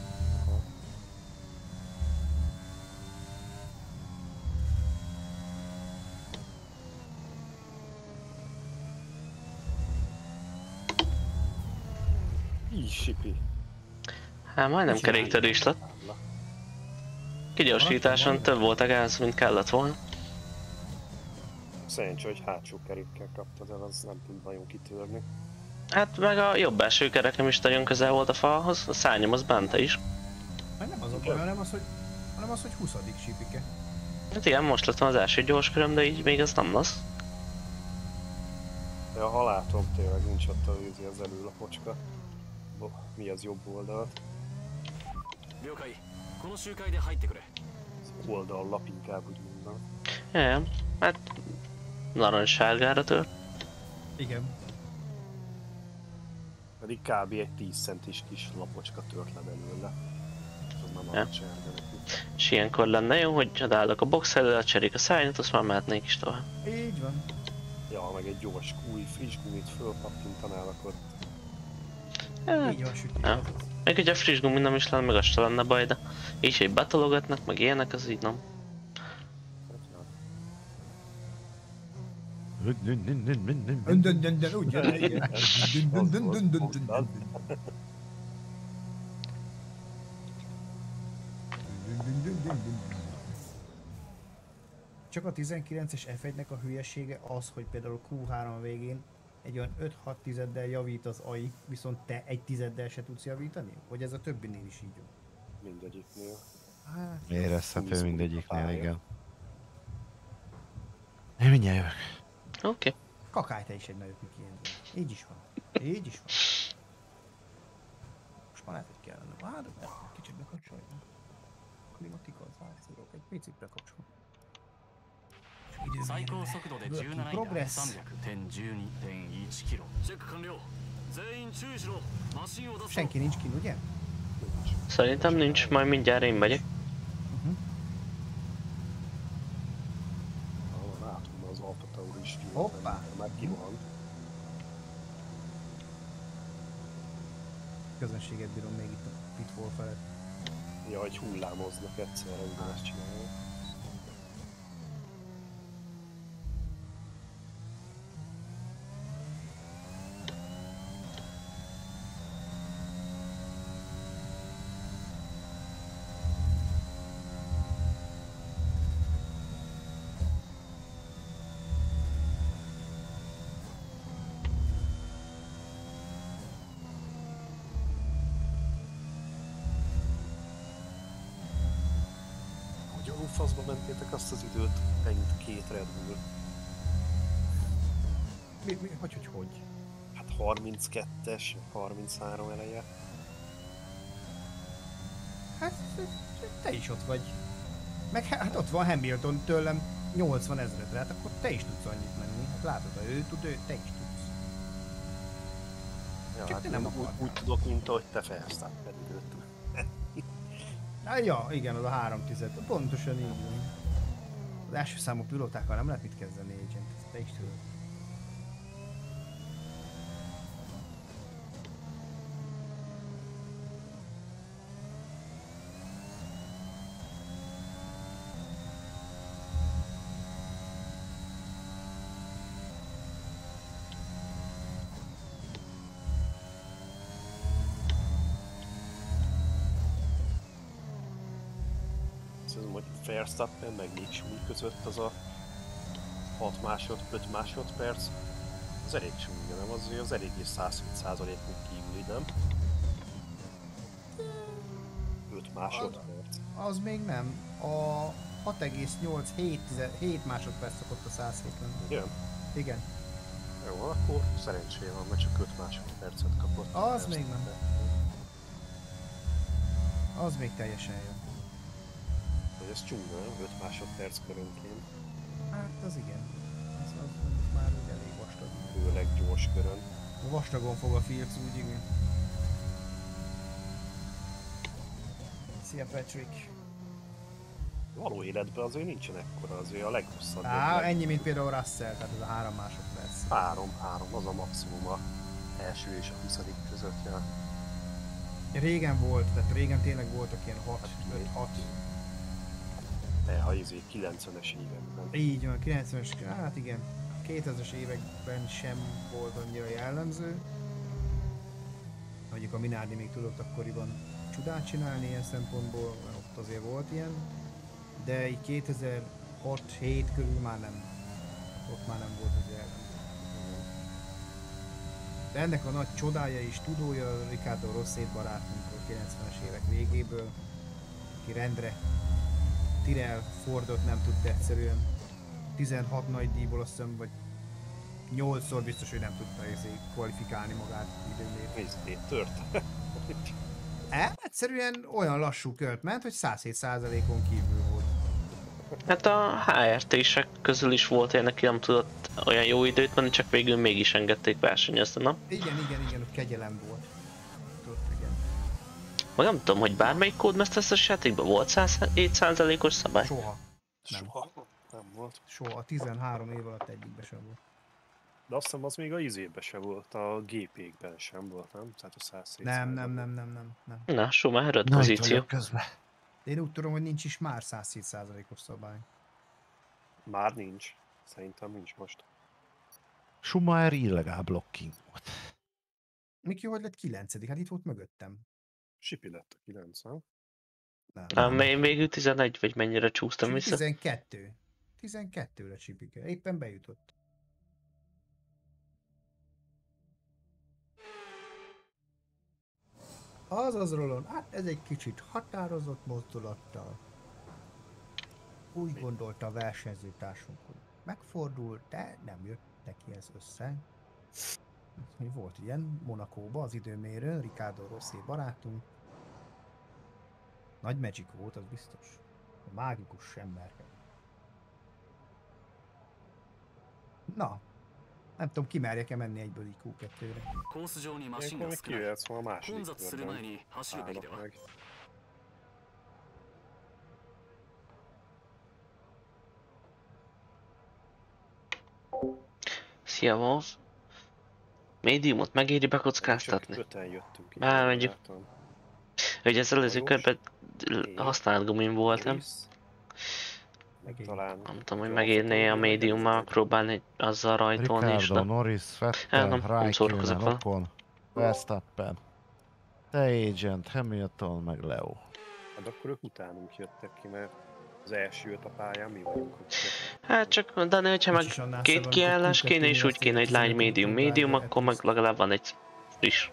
Így sipi. Hát majdnem keréktörés lett. Kigyorsításon több volt a gáz, mint kellett volna. Szerencsé, hogy hátsó kerékkel kaptad el, az nem tud nagyon kitörni. Hát meg a jobb első kerekem is nagyon közel volt a falhoz, a szárnyam az bente is. Hát nem az a baj, hanem az, hogy, hanem az, hogy huszadik sipike. Hát igen, most lett az első gyors köröm, de így még ez nem lesz. De ha látom, tényleg nincs ott a őzi az előlapocska. Mi az jobb oldalt? Az oldallap inkább úgy mondom. Ja, hát narancssárgára tör. Igen. Pedig kb. Egy tíz centis kis lapocska tört le belőle. Az nem ja. Narancssárga neki. És ilyenkor lenne jó, hogy odállok a box elő, lecserék a szárnyat, azt már mehetnék is tovább. Így van. Ja, meg egy gyors új friss gumit fölpattintanál, akkor... Ja. Így van, sütni. Ja. Még hogyha friss gumi nem is lenne, meg az se lenne baj, de így, hogy betologatnak, meg ilyenek, az így nem. Dun dun dun dun, úgy jön, igen. Dun dun dun dun dun dun. Csak a tizenkilences ef egynek a hülyesége az, hogy például kú három végén egy olyan öt-hat tizeddel javít az á i, viszont te egy tizeddel se tudsz javítani? Vagy ez a többinél is így van? Mindegyiknél. Hát, Érezhető mindegyiknél, igen. Én mindjárt jövök. Oké. Okay. Kakály, te is egy nagyobb Miki. Így is van. Így is van. Most már lehet, hogy kellene. Várj, mert kicsit bekapcsoljon. Klimatika, az átszorok, egy picit bekapcsol. Progress. Senki nincs kin, ugye? Szerintem nincs, majd mindjárt én megyek. Uh-huh. Ah, látom, az Alfa Tauri is gyűjteni, Hoppá! már ki van. Közönséget bírom még itt a Pitfall felett. Ja, hogy hullámoznak egyszerre, ugyanezt csinálják. Faszba mentétek azt az időt, ennyit két Red Bull. Mi, mi, hogy, hogy, hogy? Hát harminckettes, harminchárom eleje. Hát, te is ott vagy. Meg hát ott van Hamilton tőlem nyolcvan ezredre, hát akkor te is tudsz annyit menni. Hát látod, ha ő tud, ő, te is tudsz. Ja, Csak hát te nem úgy, akartál. úgy tudok, mint ahogy te Verstappen időt. Hát ja, igen, az a három tized, pontosan így van. Az első számú pilótákkal nem lehet mit kezdeni, Agent, ezt te is tudod. Hogy Verstappen meg Mick Schumacher között az a hat másod, öt másodperc, az elég súlya, nem? Az, az eléggé százhúsz százalékon kívüli, nem? öt másodperc. Az, az még nem. A hat egész nyolcvanhét másodperc szokott a száz hét lenni. Igen? Igen. Jó, akkor szerencsére van, mert csak öt másodpercet kapott. Az még nem. Az még teljesen jó. Hogy ez csúnya, nem? öt másodperc körönként. Hát az igen. Ez az, az már úgy elég vastag. Ő lehető leggyors körön. Vastagon fog a Fields, úgy igen. Szia Patrick! Való életben azért nincsen ekkora, azért a leghosszabb. Á, ennyi, mint például Russell, tehát ez a három másodperc. Három, három, az a maximum a első és a huszadik között jár. Régen volt, tehát régen tényleg voltak ilyen hat, öt hat. De ha izé kilencvenes években. Így van, kilencvenes, hát igen. kétezres években sem volt annyira jellemző. Mondjuk a Minardi még tudott akkoriban csodát csinálni ilyen szempontból, mert ott azért volt ilyen. De így kétezer-hat hét körül már nem. Ott már nem volt az jellemző. De ennek a nagy csodája és tudója Riccardo Rossi barátunk a kilencvenes évek végéből, aki rendre Tyrrell Fordot nem tudta egyszerűen. tizenhat nagy díjból azt hiszem, vagy nyolcszor biztos, hogy nem tudta ezért kvalifikálni magát időmérő. Nézd, tört. E? Egyszerűen olyan lassú kört ment, hogy száz hét százalékon kívül volt. Hát a há er té-sek közül is volt ilyen, aki nem tudott olyan jó időt menni, csak végül mégis engedték versenyezni, nem? Igen, igen, igen, ott kegyelem volt. Tudod, igen. Vagy nem tudom, hogy bármelyik Codemasters-es játékban volt száz hét százalékos szabály? Soha. Nem. Soha nem volt. Soha. tizenhárom év alatt egyikben sem volt. De azt hiszem az még a izében se volt, a gé pékben sem volt, nem? Tehát a száz hét Nem, nem, nem, nem, nem, nem. Na, Schumacher öt Na, itt pozíció. vagyok közben. Én úgy tudom, hogy nincs is már száz hét százalékos szabály. Már nincs. Szerintem nincs most. Schumacher illegál blocking volt. Miki, hogy lett kilencedik? Hát itt volt mögöttem. Sipi lett a kilenc, nem? Nem. Nem, én végül tizenegy, vagy mennyire csúsztam Csipi vissza. tizenkettő. tizenkettő lett Csipike. Éppen bejutott. Azaz, Roland, hát ez egy kicsit határozott mozdulattal. Úgy gondolta a versenyzőtársunk, hogy megfordul, de nem jött neki ez össze. Volt ilyen Monakóban az időmérőn, Riccardo Rossi barátunk. Nagy magic volt, az biztos. A mágikus emberke. Na, nem tudom, ki merjek-e menni egyből í kú kettőre. コース上にマシン Ilyenkor が még 少ない kijöhetsz ma a második 混雑する前 körben. に走るべきで Állok は meg. Szia, Wolf. Médiumot megéri Csak bekockáztatni? öten jöttünk. így Már megyünk. barátom. Hogy az előző Valós. körben használt gumin voltam. Norris. Meg Megint. talán... Nem tudom, hogy megérné a médiummal megpróbálni azzal rajtolni is, Ricardo, de... Norris, Hát Vettel, nem, nem szórakozok Raikkonen, vele. Ocon, Verstappen, Te Agent, Hamilton, meg Leo. Hát akkor ők utánunk jöttek ki, mert az első öt a pályán mi vagyunk. Hogy Hát csak, Dani, hogyha meg Nincs is annál két szebb, kiállás amikor kéne, és úgy kéne, hogy lány médium, médium, akkor meg legalább van egy friss.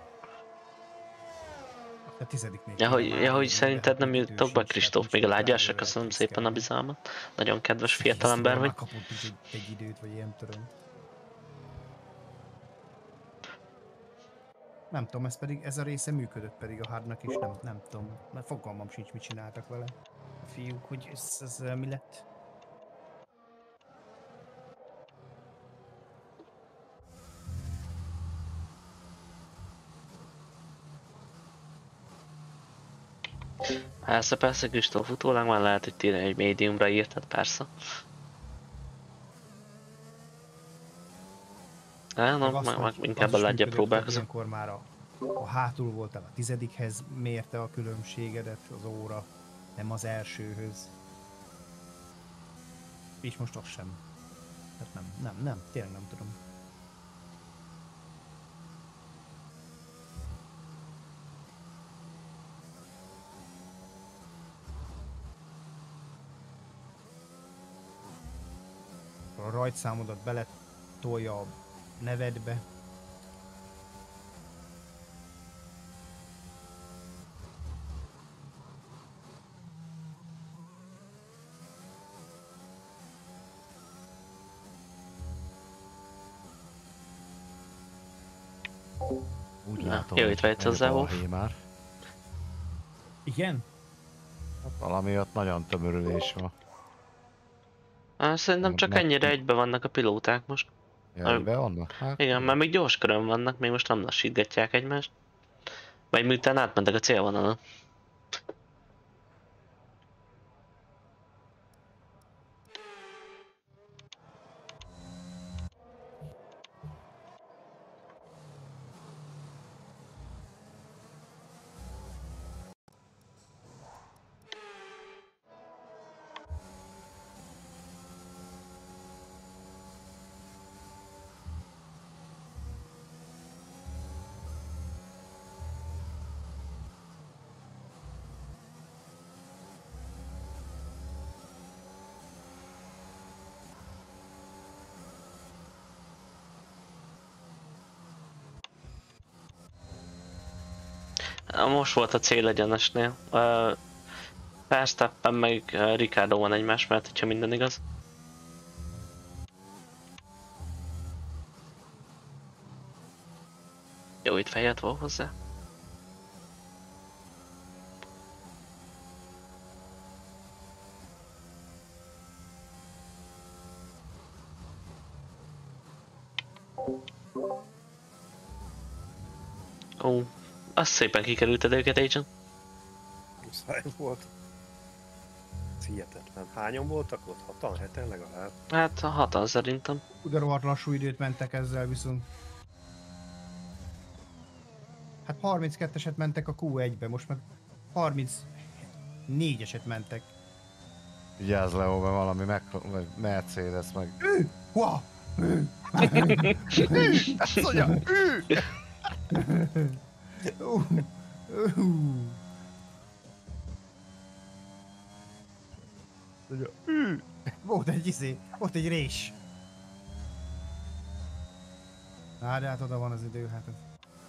A tizedik még. Ja, hogy, ja, hogy szerinted nem Idős jutok be, is, Kristóf, tehát még a nincs lágyásra, rá köszönöm vele szépen a piszkálni. bizalmat. Nagyon kedves fiatalember vagy. Kapott is egy, egy időt, vagy ilyen tudom. Nem tudom, ez pedig, ez a része működött pedig a hardnak is, nem, nem tudom. Mert fogalmam sincs, mit csináltak vele a fiúk, hogy ez, ez eh, mi lett. Persze, persze, Kristóf, utólag már lehet, hogy tényleg egy médiumra írtad, persze. Á, no, Meg azt, meg, meg hogy inkább az a is lágyra működött, hogy próbálkozom. ilyenkor már a, a hátul voltál, a tizedikhez mérte a különbségedet az óra, nem az elsőhöz. És most az sem. Hát nem, nem, nem, tényleg nem tudom. A rajtszámodat bele tolja a nevedbe. Úgy Na, látom, jó, itt vagy megy a hozzá, Wolf. balhé már. Igen? Hát valami ott nagyon tömörülés van. Á, szerintem csak Meg- ennyire egybe vannak a pilóták most. Ja, be vannak? Hát, Igen, mert még gyors körön vannak, még most nem lassítgatják egymást. Vagy miután átmentek a célvonalon. Most volt a célegyenesnél. Uh, Verstappen meg uh, Ricardo van egymás mellett, hogyha minden igaz. Jó, itt fejet van hozzá. Ó, az szépen kikerülted őket, Agent. Muszáj volt. Ez hihetetlen. Hányan voltak ott? Hatan, heten legalább? Hát hatan szerintem. De rohadt lassú időt mentek ezzel viszont. Hát harminckettőeset mentek a kú egybe, most meg harmincnégyeset mentek. Vigyázz Leo, mert valami meg, vagy Mercedes meg... Ő! Hua! Ő! Ezt mondja! Ő! Uh, uh. Volt egy izé, volt egy rés. Á, de hát oda van az idő, hát ez...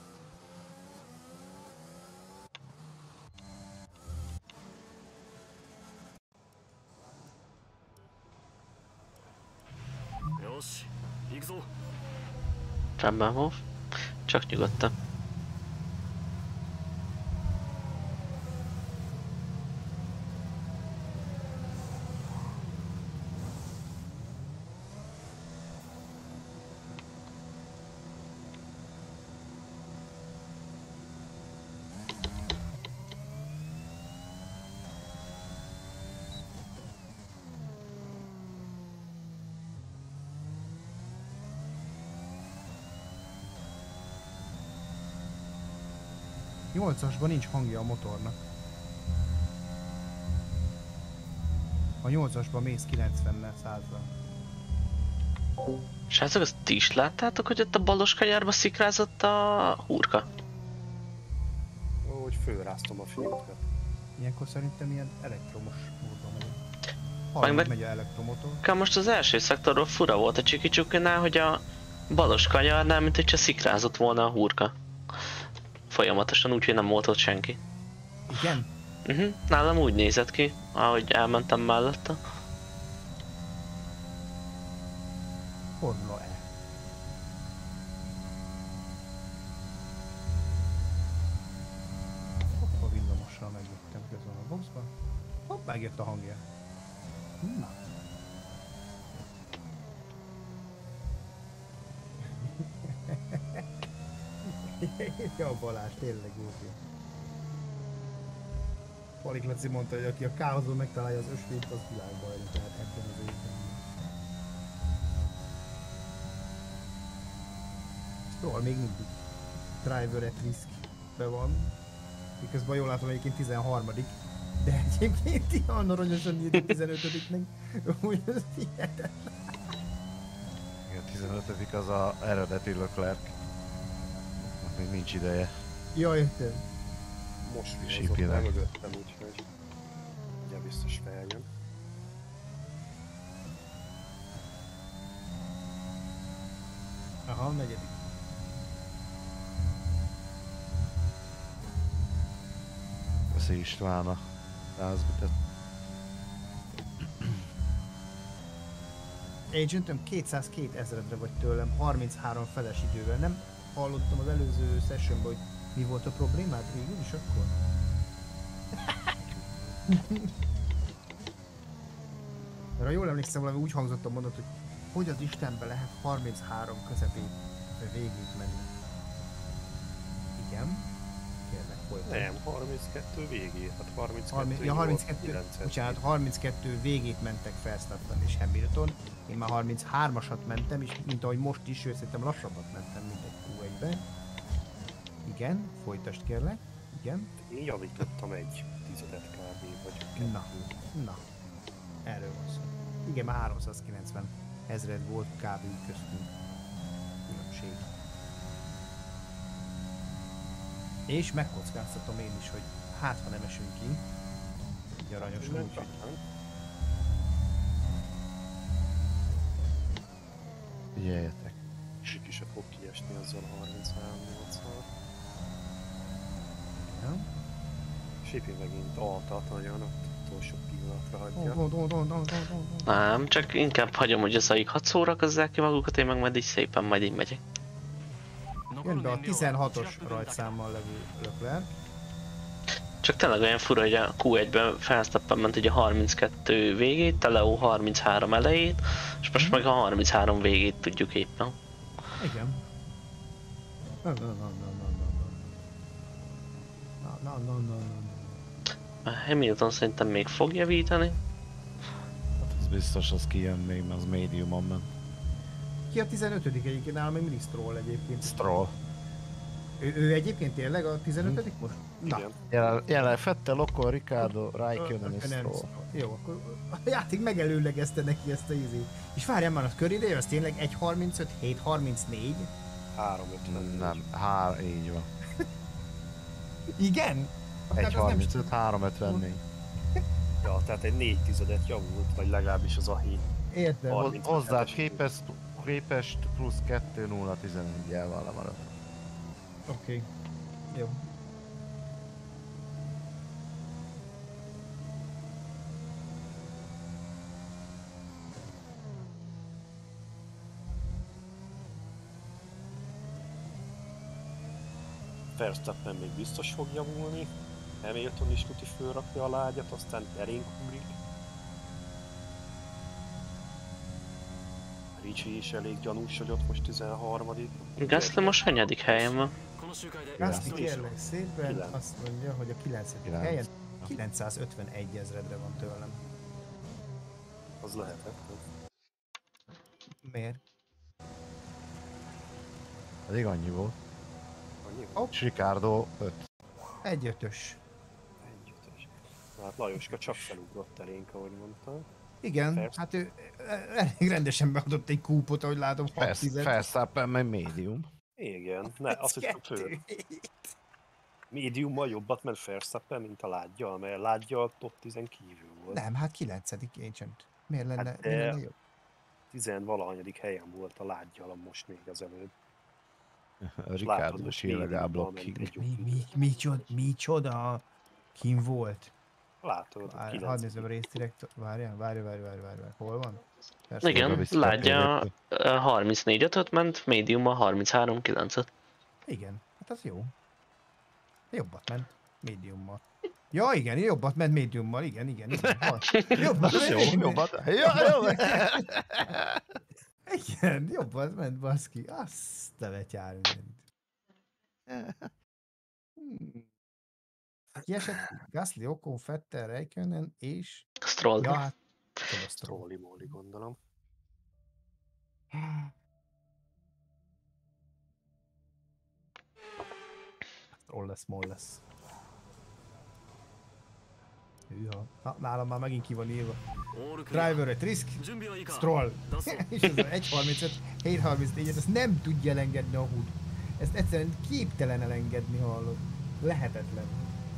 Rendben van. Csak nyugodtan. nyolcasban nincs hangja a motornak. A nyolcasban mész kilencvennel, százzal. Srácok, azt ti is láttátok, hogy ott a balos kanyarba szikrázott a hurka? Ó, hogy fölráztam a filmet. Ilyenkor szerintem ilyen elektromos módon megy. Meg Hallom, meg- megy a elektromotor. Most az első szektorról fura volt a csiki-csukinál, hogy a balos kanyarnál, mint hogyha szikrázott volna a hurka. Folyamatosan, úgyhogy nem volt ott senki. Igen? Uh-huh. Nálam úgy nézett ki, ahogy elmentem mellette. Formula E. Hoppa, villamossal megjöttem közben a boxba. Hopp, megjött a hangja. Na. Ja, Balázs, tényleg jó film. Palik Laci mondta, hogy aki a káoszban megtalálja az ösvényt, az világbajnok, tehát ebben az évben. Stroll még mindig driver at risk-be van. Miközben jól látom, egyébként tizenharmadik de egyébként ilyen aranyosan írja tizenötödiknek. Úgy az hihetetlen. Igen, tizenötödik az a eredeti Leclerc. Még nincs ideje. Jaj, érted. Most vihozott Sípinek. el mögöttem, úgyhogy ugye biztos feljön. Aha, negyedik. Köszi István a rázbitet. Agentöm kétszázkettő ezredre vagy tőlem, harminchárom feles idővel. Nem hallottam az előző sessionban, hogy mi volt a problémád végül is akkor? Mert ha jól emlékszem, valami úgy hangzott a mondat, hogy hogy az Istenbe lehet harminchárom közepén végig menni? Igen. Kérlek, folytasd. Nem, harminckettő végé, hát harminckettő, harminc, ja, harminckettő, bocsánat, harminckettő végét mentek Verstappen és Hamilton. Én már harminchármasat mentem, és mint ahogy most is, szerintem lassabbat mentem, mint egy kú egyben. Igen, folytasd kérlek. Igen. Én javítottam egy tizedet kb. Vagy Na, na. Erről van szó. Igen, már háromszázkilencven ezred volt kb. Köztünk. Különbség. És megkockáztatom én is, hogy hát ha nem esünk ki. Így aranyosan, úgyhogy... Figyeljetek. Siki se fog kiesni azzal a harminchárom nyolccal. Ja. Sipi megint altat nagyon, ott utolsó pillanatra hagyja. Oh, oh, oh, oh, oh, oh, oh. Nem, csak inkább hagyom, hogy az aik hat szórakozzák ki magukat, én meg majd így szépen majd így megyek. Jön be a tizenhatos rajtszámmal levő Leclerc. Csak tényleg olyan fura, hogy a kú egyben Verstappen ment ugye a harminckettő végét, a Leo harminchárom elejét, és most meg a harminchárom végét tudjuk éppen. Igen. No, no, no, no, no, no, no. No, no, no, no, no. Hamilton szerintem még fog javítani. Hát ez biztos, az kijön még, mert az médiumon ment. Ki a tizenötödik egyébként? Nálam még mindig Stroll egyébként. Stroll. Ő, ő egyébként tényleg a tizenötödik most? Na. Igen. Jelen, jelen Vettel, Ocon, Ricardo, Raikkonen és Önen Stroll. Jó, akkor a játék megelőlegezte neki ezt a izét. És várjál már, a köridő az tényleg egy harmincöt, hét harmincnégy? három ötven. Nem, hár, így van. Igen? egy harmincöt, három ötvennégy. Ja, tehát egy négy tizedet javult, vagy legalábbis az ahi. Értem. harminc Hozzá hetes. képest, képest plusz kettő nulla tizenegy-jel vala maradt. Oké. Okay. Jó. Verstappen még biztos fog javulni. Hamilton is tuti fölrakja a lágyat, aztán erénk húrik. Ricci is elég gyanús, hogy ott most tizenharmadik. Gasly most hanyadik helyen van? Gasly kérlek szépen Kilenc. azt mondja, hogy a kilencedik Kilenc. helyen kilencszázötvenegy ezredre van tőlem. Az lehetett. Miért? Pedig annyi volt. Annyi? Hopp. És Ricardo öt. Egy ötös. Egy ötös. Hát Lajoska csak felugrott elénk, ahogy mondtam. Igen, Persze. hát ő elég rendesen beadott egy kúpot, ahogy látom, hat tized. Verstappen meg médium. Igen, ne, azt hiszem fő. Médiummal jobbat ment Verstappen, mint a lágyjal, mert lágyjal top tíz kívül volt. Nem, hát kilencedik Ancient. Miért lenne, Hát miért de- lenne jobb? tizenvalahanyadik helyen volt a lágyjal most még az előbb. Ricardo is illegáblok ki. Mi, mi, mi, csoda, mi csoda? Kim volt? Látod, Várj, hadd kilencedik. nézzem a részdirekt. Várjál, várj, várj, várj, várj, várj. Hol van? Persze, Igen, vissza látja térjük. harmincnégy ötöt ment, médium a harminchárom kilencet. Igen, hát az jó. Jobbat ment médiummal. Ja, igen, jobbat ment médiummal, igen, igen, igen. Hol- Jobbat Ez jó, ment jobbat. Ja, jó. Igen, jobbat ment, baszki. Azt a betyár mindent. Hmm. Ki esett? Gasly, Ocon, Vettel, Raikkonen és... Stroll. Ja, hát... Stroll. Trolli móli gondolom. Stroll lesz, moll lesz. Hűha. Na, nálam már megint ki van írva. Driver at risk, Stroll. És ez a egy harmincöt, hét harmincnégy, ezt nem tudja elengedni a húd. Ezt egyszerűen képtelen elengedni, hallod. Lehetetlen.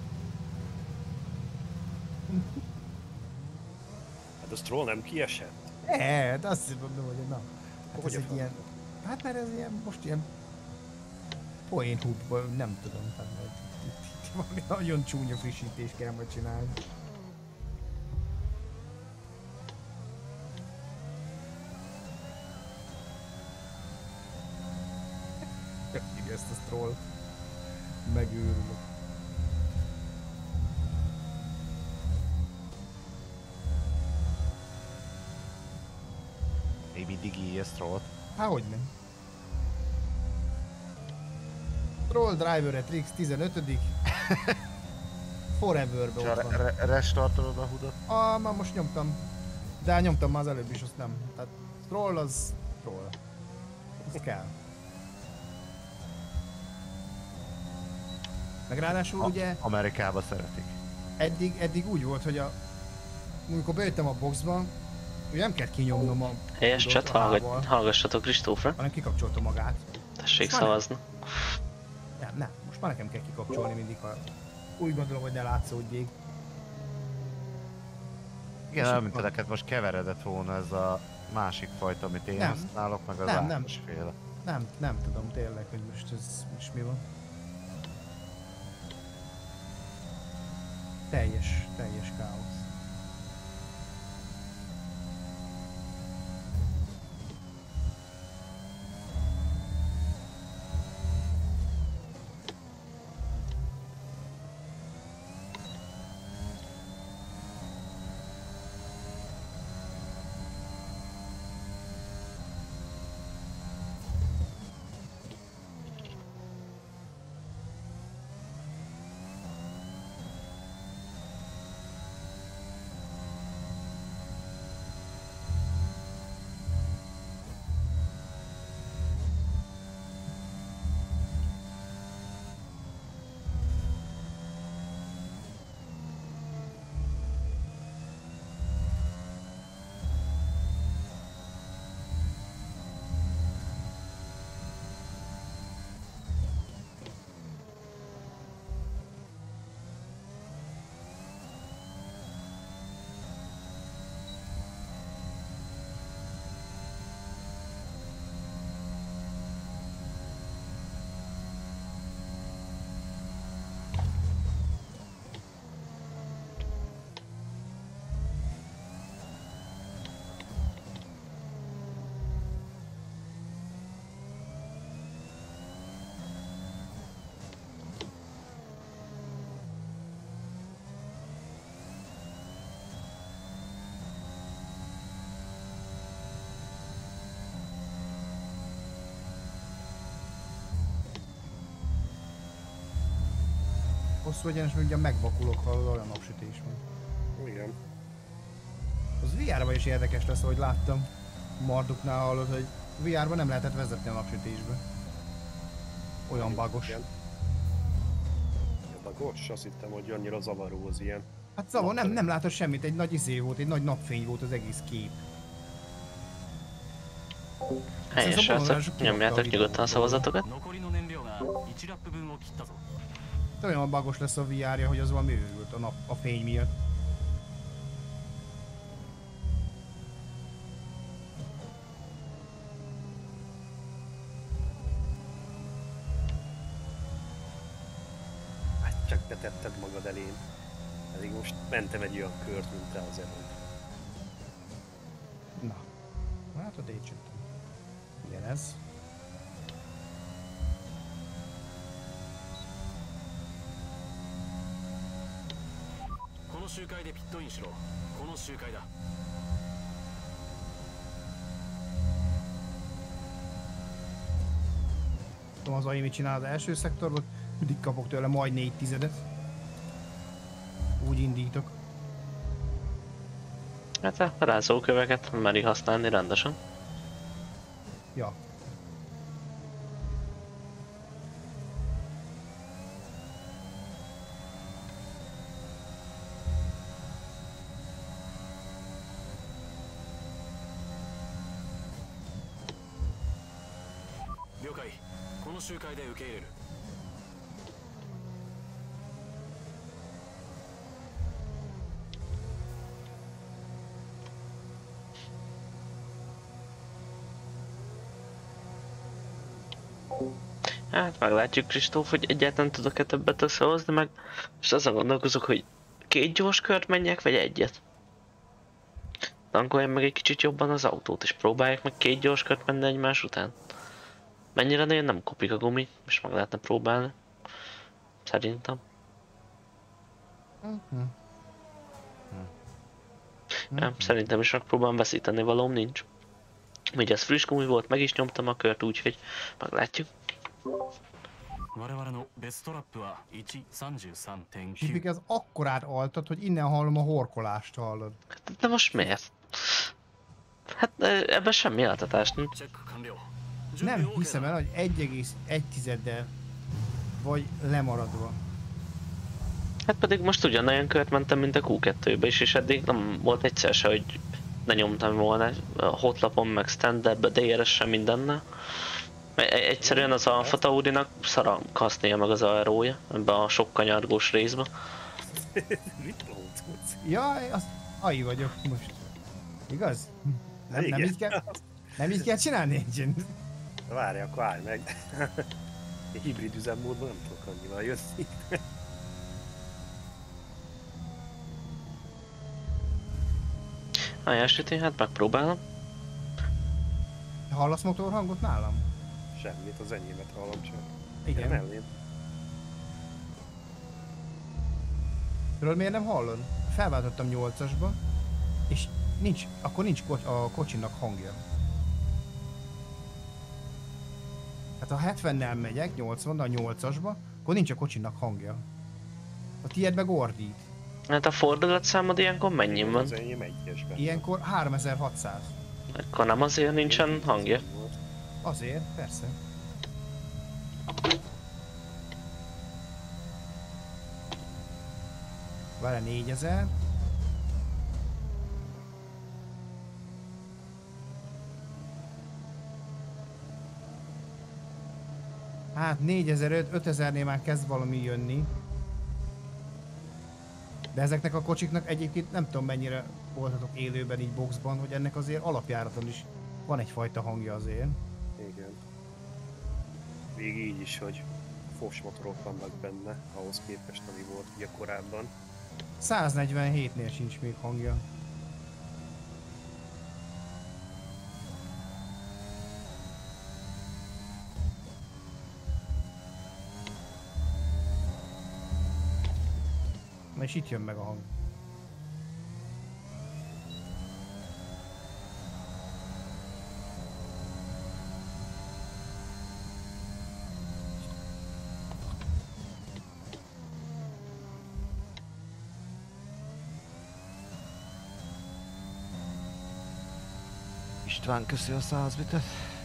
Hát a Stroll nem kiesett. Hát azt mondom, hogy na. Hát Hogy ez a egy franc? ilyen... Hát mert ez ilyen, most ilyen... Poén húbban, nem tudom. Tehát, itt- itt- itt valami nagyon csúnya frissítést kell majd csinálni. Köszönjük ezt a Strollt. Megőrülök. Baby Digi Megye Stroll-t. Há, hogy nem. Stroll Driver Trix tizenötödik Forever-be És ott a van. re- re- restartolod a hudot? Ah, már most nyomtam. De nyomtam már az előbb is, azt nem. Tehát Stroll az Stroll. Az kell. Meg ráadásul ugye Amerikában szeretik. eddig, eddig úgy volt, hogy a... Amikor bejöttem a boxba, ugye nem kellett kinyomnom a... Helyes hudot chat, a hallgat, hával, hallgassatok Kristófra. hanem kikapcsolta magát. Tessék Most már nem. szavazni. Nem, nem. Most már nekem kell kikapcsolni mindig, ha úgy gondolom, hogy ne látszódjék. Igen, És nem, mint akkor- neked most keveredett volna ez a másik fajta, amit én Nem. használok, meg az Nem, nem. átosféle. Nem, nem tudom tényleg, hogy most ez most mi van. Teljes, teljes káosz. Hosszú egyenes, hogy ugye megvakulok, ha olyan napsütés van. Igen. Az vé er-ben is érdekes lesz, ahogy láttam. Marduknál hallod, hogy vé er-ben nem lehetett vezetni a napsütésbe. Olyan bagos. Igen. Bagos? Azt hittem, hogy annyira zavaró az ilyen. Hát zavar, nem, nem látod semmit, egy nagy izé volt, egy nagy napfény volt az egész kép. Helyes Ez a srácok, vonalások kirakta a nyomjátok videót nyugodtan a róla. szavazatokat. 残りの燃料がいちラップ分を切ったぞ De olyan bagos lesz a vé er-ja, hogy az valami őrült a nap, a fény miatt. Hát csak te tetted magad elén. Pedig most mentem egy olyan kört, mint te az előtt. Na, hát a D-csetem. Igen ez. この周回でピットインしろこの周回だ Tudom, az á i mit csinál az első szektorban, mindig kapok tőle majd négy tizedet. Úgy indítok. Hát a rázóköveket meri használni rendesen. Ja. Gyokai, この周回で受け入れる Hát meglátjuk Kristóf, hogy egyáltalán tudok-e többet összehozni, meg és azon gondolkozok, hogy két gyors kört menjek, vagy egyet. Tankoljam meg egy kicsit jobban az autót, és próbálják meg két gyors kört menni egymás után. Mennyire nagyon nem kopik a gumi, és meg lehetne próbálni. Szerintem. Mhm. Nem, szerintem is megpróbálom veszíteni, valóm nincs. Ugye ez friss gumi volt, meg is nyomtam a kört, úgyhogy meglátjuk. Sipik, ez akkorát altat, hogy innen hallom a horkolást, hallod. De most miért? Hát ebben semmi altatás nincs. Nem hiszem el, hogy egy egész egy tizeddel vagy lemaradva. Hát pedig most ugyanolyan kört mentem, mint a Q kettőbe is, és eddig nem volt egyszer se, hogy ne nyomtam volna a hotlapon, meg stand-up, dé er es-re, mindennel. Egyszerűen az Alfa Taurinak szara kasznia meg az aerója ebbe a sok kanyargós részbe. Jaj, az ai vagyok most. Igaz? Nem, nem így kell, nem így kell csinálni, Agent? Várj, akkor állj meg. Egy hibrid üzemmódban nem tudok annyival jönni. Ajánlásíti, hát megpróbálom. Hallasz motorhangot nálam? Semmit, az enyémet hallom csak. Igen. Mellém. Tudod miért nem hallod? Felváltottam nyolcasba, és nincs, akkor nincs ko a kocsinak hangja. Hát ha hetvennel megyek, nyolcvannal a nyolcasba, akkor nincs a kocsinak hangja. A tiéd meg ordít. Hát a fordulatszámod ilyenkor mennyi van? Az enyém egyesben. Ilyenkor háromezer-hatszáz. Akkor nem azért nincsen hangja? Azért, persze. Várj, négyezer. Hát négyezer-öt, ötezernél már kezd valami jönni. De ezeknek a kocsiknak egyébként nem tudom mennyire voltatok élőben így boxban, hogy ennek azért alapjáraton is van egyfajta hangja azért. Igen. Még így is, hogy fos motorok vannak benne, ahhoz képest, ami volt ugye korábban. száznegyvenhétnél sincs még hangja. Na és itt jön meg a hang. István, köszi a száz bitet.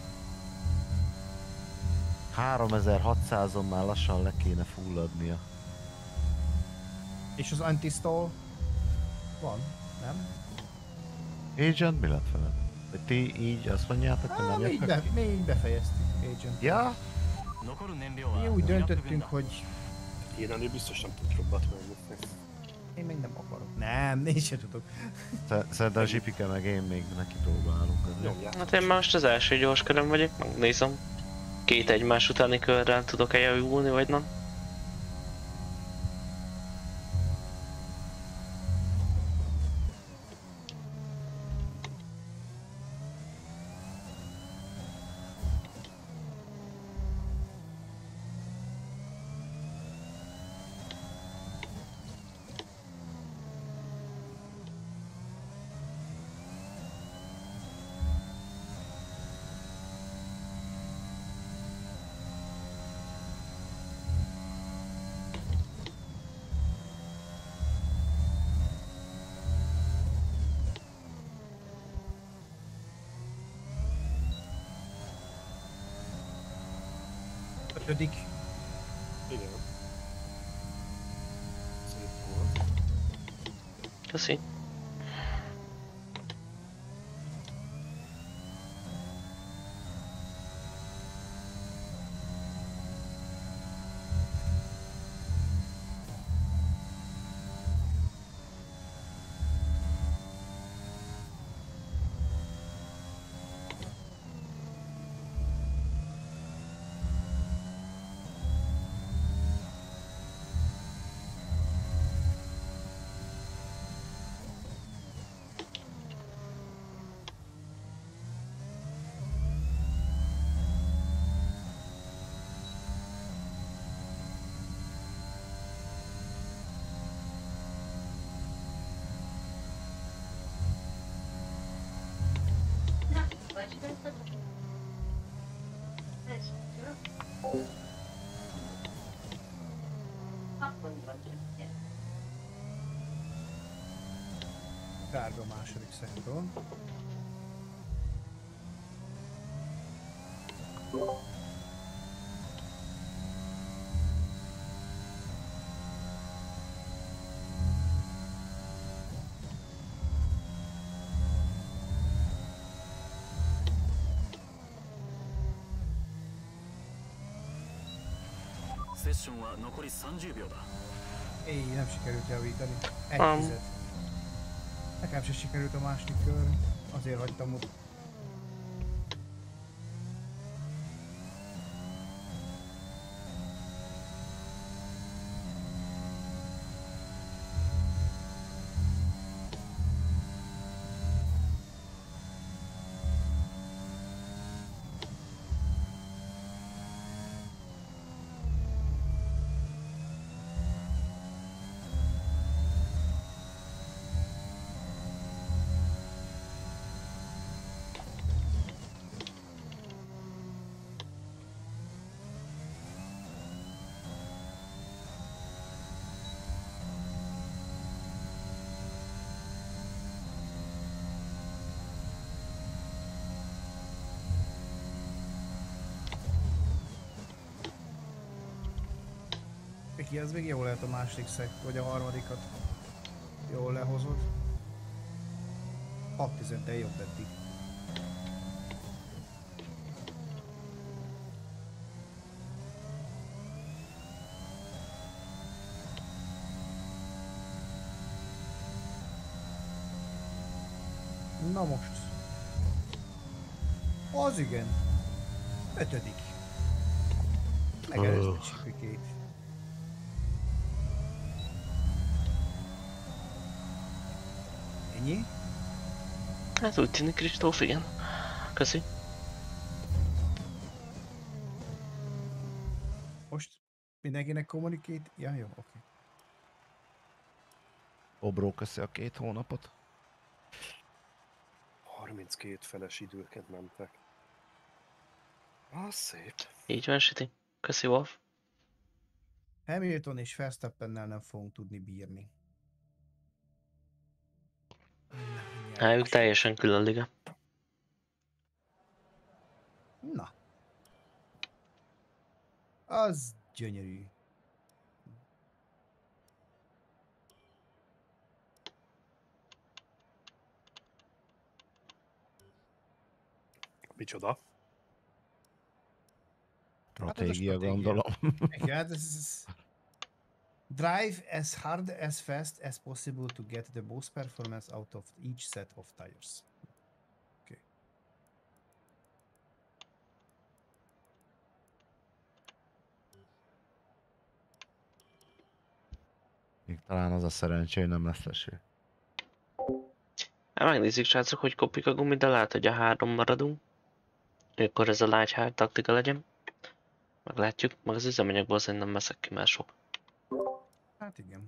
háromezer-hatszázon már lassan le kéne fulladnia. És az anti-stall van, nem? Agent, mi lett veled? Hogy ti így azt mondjátok, hogy Á, nem mi így, jöttök be, ki? mi így befejeztük, Agent. Ja? Mi úgy döntöttünk, hogy Én ennél biztos nem tud jobbat megmutni. én még nem akarok. Nem, én sem tudok. Szerintem Zsipike meg én még neki próbálunk azért. Nyomják. Hát én most az első gyors köröm vagyok, megnézem. Két egymás utáni körrel tudok-e javulni, vagy nem? Ötödik. Igen. Szép volt. Köszi. Kárba a második szektor. Session は残りさんじゅうびょうだ。 Éj, nem sikerült javítani. Egy Um. tized. Nekem se sikerült a második kör. Azért hagytam ott. Miki, ez még jól lehet a második szektor, vagy a harmadikat. Jól lehozod. hat tizeddel jobb eddig. Na most. Az igen. Ötödik. Megelőzte Csipikét. Ennyi? Hát úgy tűnik, Kristóf, igen. Köszi. Most mindenkinek kommunikét? Ja, jó, oké. Okay. Obró, köszi a két hónapot. harminckét feles időket mentek. Az szép. Így van, Siti. Köszi, Wolf. Hamilton és Verstappennel nem fogunk tudni bírni. Hát ők teljesen külön liga. Na. Az gyönyörű. Micsoda? Stratégia, stratégia. gondolom. Yeah, this is... Drive as hard as fast as possible to get the most performance out of each set of tires. Okay. Még talán az a szerencsé, hogy nem lesz eső. Hát megnézzük, srácok, hogy kopik a gumi, de lehet, hogy a három maradunk. Akkor ez a lágy hár taktika legyen. Meglátjuk, meg az üzemanyagból szerintem nem veszek ki már sok. Hát igen.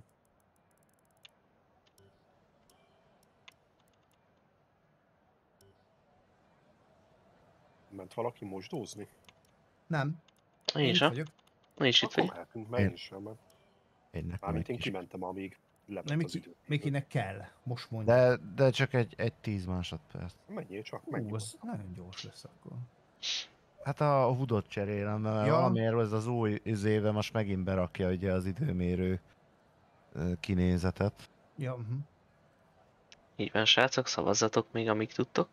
Ment valaki mosdózni? Nem. Én itt sem. vagyok. Én is itt Akkor vagyok. mehetünk, mert én is sem ment. Én nekem Mármint egy én kis... kimentem, amíg Nem, lepett az Miki, idő. Mikinek kell. Most mondja. De, de csak egy, egy tíz másodperc. Menjél csak, Hú, menjél. az nagyon gyors lesz akkor. Hát a hudot cserélem, mert Ja. valamiért ez az új izéve most megint berakja ugye az időmérő ö, kinézetet. Ja, uh-huh. Így van, srácok, szavazzatok még, amíg tudtok.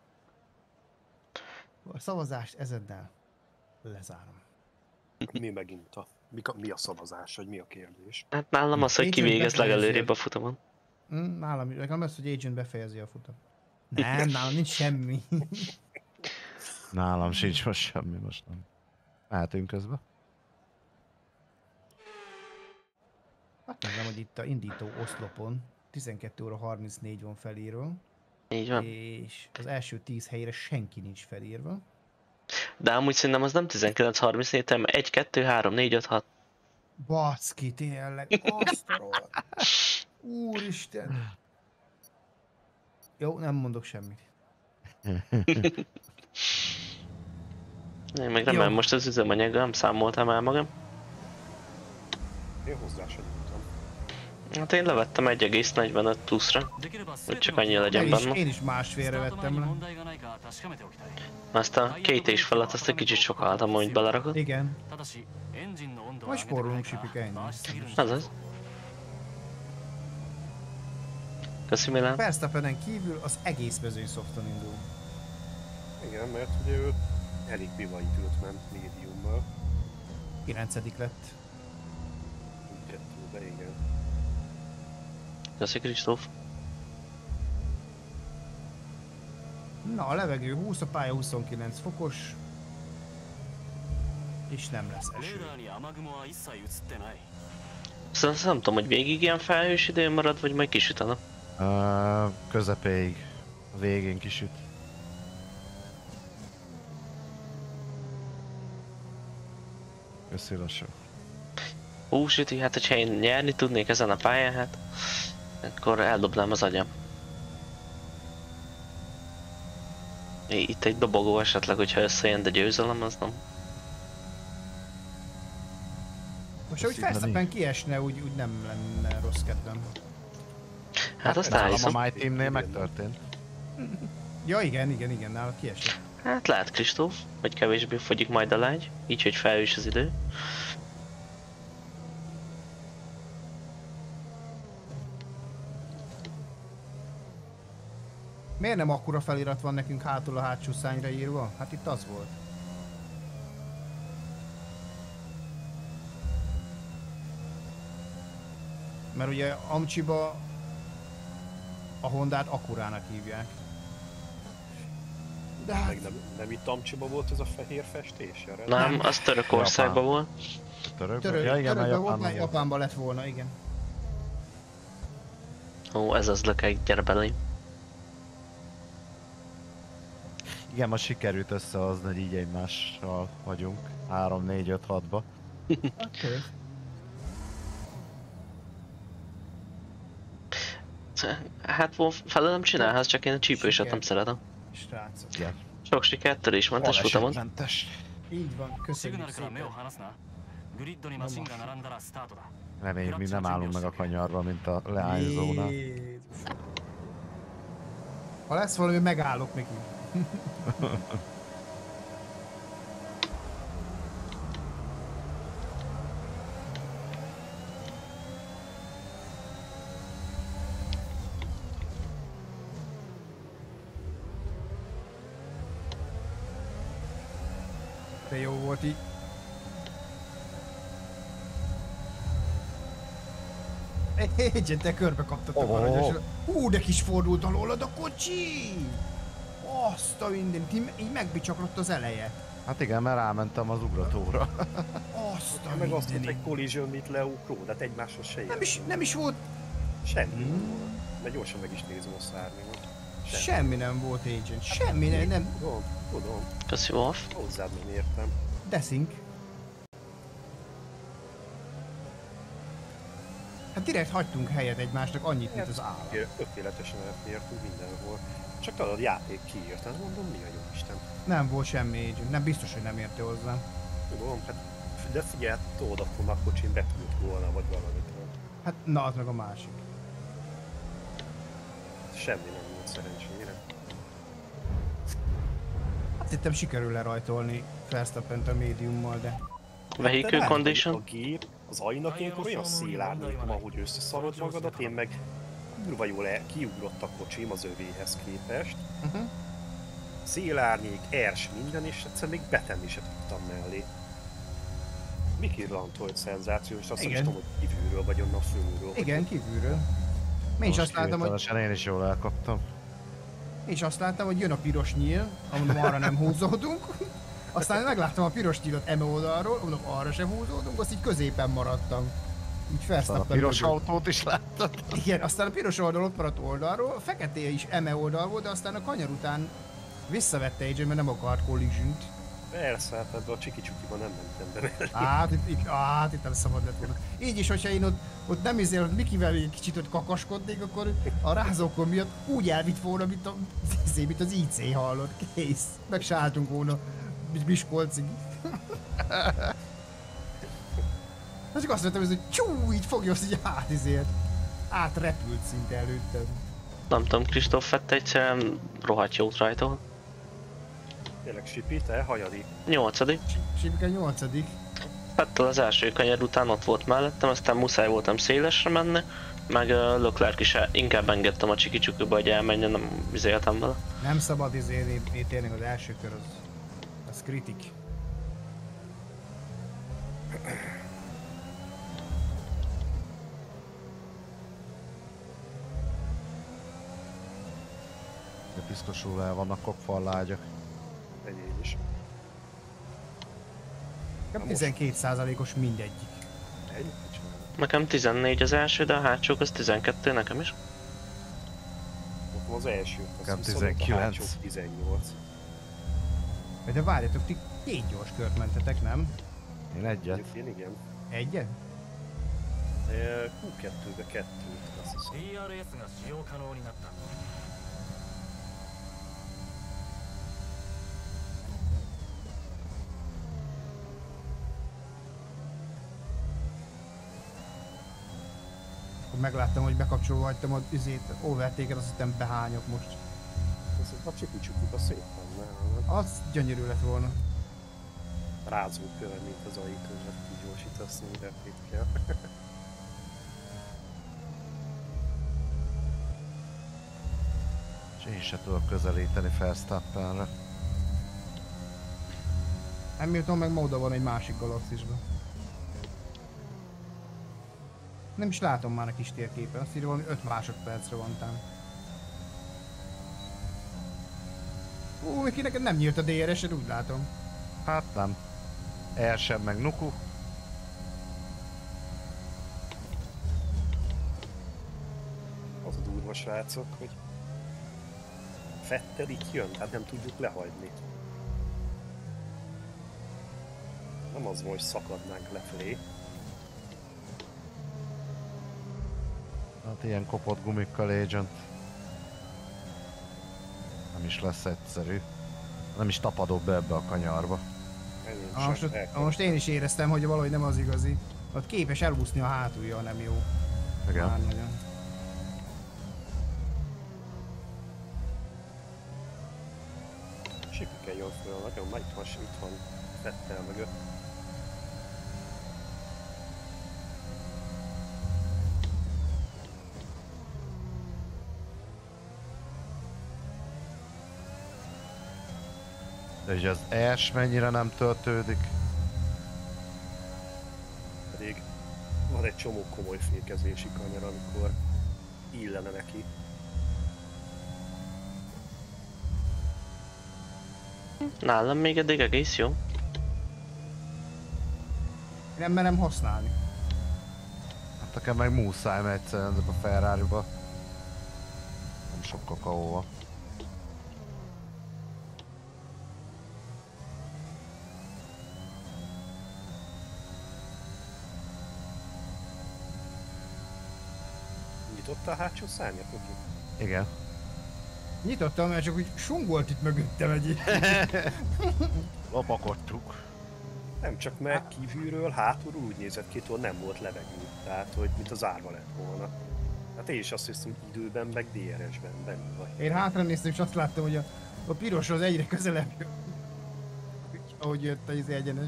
A szavazást ezennel lezárom. Mi megint a... Mi a, mi a szavazás, vagy mi a kérdés? Hát nálam az, hogy Agent kivégez befejezi legelőrébb a- a futamon. Mm, nálam is. Nekem lesz, hogy Agent befejezi a futam. Nem, nálam nincs semmi. Nálam sincs most semmi, most nem. Mehetünk közben. Hát nézem, hogy itt a indító oszlopon tizenkettő óra harmincnégy van felírva, Így van. és az első tíz helyre senki nincs felírva. De amúgy szerintem az nem tizenkilenc harmincnégy, hanem egy, kettő, három, négy, öt, hat. Baszki, tényleg, azt a rohadt. Úristen. Jó, nem mondok semmit. Én meg remélem most az üzemanyaggal nem számoltam el magam. Én hozzá sem tudtam. Hát én levettem egy egész negyvenöt pluszra, hogy csak annyi legyen Én is, benne. én is másfélre vettem le. Azt a két és felett azt egy kicsit sokaltam, amit belerakod. Igen. Majd spórolunk Sipike, ennyi. Azaz. Köszi Milán. Verstappenen kívül az egész mezőny softon indul. Igen, mert ugye ő elég biva időt ment médiummal. kilencedik lett. Kettőbe, igen. Köszi Kristóf. Na, a levegő húsz, a pálya huszonkilenc fokos. És nem lesz eső. Szóval nem tudom, hogy végig ilyen felhős idő marad, vagy majd kisüt a nap. Uh, közepéig. A végén kisüt. Köszi lassan. Hú, süti, hát hogyha én nyerni tudnék ezen a pályán, hát akkor eldobnám az agyam. Itt egy dobogó esetleg, hogyha összejön, de győzelem, az nem. Most ahogy Verstappen kiesne, úgy, úgy nem lenne rossz kedvem. Hát azt Ez elhiszem. a My Teamnél megtörtént. Ja igen, igen, igen, nála kiesne. Hát lehet Kristóf, hogy kevésbé fogyik majd a lágy, így hogy felhős az idő. Miért nem akkora felirat van nekünk hátul a hátsó szárnyra írva? Hát itt az volt. Mert ugye Amcsiba a Hondát Akurának hívják. De hát... Meg nem, nem itt Amcsiba volt ez a fehér festés? Nem, az Törökországban volt. Török? Török, Ja, igen, törökben volt, Japánban mert Japánban lett volna, igen. Ó, ez az lökeg, gyere belém. Igen, most sikerült összehozni, hogy így egymással vagyunk. három, négy, öt, hatba. Okay. Hát felelem csinálhatsz, csak én a csípőset nem szeretem. Srácok. Igen. Sok sikert, törésmentes futamon. Mentes. Így van, köszönjük szépen. Reméljük, mi nem állunk meg a kanyarba, mint a leányzónál. Jézus. Ha lesz valami, megállok neki. De jó volt így. Egyen, te körbe kaptad a Oh. aranyos. Hú, de kis fordult alólad a kocsi! Azt a mindent, így, így megbicsaklott az eleje. Hát igen, mert rámentem az ugratóra. Azt a Meg azt mondta, mindent. egy collision mit leugró, de hát egymáshoz se Nem ér. is, nem is volt, Semmi. Hmm. Mert gyorsan meg is nézem a szárnyamat. semmi, semmi nem volt, Agent. Semmi nem, nem. Tudom, tudom. Köszi Wolf. Hozzád nem értem. Deszink. Hát direkt hagytunk helyet egymásnak annyit, mint az állat. Tökéletesen elfértünk mindenhol. Csak talán a játék kiírt, hát mondom, mi a jó Isten. Nem volt semmi, Agent. Nem biztos, hogy nem érte hozzá. Tudom, hát de figyelj, tudod, akkor már kocsin betűnt volna, vagy valamit. Hát na, az meg a másik. Semmi nem volt szerencsére. Hát hittem sikerül lerajtolni Verstappent a médiummal, de... Vehicle De condition. A gép, az ajnak ilyenkor olyan szélárnyékom, ahogy összeszarod magadat, én meg kurva jól el, kiugrott a kocsim az övéhez képest. Uh-huh. Szélárnyék, ers, minden, és egyszer még betenni se tudtam mellé. Miki lantolt szenzáció, és azt nem is Igen. tudom, hogy kívülről vagy onnan fölülről. Igen, kívülről. Én is azt láttam, hogy, Kivételesen én is jól elkaptam. én is azt láttam, hogy jön a piros nyíl, mondom, arra nem húzódunk. Aztán megláttam a piros nyílat eme oldalról, mondom, arra sem húzódunk, azt így középen maradtam. Így Aztán a Verstappen piros mögött. autót is láttad? Igen, aztán a piros oldal ott maradt oldalról, a fekete is eme oldal volt, de aztán a kanyar után visszavette Adrian, mert nem akart collision-t. Persze, hát ebbe a csiki-csukiban nem mentem be mellé. Hát itt, itt, hát itt nem szabad lett volna. Így is, hogyha én ott, ott nem izél, hogy Mikivel egy kicsit ott kakaskodnék, akkor a rázókon miatt úgy elvitt volna, mint, a, mint az i cé hallott, kész. Meg se álltunk volna Miskolcig. Csak azt mondtam, hogy csú, így fogja, azt így átizért. Átrepült szinte előttem. Nem tudom, Kristóf vette egyszerűen rohadt jót rajta. Tényleg Sipi, te hajadi. Nyolcadik. Sipike nyolcadik. Fettel az első kanyar után ott volt mellettem, aztán muszáj voltam szélesre menni, meg uh, Leclerc is inkább engedtem a csiki-csukiba, hogy elmenjen, nem izéltem vele. Nem szabad izélni, tényleg az első kör az, az kritik. De piszkosul el vannak kopfallágyak. Enyém is. Nekem tizenkét százalékos mindegyik. Egy, mit csinálok? Nekem tizennégy az első, de a hátsók az tizenkettő, nekem is. Ott van az első, az Nekem viszont tizenkilenc. a hátsó tizennyolc. De várjatok, ti két gyors kört mentetek, nem? Én egyet. Én igen. Egyet? E, kú kettőbe kettőt, azt hiszem. ティーアールエス が使用可能になった Akkor megláttam, hogy bekapcsolva hagytam az üzét, overtake-et, azt hittem behányok most. Ez a csiki-csukiba szép lenne. Az gyönyörű lett volna. Rázó köve, mint az á i között kigyorsítasz, minden mit kell. És én se tudok közelíteni Verstappenre. Hamilton meg Móda van egy másik galaxisban. Nem is látom már a kis térképen, azt írja valami öt másodpercre van tám. Ú, Miki, neked nem nyílt a dé er es-ed, úgy látom. Hát nem. Ersem meg Nuku. Az a durva srácok, hogy Vettel így jön, hát nem tudjuk lehagyni. Nem az van, hogy szakadnánk lefelé. Hát ilyen kopott gumikkal Agent. Nem is lesz egyszerű. Nem is tapadok be ebbe a kanyarba. Ennyi Ah, most, ott, ah, most én is éreztem, hogy valahogy nem az igazi. Ott képes elúszni a hátulja, nem jó. Igen. Már nagyon. Sipike jól föl, nagyon már itt van, itt van Vettel mögött. De ugye az Ers mennyire nem töltődik? Pedig van egy csomó komoly fékezési kanyar, amikor illene neki. Nálam még eddig egész jó. Nem merem használni. Hát nekem meg muszáj, mert egyszerűen ebbe a Ferrari-ba nem sok kakaó van. Nyitotta a hátsó szárnyat, Miki? Igen. Nyitottam, mert csak úgy sungolt itt mögöttem egy. Lopakodtuk. Nem csak meg kívülről, hátulról úgy nézett ki, hogy nem volt levegő. Tehát, hogy mint az árva lett volna. Hát én is azt hiszem, hogy időben, meg dé er es-ben benn vagy. Én hátra néztem és azt láttam, hogy a, a piros az egyre közelebb jön. Ahogy jött az egyenes.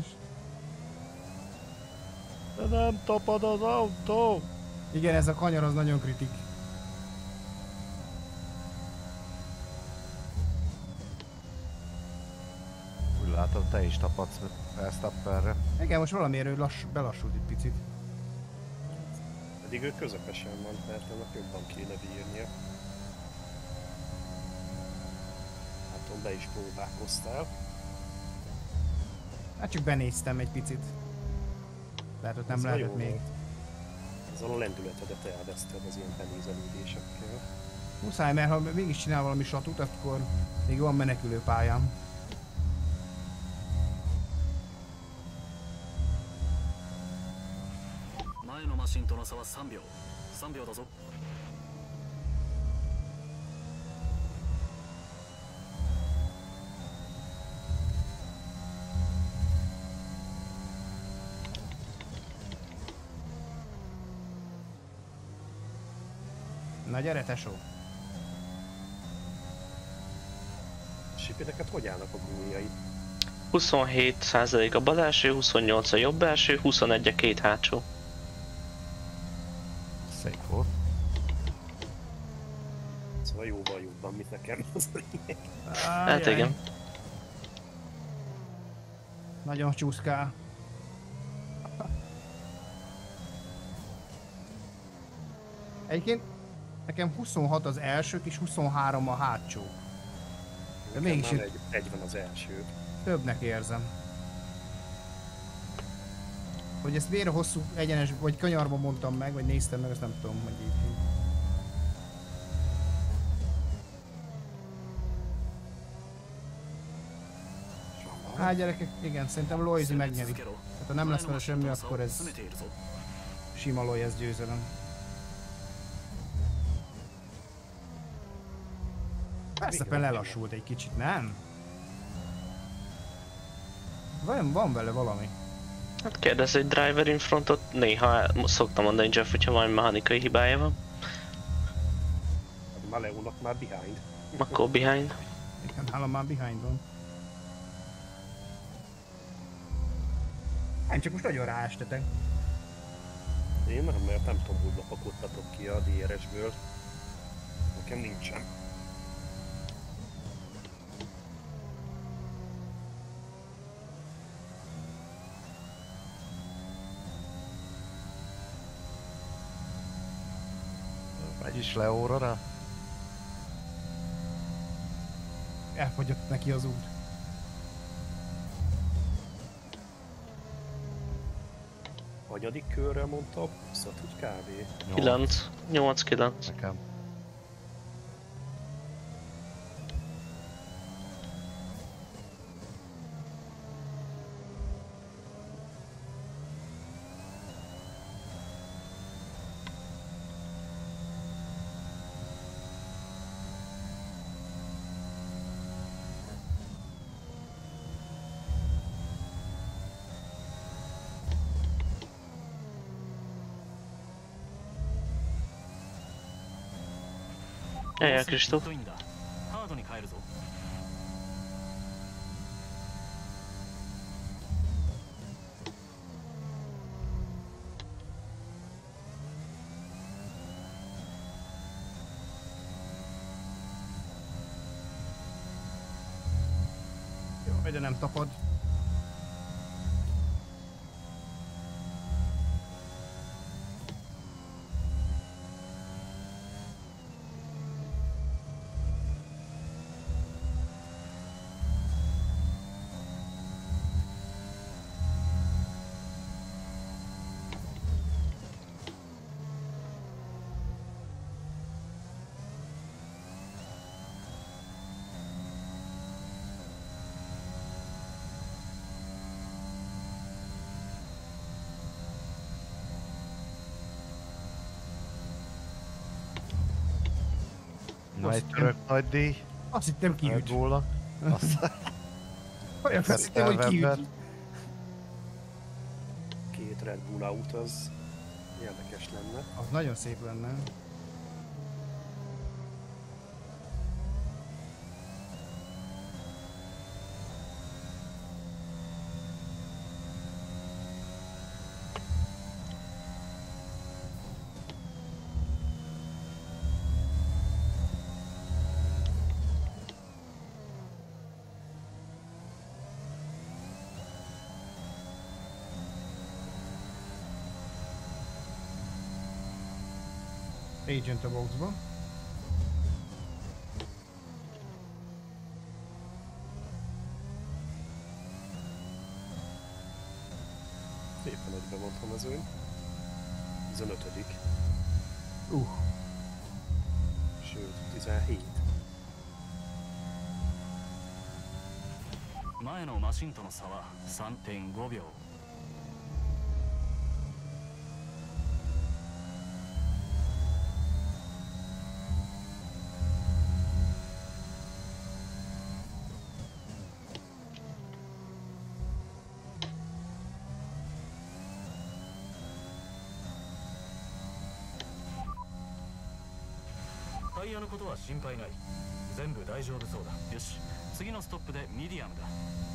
De nem tapad az autó! Igen, ez a kanyar az nagyon kritik. Úgy látom, te is tapadsz Verstappenre. Igen, most valamiért ő lass, belassult egy picit. Pedig ő közepesen van, tehát ennek jobban kéne bírnia. Látom, be is próbálkoztál. Hát csak benéztem egy picit. Lehet, hogy nem Ez lehetett jó még. volt. Ezzel a lendületedet elveszted az ilyen benézelődésekkel. Muszáj, mert ha mégis csinál valami satut, akkor még van menekülő pályám. 前のマシンとの差はさんびょうさんびょうだぞ Na gyere, tesó. Sipi, neked hogy állnak a gúnyai? huszonhét százalék a bal első, huszonnyolc a jobb első, huszonegy a két hátsó. Szép volt. Szóval jóval jobban, mint nekem. Hát igen. Nagyon csúszkál. Egyébként nekem huszonhat az elsők és huszonhárom a hátsó. De mégis egy, egy van az első. Többnek érzem. Hogy ezt miért hosszú egyenes, vagy kanyarban mondtam meg, vagy néztem meg, azt nem tudom, hogy így. Hát gyerekek, igen, szerintem Loizi megnyeri. Hát ha nem lesz vele semmi, akkor ez sima Loiz győzelem. Verstappen lelassult egy kicsit, nem? Van, van vele valami. Hát kérdezz egy driver in frontot, néha szoktam mondani Jeff, hogyha valami mechanikai hibája van. A Maleónak már behind. Akkor behind. Igen, nálam már behind van. Nem, csak most nagyon ráestetek. Én nem, mert nem tudom, hogy lapakodtatok ki a dé er es-ből. Nekem nincsen. Megy is le órára? Elfogyott neki az út. Hanyadik körrel mondta a pluszat, hogy kávé? kilenc, nyolc kilenc. Nekem. Jajjá, Kristóf. Jó, de nem tapad. Na egy török nagy díj. Azt hittem kiüt. Red Bullnak. Azt Olyan azt hittem, hogy kiüt. Két Red Bull out, az érdekes lenne. Az nagyon szép lenne. Agent a boxba. Szépen egybe mondtam az ön. tizenötödik. Uh. Sőt, tizenhét. 前のマシンとの差は さんてんごびょう。 Azt タイヤのことは心配ない。全部大丈夫そうだ。よし、次のストップでミディアムだ。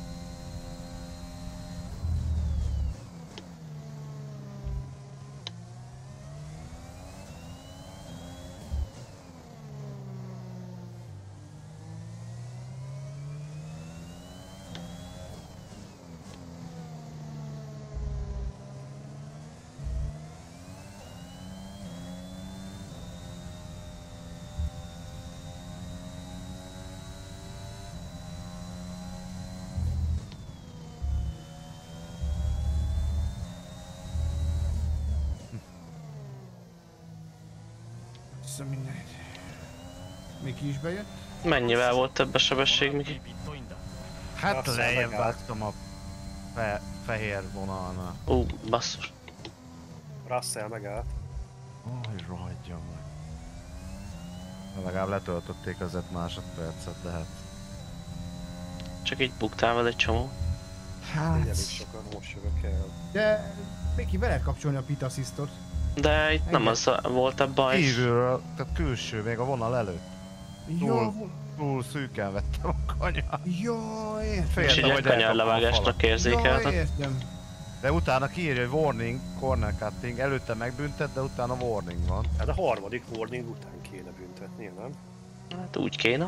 Vissza mindenit. Miki is bejött? Mennyivel volt több a sebesség, Miki? Hát az Russell eljebb megállt. vágtam a fe fehér vonalnál. Ú, basszus. Russell megállt. Aj, rohadjon meg. Legalább letöltötték az öt másodpercet, de hát... Csak így buktál vele egy csomó. Hát... Így elég sokan most jövök el. De Miki, be lehet kapcsolni a pit assistot. De itt nem az a- volt a baj. Kívülről, tehát külső, még a vonal előtt. Jó, Túl, túl szűken vettem a kanyar. jó, értem. És Féltem, így egy hogy elkapom a kanyarlevágásnak falat. Jó, érzékelted. értem. De utána kiírja, hogy warning, corner cutting, előtte megbüntet, de utána warning van. Hát a harmadik warning után kéne büntetni, nem? Hát úgy kéne.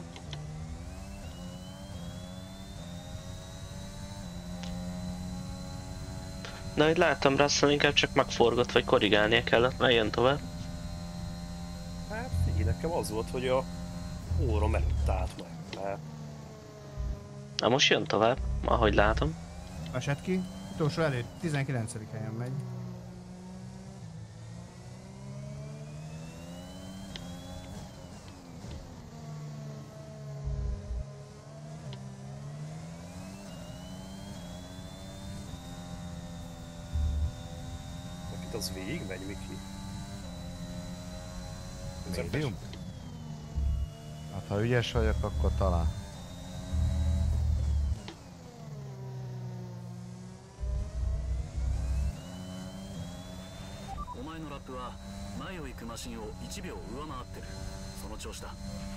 De ahogy láttam, Russell inkább csak megforgott, vagy korrigálnia kellett, mert jön tovább. Hát figyelj, nekem az volt, hogy a órom előtt állt meg. Tehát Na most jön tovább, ahogy látom. Esett ki. Utolsó előtt, tizenkilencedik helyen megy. itt az végig megy, Miki. Medium? Hát ha ügyes vagyok, akkor talán. お前のラップは前を行くマシンをいちびょう上回ってる。その調子だ。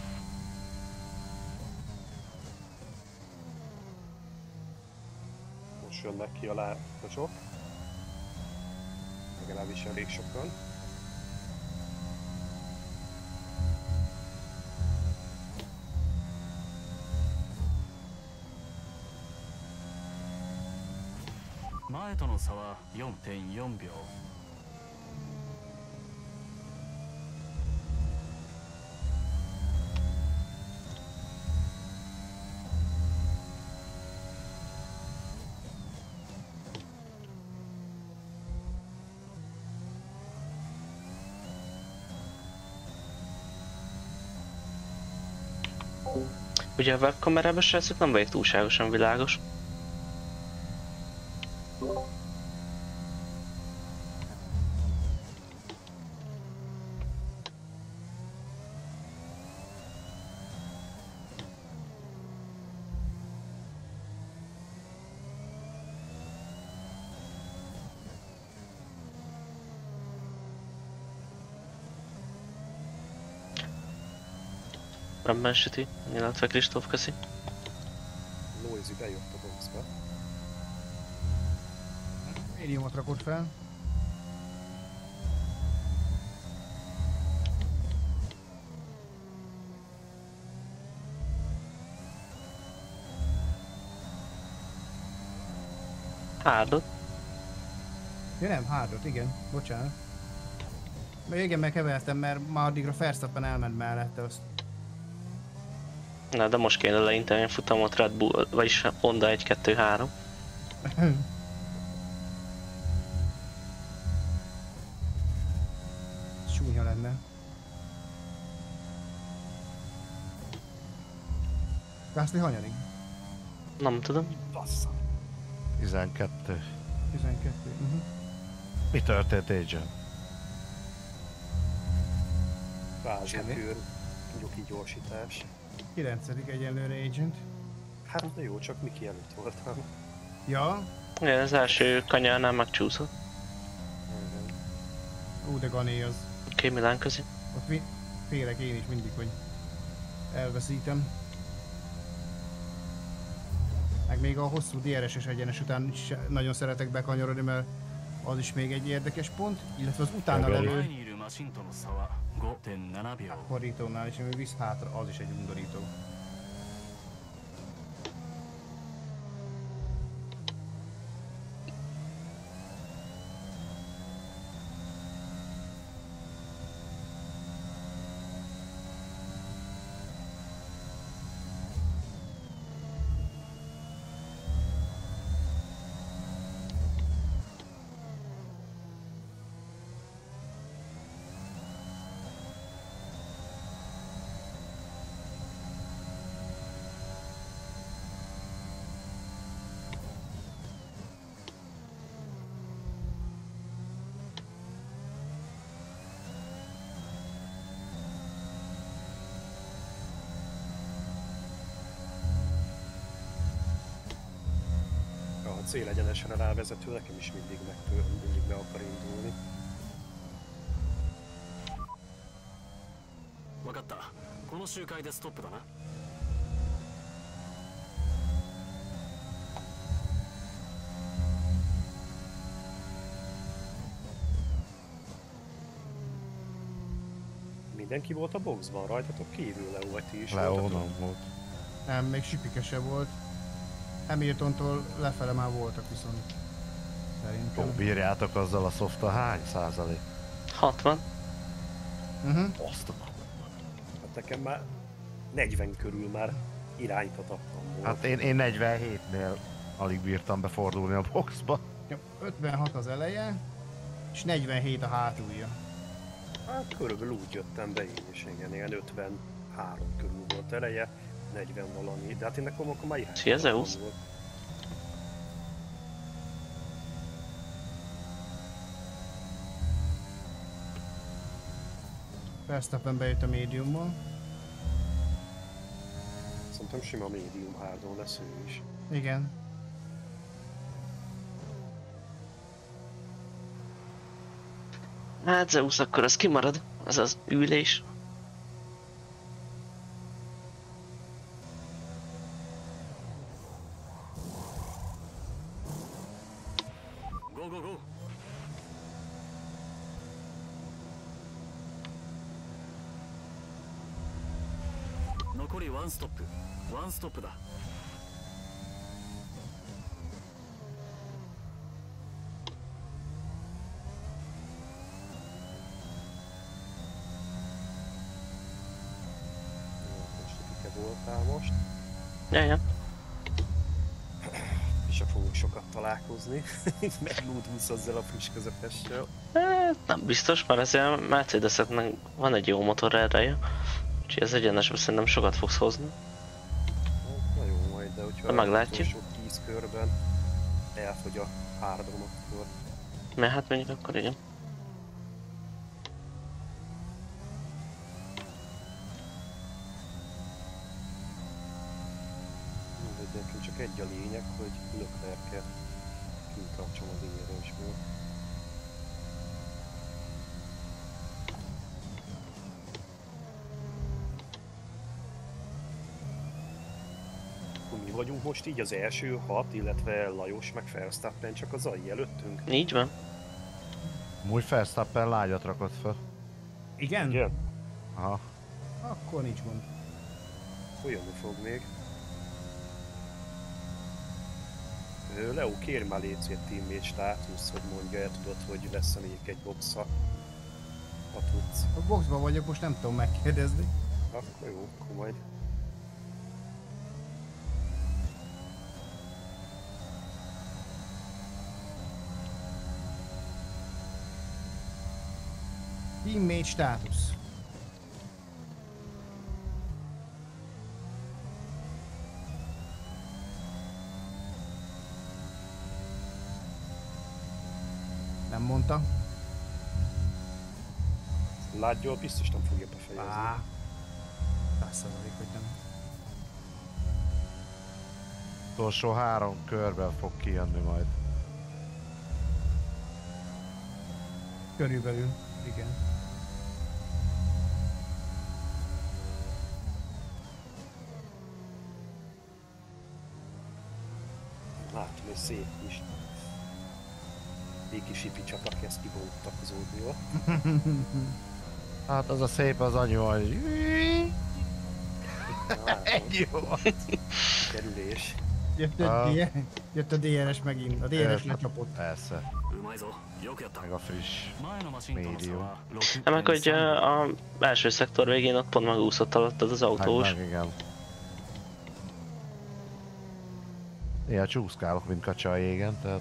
Most jönnek ki a lábasok. Legalábbis elég sokan. 前との差は よんてんよんびょう。 Ugye a webkamerában srácok nem vagyok túlságosan világos. Rendben süti, illetve Kristóf, köszi. Noisy bejött a boxba. Médiumot rakott fel. Hardot. Ja nem, hardot, igen. Bocsánat. Mert igen, megkevertem, mert már addigra Verstappen elment mellette azt. Na de most kéne leinteni a futamot Red Bull, vagyis Honda egy kettő három. Súnya lenne. Gasly hanyadik? Nem tudom. Bassza. tizenkettő. tizenkettő. Uh-huh. Mi történt, Agent? Vázsakőr, gyoki gyorsítás. kilencedik egyenlőre Agent. Hát de jó, csak Miki előtt voltam. Ja. Igen, az első kanyarnál megcsúszott. Ú, de Gané az. Oké, okay, Milán közi. Ott mi... félek én is mindig, hogy elveszítem. Meg még a hosszú dé er es-es egyenes után is nagyon szeretek bekanyarodni, mert az is még egy érdekes pont, illetve az utána levő borítónál is, ami visz hátra, az is egy undorító. A célegyenesre rávezető nekem is mindig meg, mindig be akar indulni. わかった。この周回でストップだな。 Mindenki volt a boxban rajtatok kívül, Leo, vagy ti is Leo voltatok? nem volt. Nem, még Sipike se volt. Hamiltontól lefele már voltak viszont. Jó, Szerintem. bírjátok azzal a softa hány százalék? hatvan. Uh-huh. Azt a... Hát nekem már negyven körül már irányíthatatlan volt. Hát én, én negyvenhétnél alig bírtam befordulni a boxba. Ja, ötvenhat az eleje, és negyvenhét a hátulja. Hát körülbelül úgy jöttem be én is, igen, ilyen ötvenhárom körül volt eleje, negyven valami, de hát én nekem akkor már Szia, Zeus! volt. Verstappen bejött a médiumból. Szerintem sima médium hardon lesz ő is. Igen. Hát Zeus, akkor az kimarad, az az ülés. Go, go, go. 残りワンストップ。ワンストップだ。 Voltál most, Jajjá. és fogunk sokat találkozni, meglódulsz azzal a friss közepessel. Hát nem biztos, mert ezért Mercedeseknek van egy jó motor ereje. Úgyhogy ez egyenesben szerintem sokat fogsz hozni. Na jó, majd, de hogyha meglátjuk. az utolsó tíz körben elfogy a hardon, akkor Mert hát mondjuk akkor igen. mindegy, nekem csak egy a lényeg, hogy Leclerc-et kintartsam az érésből. Mi vagyunk most így az első hat, illetve Lajos meg Verstappen csak az Zai előttünk. Így van. Múgy Verstappen lágyat rakott fel. Igen? Igen? Aha. Akkor nincs gond. Folyamni fog még. Ö, Leo, kérj már légy egy teammate státusz, hogy mondja el, tudod, hogy lesz még egy boxa, ha tudsz. A boxban vagyok, most nem tudom megkérdezni. Akkor jó, akkor majd. Teammate státusz. Nem mondta. Látjól biztos nem fogja befejezni. Á. száz százalék, hogy nem. Utolsó három körben fog kijönni majd. Körülbelül, igen. Hát, még szép kis... Régi sipi csapak, ezt kibógtak az ódiót. Hát az a szép az anyu, hogy... Ennyi volt. Kerülés. Jött a, D- jött a dé er es megint, a dé er es lecsapott. Persze. Meg a friss médium. Nem meg, hogy a, a első szektor végén ott pont megúszott alattad az autós. Meg, meg, igen. Néha csúszkálok, mint kacsa a jégen, tehát...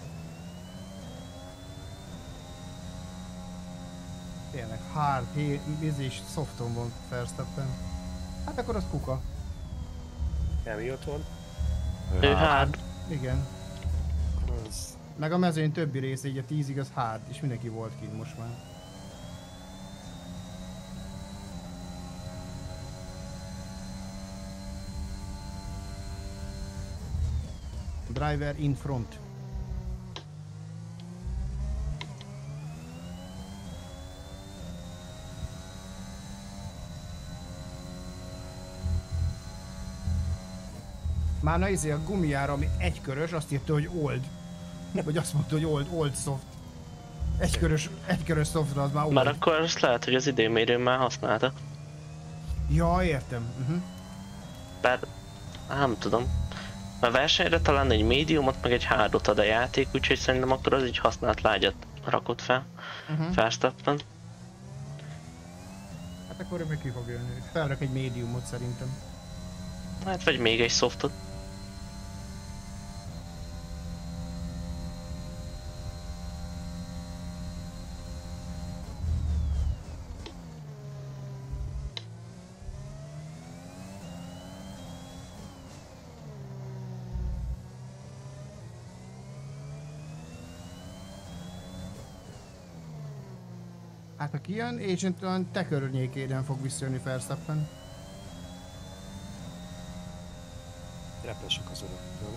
Tényleg, hard, ez is softon van Verstappen. Hát akkor az kuka. Hamilton. Ő hard. Igen. Az... Meg a mezőny többi része, így a tízig az hard, és mindenki volt kint most már. Driver in front. Már na izé a gumijára, ami egykörös, azt írta, hogy old. Vagy azt mondta, hogy old, old soft. Egykörös, egykörös softra az már old. Már akkor azt lehet, hogy az időmérőn már használta. Ja, értem. Uh-huh. Bár, nem tudom. A versenyre talán egy médiumot, meg egy hardot ad a játék, úgyhogy szerintem akkor az így használt lágyat rakott fel. Uh-huh. Verstappen. Hát akkor ő meg ki fog jönni. Felrak egy médiumot szerintem. Hát vagy még egy softot. Hát ha kijön, Agent talán te környékében fog visszajönni Verstappen. Repesek az öröktől.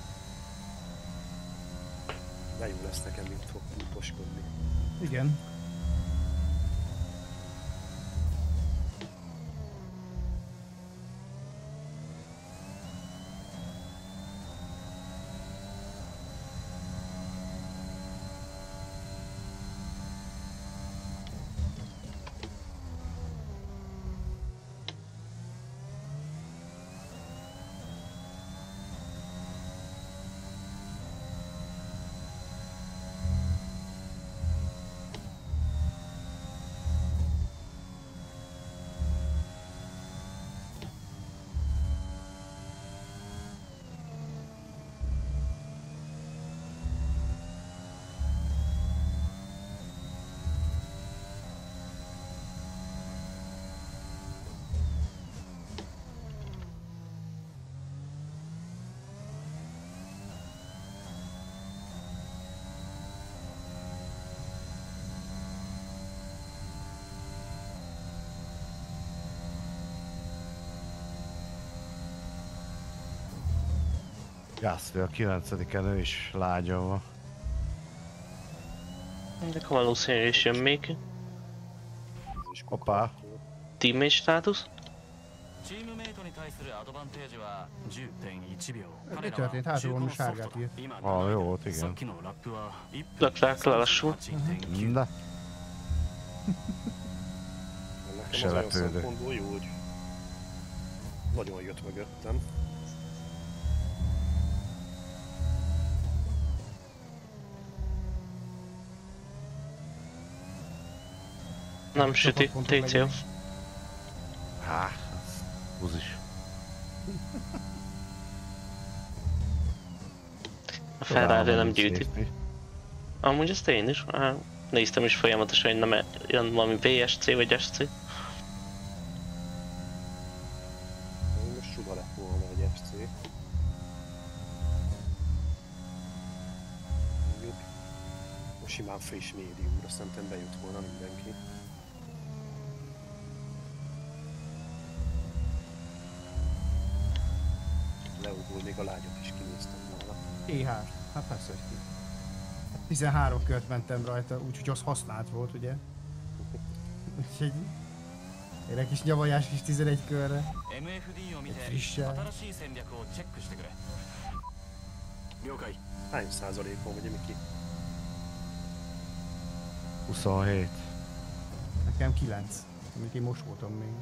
De jó lesz nekem, mint fog púposkodni. Igen. Gasly a kilencediken ő is lágyon van. De akkor valószínűleg is jön még. Hoppá. Teammate státusz? Mi történt? Hátul valami sárgát írt. Ah, jó volt, igen. Leclerc lelassul. Na. Nekem Se az olyan lepődő. szempontból jó, hogy nagyon jött mögöttem. Nem süti, té cé. Há, húz is. A Ferrari nem gyűjti. Amúgy ezt én is. Á, néztem is folyamatosan, hogy nem jön valami vé es cé vagy es cé. Most csuda lett volna egy ef cé. Mondjuk, most simán friss médiumra szerintem bejut volna mindenki. Leóból még a lágyat is kinéztem volna. té há, hát persze, hogy ki. tizenhárom kört mentem rajta, úgyhogy az használt volt, ugye? Úgyhogy... Egy kis nyavajás is tizenegy körre. Egy frissel. 了解。 Hány százalékon vagy, Miki? huszonhét. Nekem kilenc. Amit én most voltam még.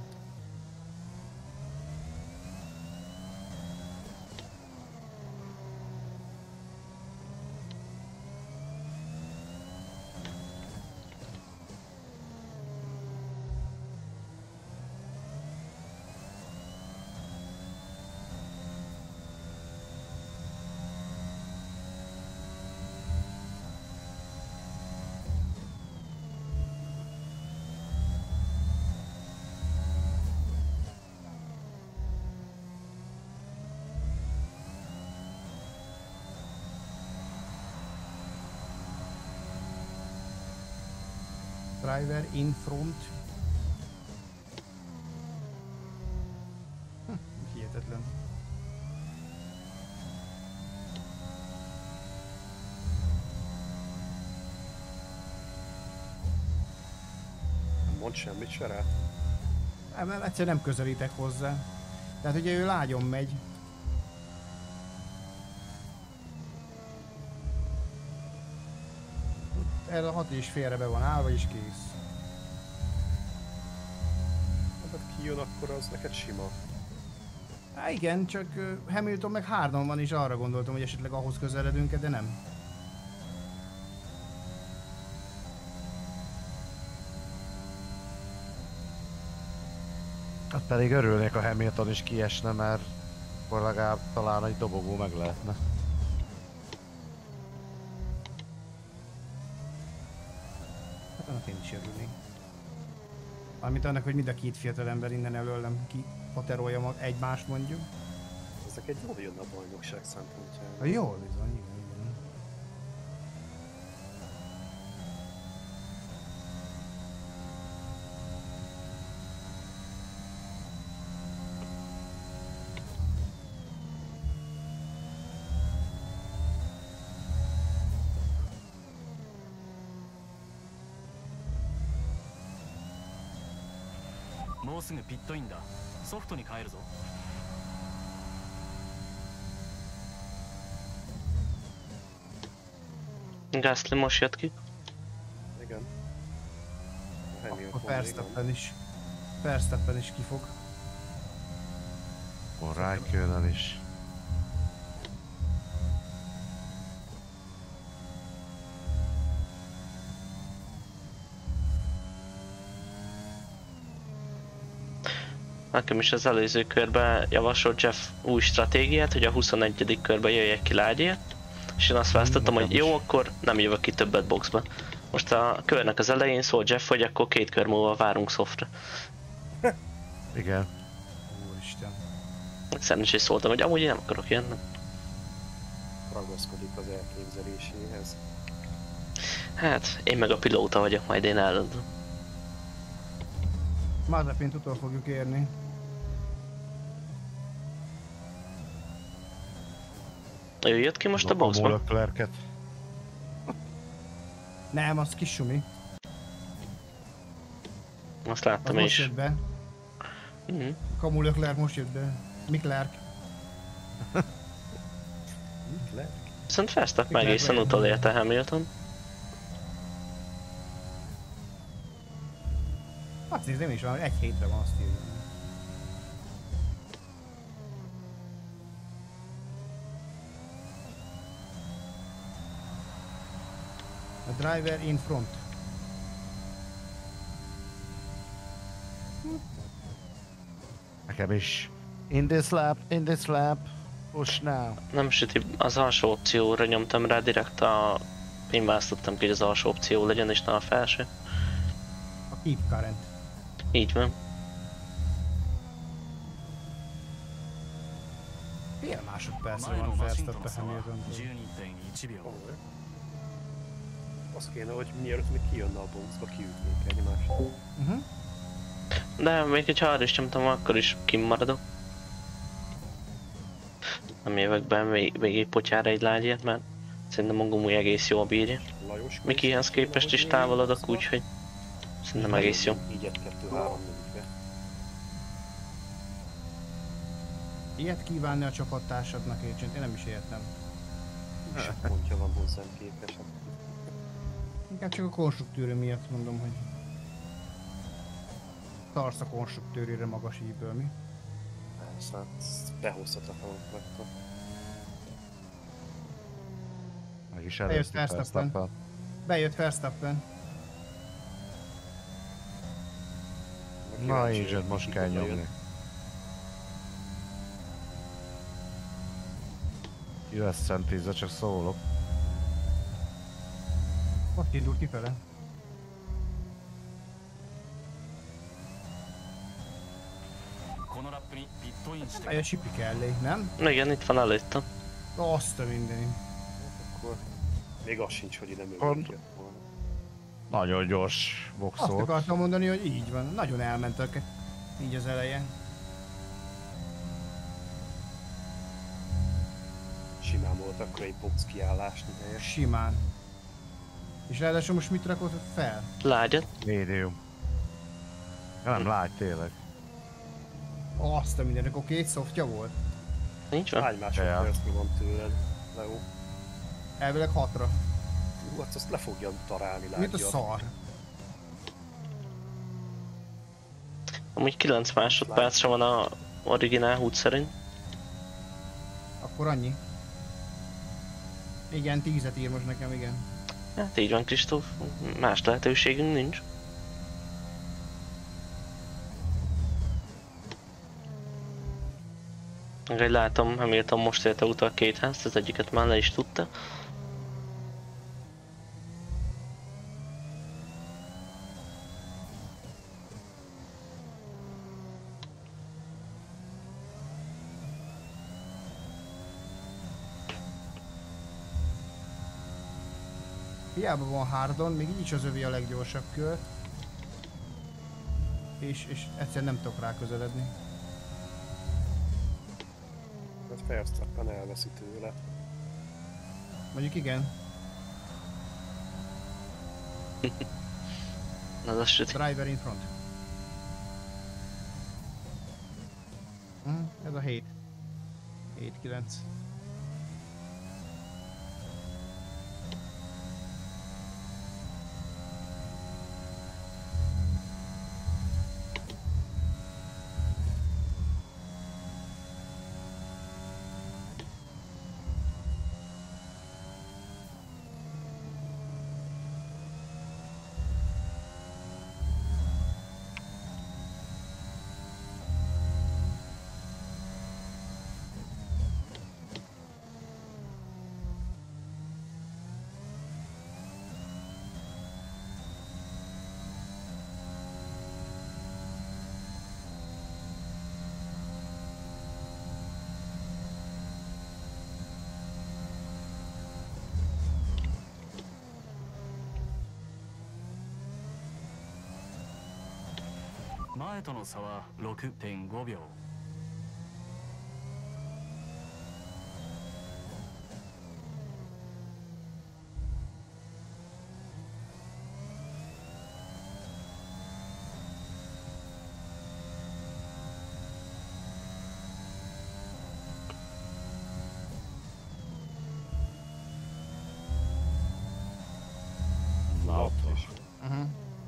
Driver in front. Hm, hihetetlen. Nem mond semmit se rá. Nem, egyszerűen nem közelítek hozzá. Tehát ugye ő lágyon megy. Erre a hat és félre be van állva és kész. Hát kijön, akkor az neked sima. Há igen, csak uh, Hamilton meg hárdan van, és arra gondoltam, hogy esetleg ahhoz közeledünk, de nem. Hát pedig örülnék, a Hamilton is kiesne, mert akkor legalább talán egy dobogó meg lehetne. Hát annak én is örülnék. Valamint annak, hogy mind a két fiatalember innen előlem ki paterolja mag egymást mondjuk. Ezek egy jól jön a bajnokság szempontjából. Ha jól bizony, igen, igen. もうすぐピットインだ。ソフトに変えるぞ。 Gasly most jött ki. Igen. A Hamilton Akkor még Verstappen is. Verstappen is kifog. Akkor Raikkonen is. Nekem is az előző körben javasolt Jeff új stratégiát, hogy a huszonegyedik körben jöjjek ki lágyért. És én azt választottam, hogy jó, akkor nem jövök ki többet boxba. Most a körnek az elején szólt Jeff, hogy akkor két kör múlva várunk softra. Igen. Úristen. Szerencsés szóltam, hogy amúgy én nem akarok jönni. ragaszkodik az elképzeléséhez. Hát, én meg a pilóta vagyok, majd én eldöntöm. Mazepint utol fogjuk érni. Ő jött ki most a boxban? Leclerc-et. Nem, az kis sumi. Azt láttam Az én most is. jött be. Mm-hmm. Kamu Leclerc most jött be. Miklerk. Viszont Verstappen egészen utolérte Hamilton. Azt nézem is van, egy hétre van, azt írja. A driver in front. Nekem is. In this lap, in this lap. Push now. Nem süti, az alsó opcióra nyomtam rá direkt a... Én választottam ki, hogy az alsó opció legyen és ne a felső. A keep current. Így van. Fél másodpercre 前の van マシンとの Verstappen 差は Hamilton-től. じゅうにてんいちびょう。 Az kéne, hogy mielőtt még kijönne a boxba, kiütnék egymást. Uh-huh. De még hogyha arra is nyomtam, akkor is kimaradok. Nem jövök be még, még egy potyára egy lágyért, mert szerintem a gumi egész jól bírja. Lajos Mikihez képest is távolodok, úgyhogy szerintem egész jó. Így egy kettő három négybe. Ilyet kívánni a csapattársadnak, én én nem is értem. kis pontja van hozzám képest. Inkább csak a konstruktőrő miatt mondom, hogy tarsz a konstruktőrére magas íből, mi? Persze, hát behozhatatlanok vagytok. Meg is Bejött előztük Verstappen. Verstappen. Bejött Verstappen. Na Angel, most kell nyomni. Jössz Szentízre, csak szólok. Ott indult kifele. Bejött Sipi kellé, nem? Igen, itt van előttem. Azt a mindenit. Akkor még az sincs, hogy ide Pont. mögött jött volna. Nagyon gyors Azt boxolt. akartam mondani, hogy így van. Nagyon elmentek így az eleje. Simán volt akkor egy box kiállásni helyes. Simán. És ráadásul most mit rakott fel? Lágyat. Médium. Ja, nem lágy tényleg. Azt a mindenek, oké, két szoftja volt. Nincs van. Hány másodpercnyi van tőled, Leo? Elvileg hatra. Jó, hát azt le fogja darálni, látja. Mit a szar? Amúgy kilenc másodpercre van a originál hút szerint. Akkor annyi. Igen, tízet ír most nekem, igen. Hát így van, Kristóf. Más lehetőségünk nincs. Meg egy látom, Hamilton most érte utal két házt, az egyiket már le is tudta. Hiába van Hardon, még így is az övé a leggyorsabb kör. És, és egyszerűen nem tudok rá közeledni. Hát Verstappen elveszi tőle. Mondjuk igen, Az az süti. driver in front. Hm, ez a hét. hét kilenc. 前との差は ろくてんごびょう。 Autó. Uh-huh.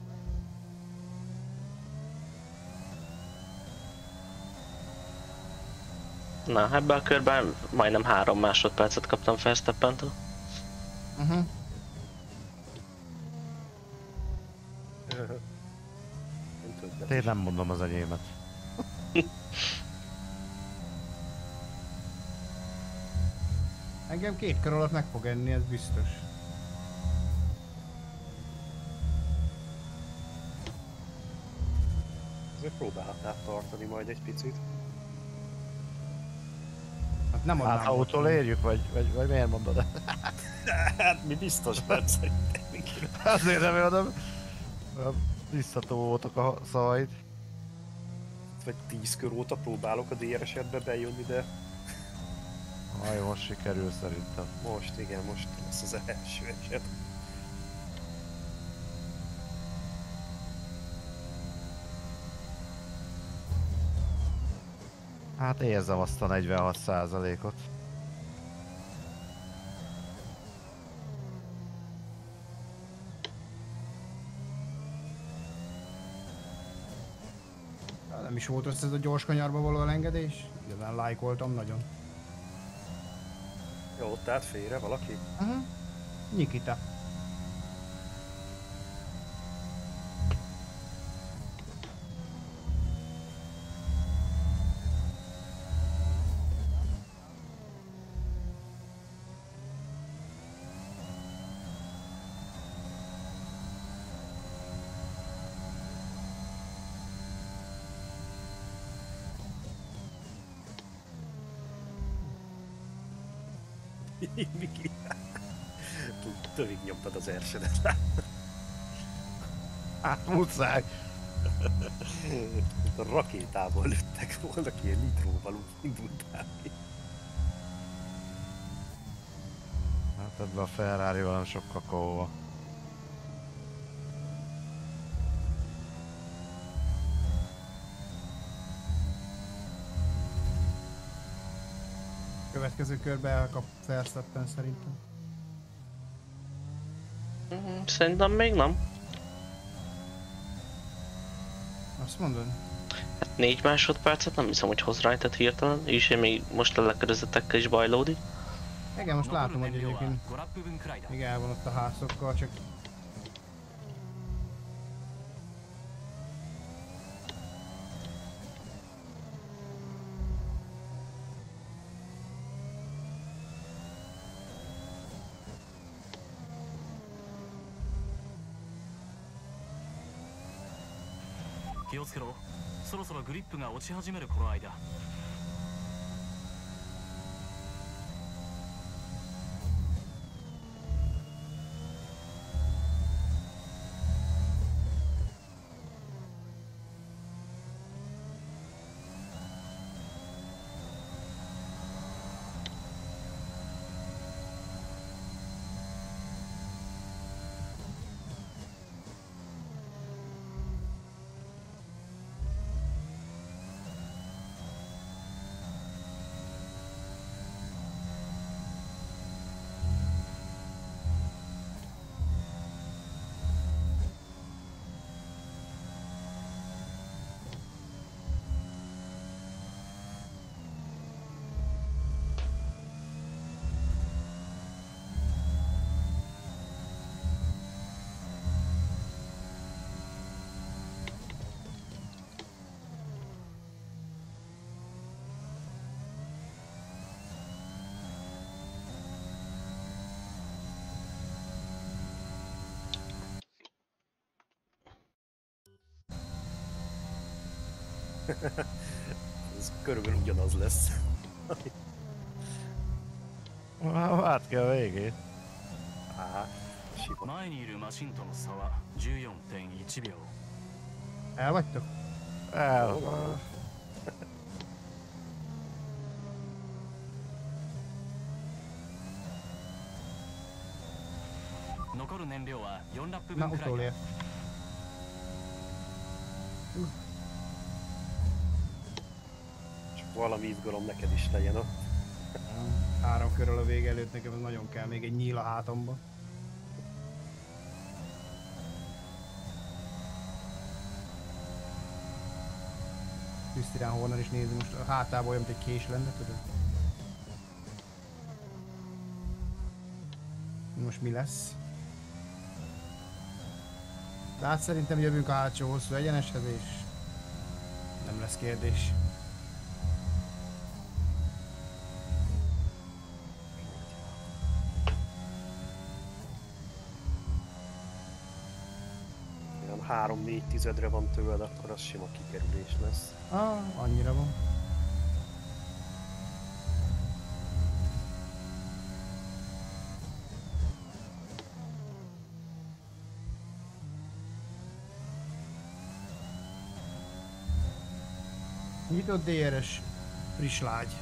Na, ebben a körben majdnem három másodpercet kaptam Verstappentől. Uh-huh. Nem többet. Én nem mondom az enyémet. Engem két kör alatt meg fog enni, ez biztos. Azért próbálhatnád tartani majd egy picit. Hát nem adnám. Hát ha utolérjük, vagy, vagy, vagy miért mondod? Hát mi biztos benne szerintem. Azért nem mondom. Visszató voltak a szavaid. Vagy tíz kör óta próbálok a dé er es-edbe bejönni, de Aj, most sikerül szerintem. most igen, most lesz az első eset. Hát érzem azt a negyvenhat százalékot. Nem is volt össze ez a gyors kanyarba való elengedés. Igazán lájkoltam nagyon. Jó, ott állt félre valaki? Uh-huh. Nikita. Miki. Tövig nyomtad az ersedet. Hát muszáj. A rakétából lőttek volna, ilyen nitróval úgy indultál. Hát ebben a Ferrari-val nem sok kakaó van. Következő körbe elkap Verstappen szerintem. Mm, Szerintem még nem. Azt mondod? Hát négy másodpercet nem hiszem, hogy hoz rajtad hirtelen, és én még most a lekörözetekkel is bajlódik. Igen, most látom, hogy egyébként még el van ott a házokkal, csak... Kiocukero. そろそろグリップが落ち始める頃合いだ。 Ez körülbelül ugyanaz lesz. Hát ki a végét. Á, sipa. 前にいるマシンとの差は じゅうよんてんいち 秒。 El vagytok? El. 残る燃料はよんラップ Na, 分くらいだ。 utolért. Csak valami izgalom neked is legyen ott. Három körül a vége előtt nekem ez nagyon kell, még egy nyíl a hátamban. Christian Horner is nézi most a hátából olyan, mint egy kés lenne, tudod? Most mi lesz? De hát szerintem jövünk a hátsó hosszú egyeneshez és nem lesz kérdés. Olyan három-négy tizedre van tőled, akkor az sima kikerülés lesz. Ah, annyira van. Nyitott dé er es, friss lágy.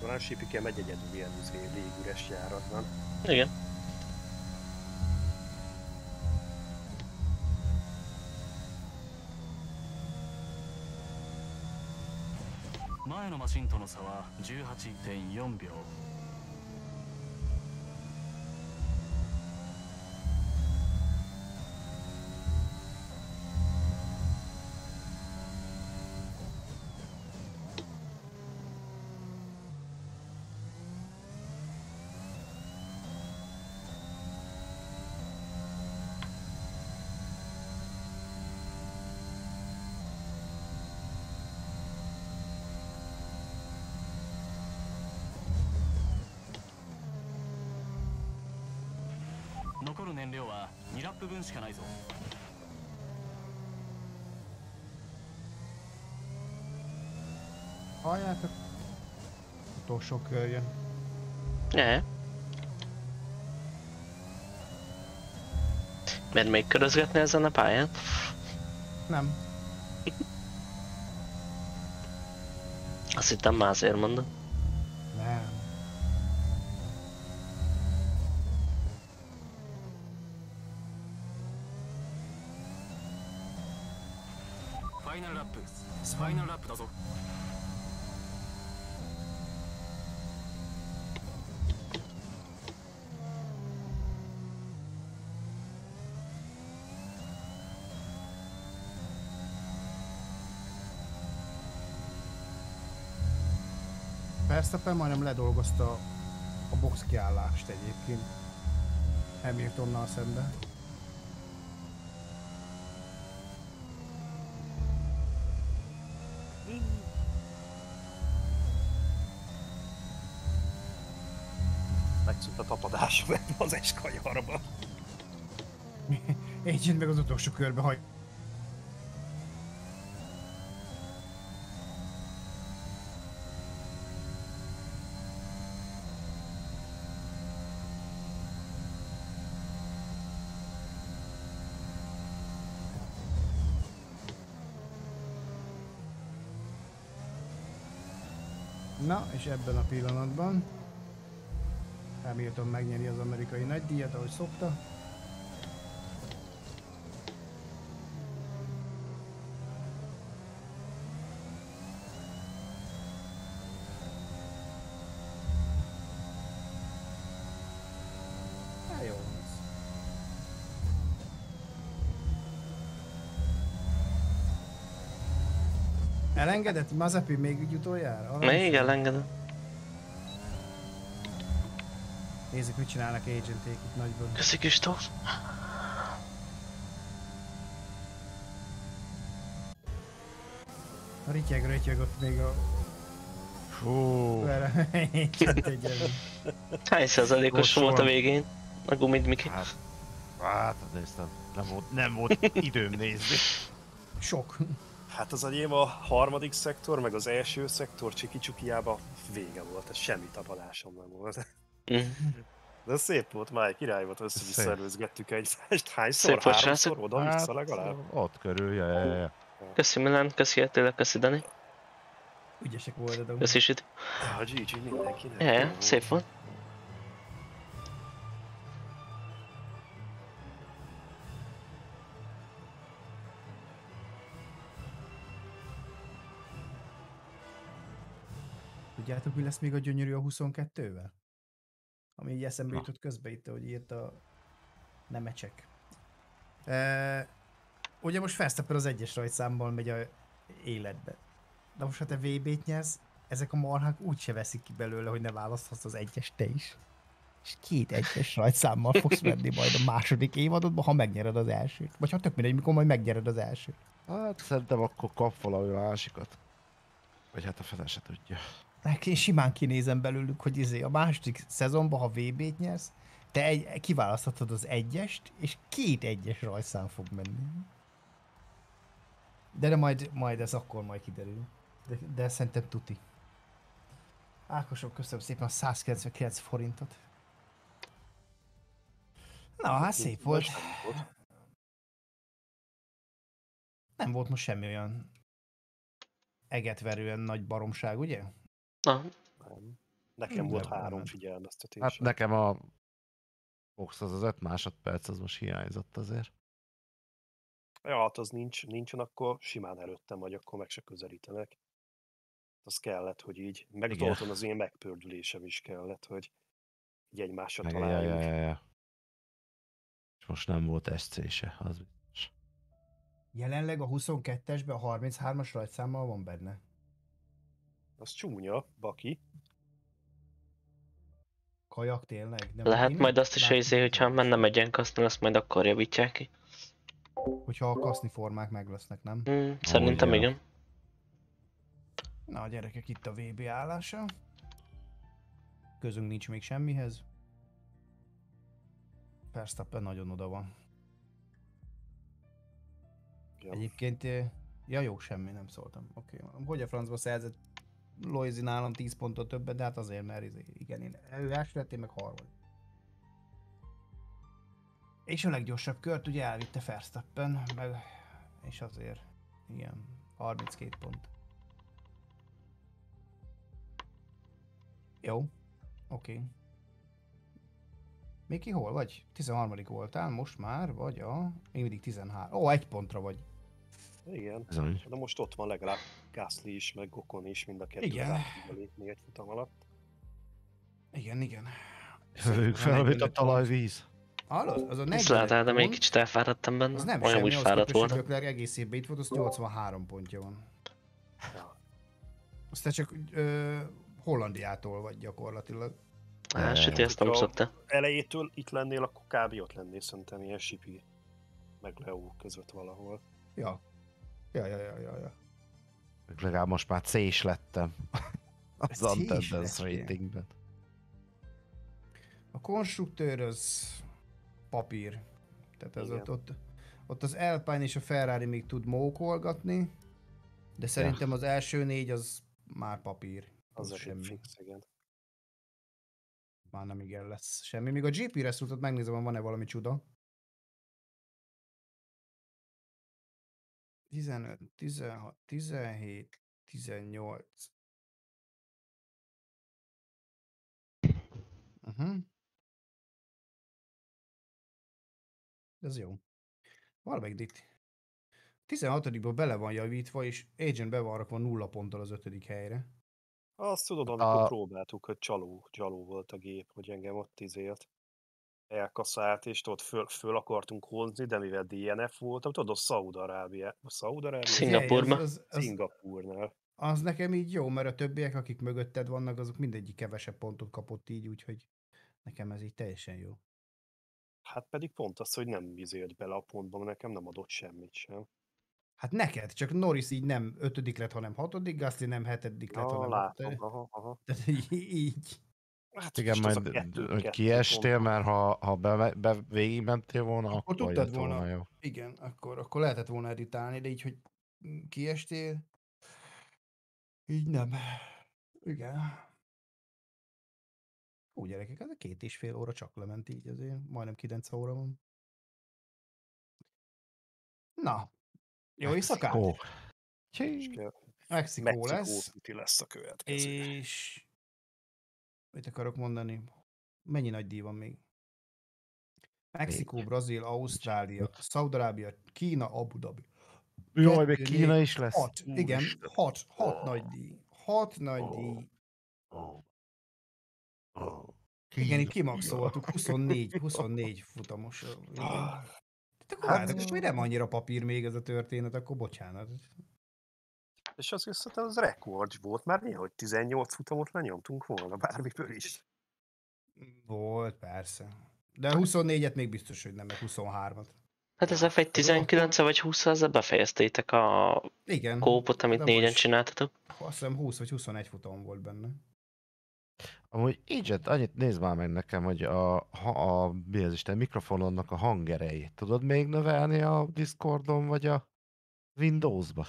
Talán Sipike megy egyedül ilyen légüres járatban. Igen. 前のマシンとの差は じゅうはちてんよんびょう。残る燃料はにラップ分しかないぞ。 Halljátok? Utolsó kör jön. Ne. Mert még körözgetni ezen a pályán? Nem. Azt hittem már azért mondom. Nem. Final lap. Final lap だぞ。 Verstappen majdnem ledolgozta a box kiállást egyébként Hamiltonnal szemben. Megszűnt a tapadásom ebbe az eskanyarba. Agent meg az utolsó körbe hagy. Na, és ebben a pillanatban Hamilton megnyeri az amerikai nagydíjat, ahogy szokta. Hát jó. Elengedett Mazepin még így utoljára? Még elengedett. Nézzük, mit csinálnak agenték itt nagyban. Köszi Kristóf. A rityeg, rityeg ott még a... Fú. Agent egyenlő. Hány százalékos Gyorsan. volt a végén? A gumid, Miki? Hát, hát néztem. Nem volt, nem volt időm nézni. Sok. Hát az enyém a harmadik szektor, meg az első szektor csiki-csukiába vége volt, ez semmi tapadásom nem volt. Mm. De szép volt, máj király volt, össze-vissza előzgettük egymást. Hányszor? Szép volt, Háromszor? srácok. Oda-vissza legalább? Ott körül, ja, ja, ja. Köszi Milan, köszi Attila, köszi Dani. Ügyesek voltatok. Köszi Süti. Ja, gé gé mindenkinek. Ja, Jó ja, volt. szép volt. Tudjátok, mi lesz még a gyönyörű a huszonkettővel? Ami így eszembe Na. jutott közbe itt, ahogy írta Nemecsek. E, ugye most Verstappen az egyes rajtszámmal megy a életbe. De most ha te vé bét nyersz, ezek a marhák úgyse veszik ki belőle, hogy ne választhatsz az egyes te is. És két egyes rajtszámmal fogsz menni majd a második évadodban, ha megnyered az elsőt. Vagy ha tök mindegy, mikor majd megnyered az elsőt. Hát szerintem akkor kap valami másikat. Vagy hát a fele se tudja. Én simán kinézem belőlük, hogy izé a második szezonban, ha vé bét nyersz, te egy, kiválaszthatod az egyest, és két egyes rajtszám fog menni. De, de majd, majd ez akkor majd kiderül. De, de szerintem tuti. Ákosok, köszönöm szépen a százkilencvenkilenc forintot. Na, hát szép volt. Nem volt most semmi olyan egetverően nagy baromság, ugye? Na, Nekem volt Nem, három nem. figyelmeztetés. Hát nekem a box az az öt másodperc, az most hiányzott azért. Ja, hát az nincs, nincsen, akkor simán előttem vagy, akkor meg se közelítenek. Az kellett, hogy így, meg Igen. ott az én megpördülésem is kellett, hogy így egymásra Meg, ja, találjunk. ja, ja, ja. És most nem volt es cé se, az biztos. Jelenleg a huszonkettesben a harminchármas rajtszámmal van benne. Az csúnya, baki. Kajak tényleg? De Lehet én majd nem azt is láttam, érzé, hogy hogyha olvastam. menne megyen kaszni, azt majd akkor javítják ki. Hogyha a kaszni formák meg lesznek, nem? Hmm, szerintem ja. igen. Na a gyerekek, itt a vé bé állása. Közünk nincs még semmihez. Verstappen nagyon oda van. Ja. Egyébként, eh, ja jó, semmi, nem szóltam. Oké, okay. Hogy a francba szerzett Loizi nálam tíz pontot többet, de hát azért, mert izé- igen, én, ő első lett, én meg harmadik. És a leggyorsabb kört ugye elvitte Verstappen, meg, és azért, igen, harminckét pont. Jó, oké. Okay. Miki, hol vagy? tizenharmadik voltál most már, vagy a... Még mindig tizenhárom. Ó, egy pontra vagy. Igen. Bizony. De most ott van legalább Gasly is, meg Ocon is, mind a kettő Igen. rá tudja lépni egy futam alatt. Igen, igen. Ők fel, mint a talajvíz. Hallod? Az a Ezt lehet, negyvenöt de még pont, kicsit elfáradtam benne. az nem Olyan semmi, úgy az fáradt képest, hogy volna. Leclerc egész évben itt volt, az nyolcvanhárom pontja van. Ja. Azt te csak ö, Hollandiától vagy gyakorlatilag. Hát, süti, ezt nem Hogyha szokta. elejétől itt lennél, akkor kb. Ott lennél szerintem ilyen Sipi meg Leo között valahol. Ja. Ja, ja, ja, ja, ja. Ők legalább most már C is lettem. Az C is Antendence lettél? ratingben. A konstruktőr az papír. Tehát ez Igen. ott, ott, ott az Alpine és a Ferrari még tud mókolgatni, de szerintem az első négy az már papír. Az, az semmi. fix, igen. Már nem igen lesz semmi. Még a gé pé Restrutot megnézem, van-e valami csuda. tizenöt, tizenhat, tizenhét, tizennyolc. Uh-huh. Ez jó. Valamelyik itt. tizenhatodikban bele van javítva, és Agent be van rakva nulla ponttal az ötödik helyre. Azt tudod, amikor A- próbáltuk, hogy csaló, csaló volt a gép, hogy engem ott izélt elkaszált, és ott föl, föl akartunk hozni, de mivel dé en ef voltam, tudod, a Szaúd-Arábia, a Szaúd-Arábia, Szingapúrban. Az, az, az, Szingapúrnál. az nekem így jó, mert a többiek, akik mögötted vannak, azok mindegyik kevesebb pontot kapott így, úgyhogy nekem ez így teljesen jó. Hát pedig pont az, hogy nem izélt bele a pontba, mert nekem nem adott semmit sem. Hát neked, csak Norris így nem ötödik lett, hanem hatodik, Gasly nem hetedik lett, Ja, hanem látom, hatodik. aha, aha. Tehát így, így. Hát Igen, most az a majd kettő- hogy kettő kiestél, pont. mert ha, ha be, be, végigmentél volna, Akkor akkor, tudtad jött volna. volna jó. Igen, akkor, akkor lehetett volna editálni, de így, hogy kiestél, így nem. Igen. Úgy gyerekek, ez a két és fél óra csak lement így, azért majdnem kilenc óra van. Na, jó éjszakát! Ó. És kell- Mexikó Mexikó lesz, City lesz a következő. és mit akarok mondani? Mennyi nagy díj van még? Mexikó, Brazíl, Ausztrália, Szaudarábia, Kína, Abu Dhabi. Jaj, még Kettő, Kína négy, is lesz. Hat, igen, Úristen. hat, hat Ó. nagy díj. Hat nagy Ó. díj. Ó. Ó. Igen, így Kína. kimaxoltuk, huszonnégy, huszonnégy futamos. Igen. Ah, Hát akkor Hát- várjátok, és még nem annyira papír még ez a történet, akkor bocsánat. És azért szerintem az rekord volt már mi, hogy tizennyolc futamot lenyomtunk volna, bármiből is. Volt, persze. De huszonnégyet még biztos, hogy nem, meg huszonhármat. Hát ez ef egy tizenkilenc vagy húsz, ezzel befejeztétek a Igen. kópot, amit de négyen most csináltatok. Azt hiszem húsz vagy huszonegy futam volt benne. Amúgy Agent, annyit nézd már meg nekem, hogy a, a, a mi az Isten, mikrofononnak a hangerejét tudod még növelni a Discordon vagy a Windowsba?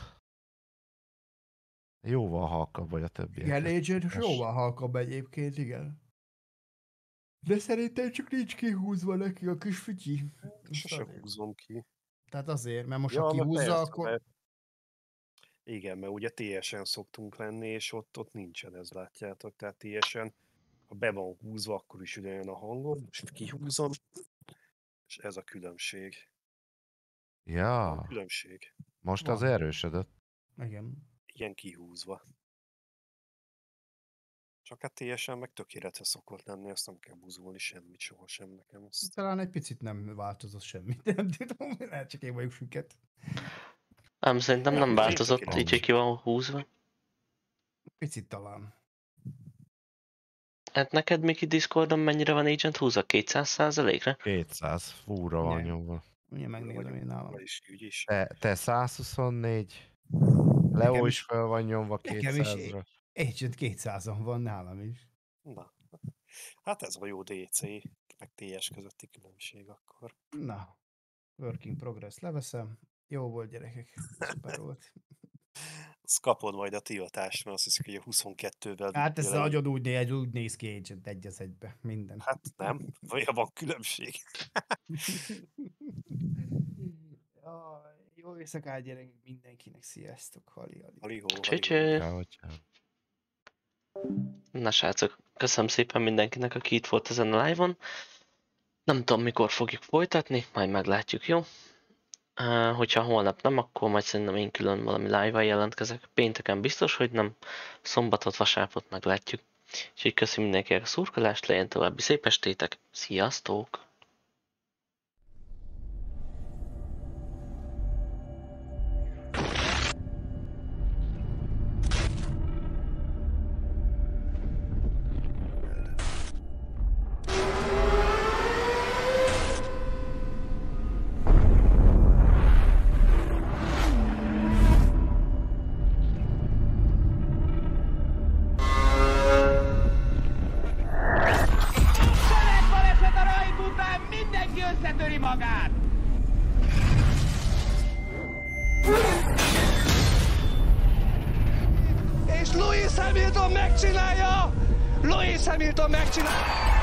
Jóval halkabb vagy a többiek. Igen, Agent jóval halkabb egyébként, igen. De szerintem csak nincs kihúzva neki a kis fütyi. Sose Azért. húzom ki. Tehát azért, mert most Ja, ha mert kihúzza, persze, akkor... mert- Igen, mert ugye té esen szoktunk lenni, és ott, ott nincsen ez, látjátok. Tehát té esen ha be van húzva, akkor is ugyanolyan a hangom, most kihúzom, és ez a különbség. Ja, A különbség. most Van. az erősödött. Igen. Ilyen kihúzva. Csak hát teljesen meg tökéletes szokott lenni, azt nem kell buzulni semmit, sohasem nekem azt. Talán egy picit nem változott semmit. Nem tudom, lehet csak én vagyok süket. Ám szerintem nem Nem, változott, tökéletes. így hogy ki van húzva. Picit talán. Hát neked, Miki, Discordon mennyire van Agent húzva? kétszáz százalékra? kétszáz, fúra van Igen. nyomva. Ugye megnézem én nálam. Vagyis úgyis. Te, te száz huszonnégy, Leo Nekem is is- fel van nyomva nekem is kétszázra. Agent kétszázon van nálam is. Na. Hát ez a jó dé cé, meg té es közötti különbség akkor. Na. Working progress leveszem. Jó volt, gyerekek. Szuper volt. Azt kapod majd a tiltást, mert azt hiszik, hogy a huszonkettővel... Hát ez jelen- nagyon úgy, néz, úgy néz ki Agent egy az egybe. Minden. Hát nem, vagy van különbség. Jaj, jó éjszakát, gyerekek mindenkinek. Sziasztok. Hali, hali. Halihó, Cső-cső. Ciao, ciao. Na srácok, köszönöm szépen mindenkinek, aki itt volt ezen a live-on. Nem tudom, mikor fogjuk folytatni, majd meglátjuk, jó? Uh, hogyha holnap nem, akkor majd szerintem én külön valami live-val jelentkezek. Pénteken biztos, hogy nem. Szombatot, vasárnapot meglátjuk. Úgyhogy köszönöm mindenkinek a szurkolást, legyen további szép estétek. Sziasztok! Baleset a rajt után mindenki összetöri magát! És Lewis Hamilton megcsinálja! Lewis Hamilton megcsinálja!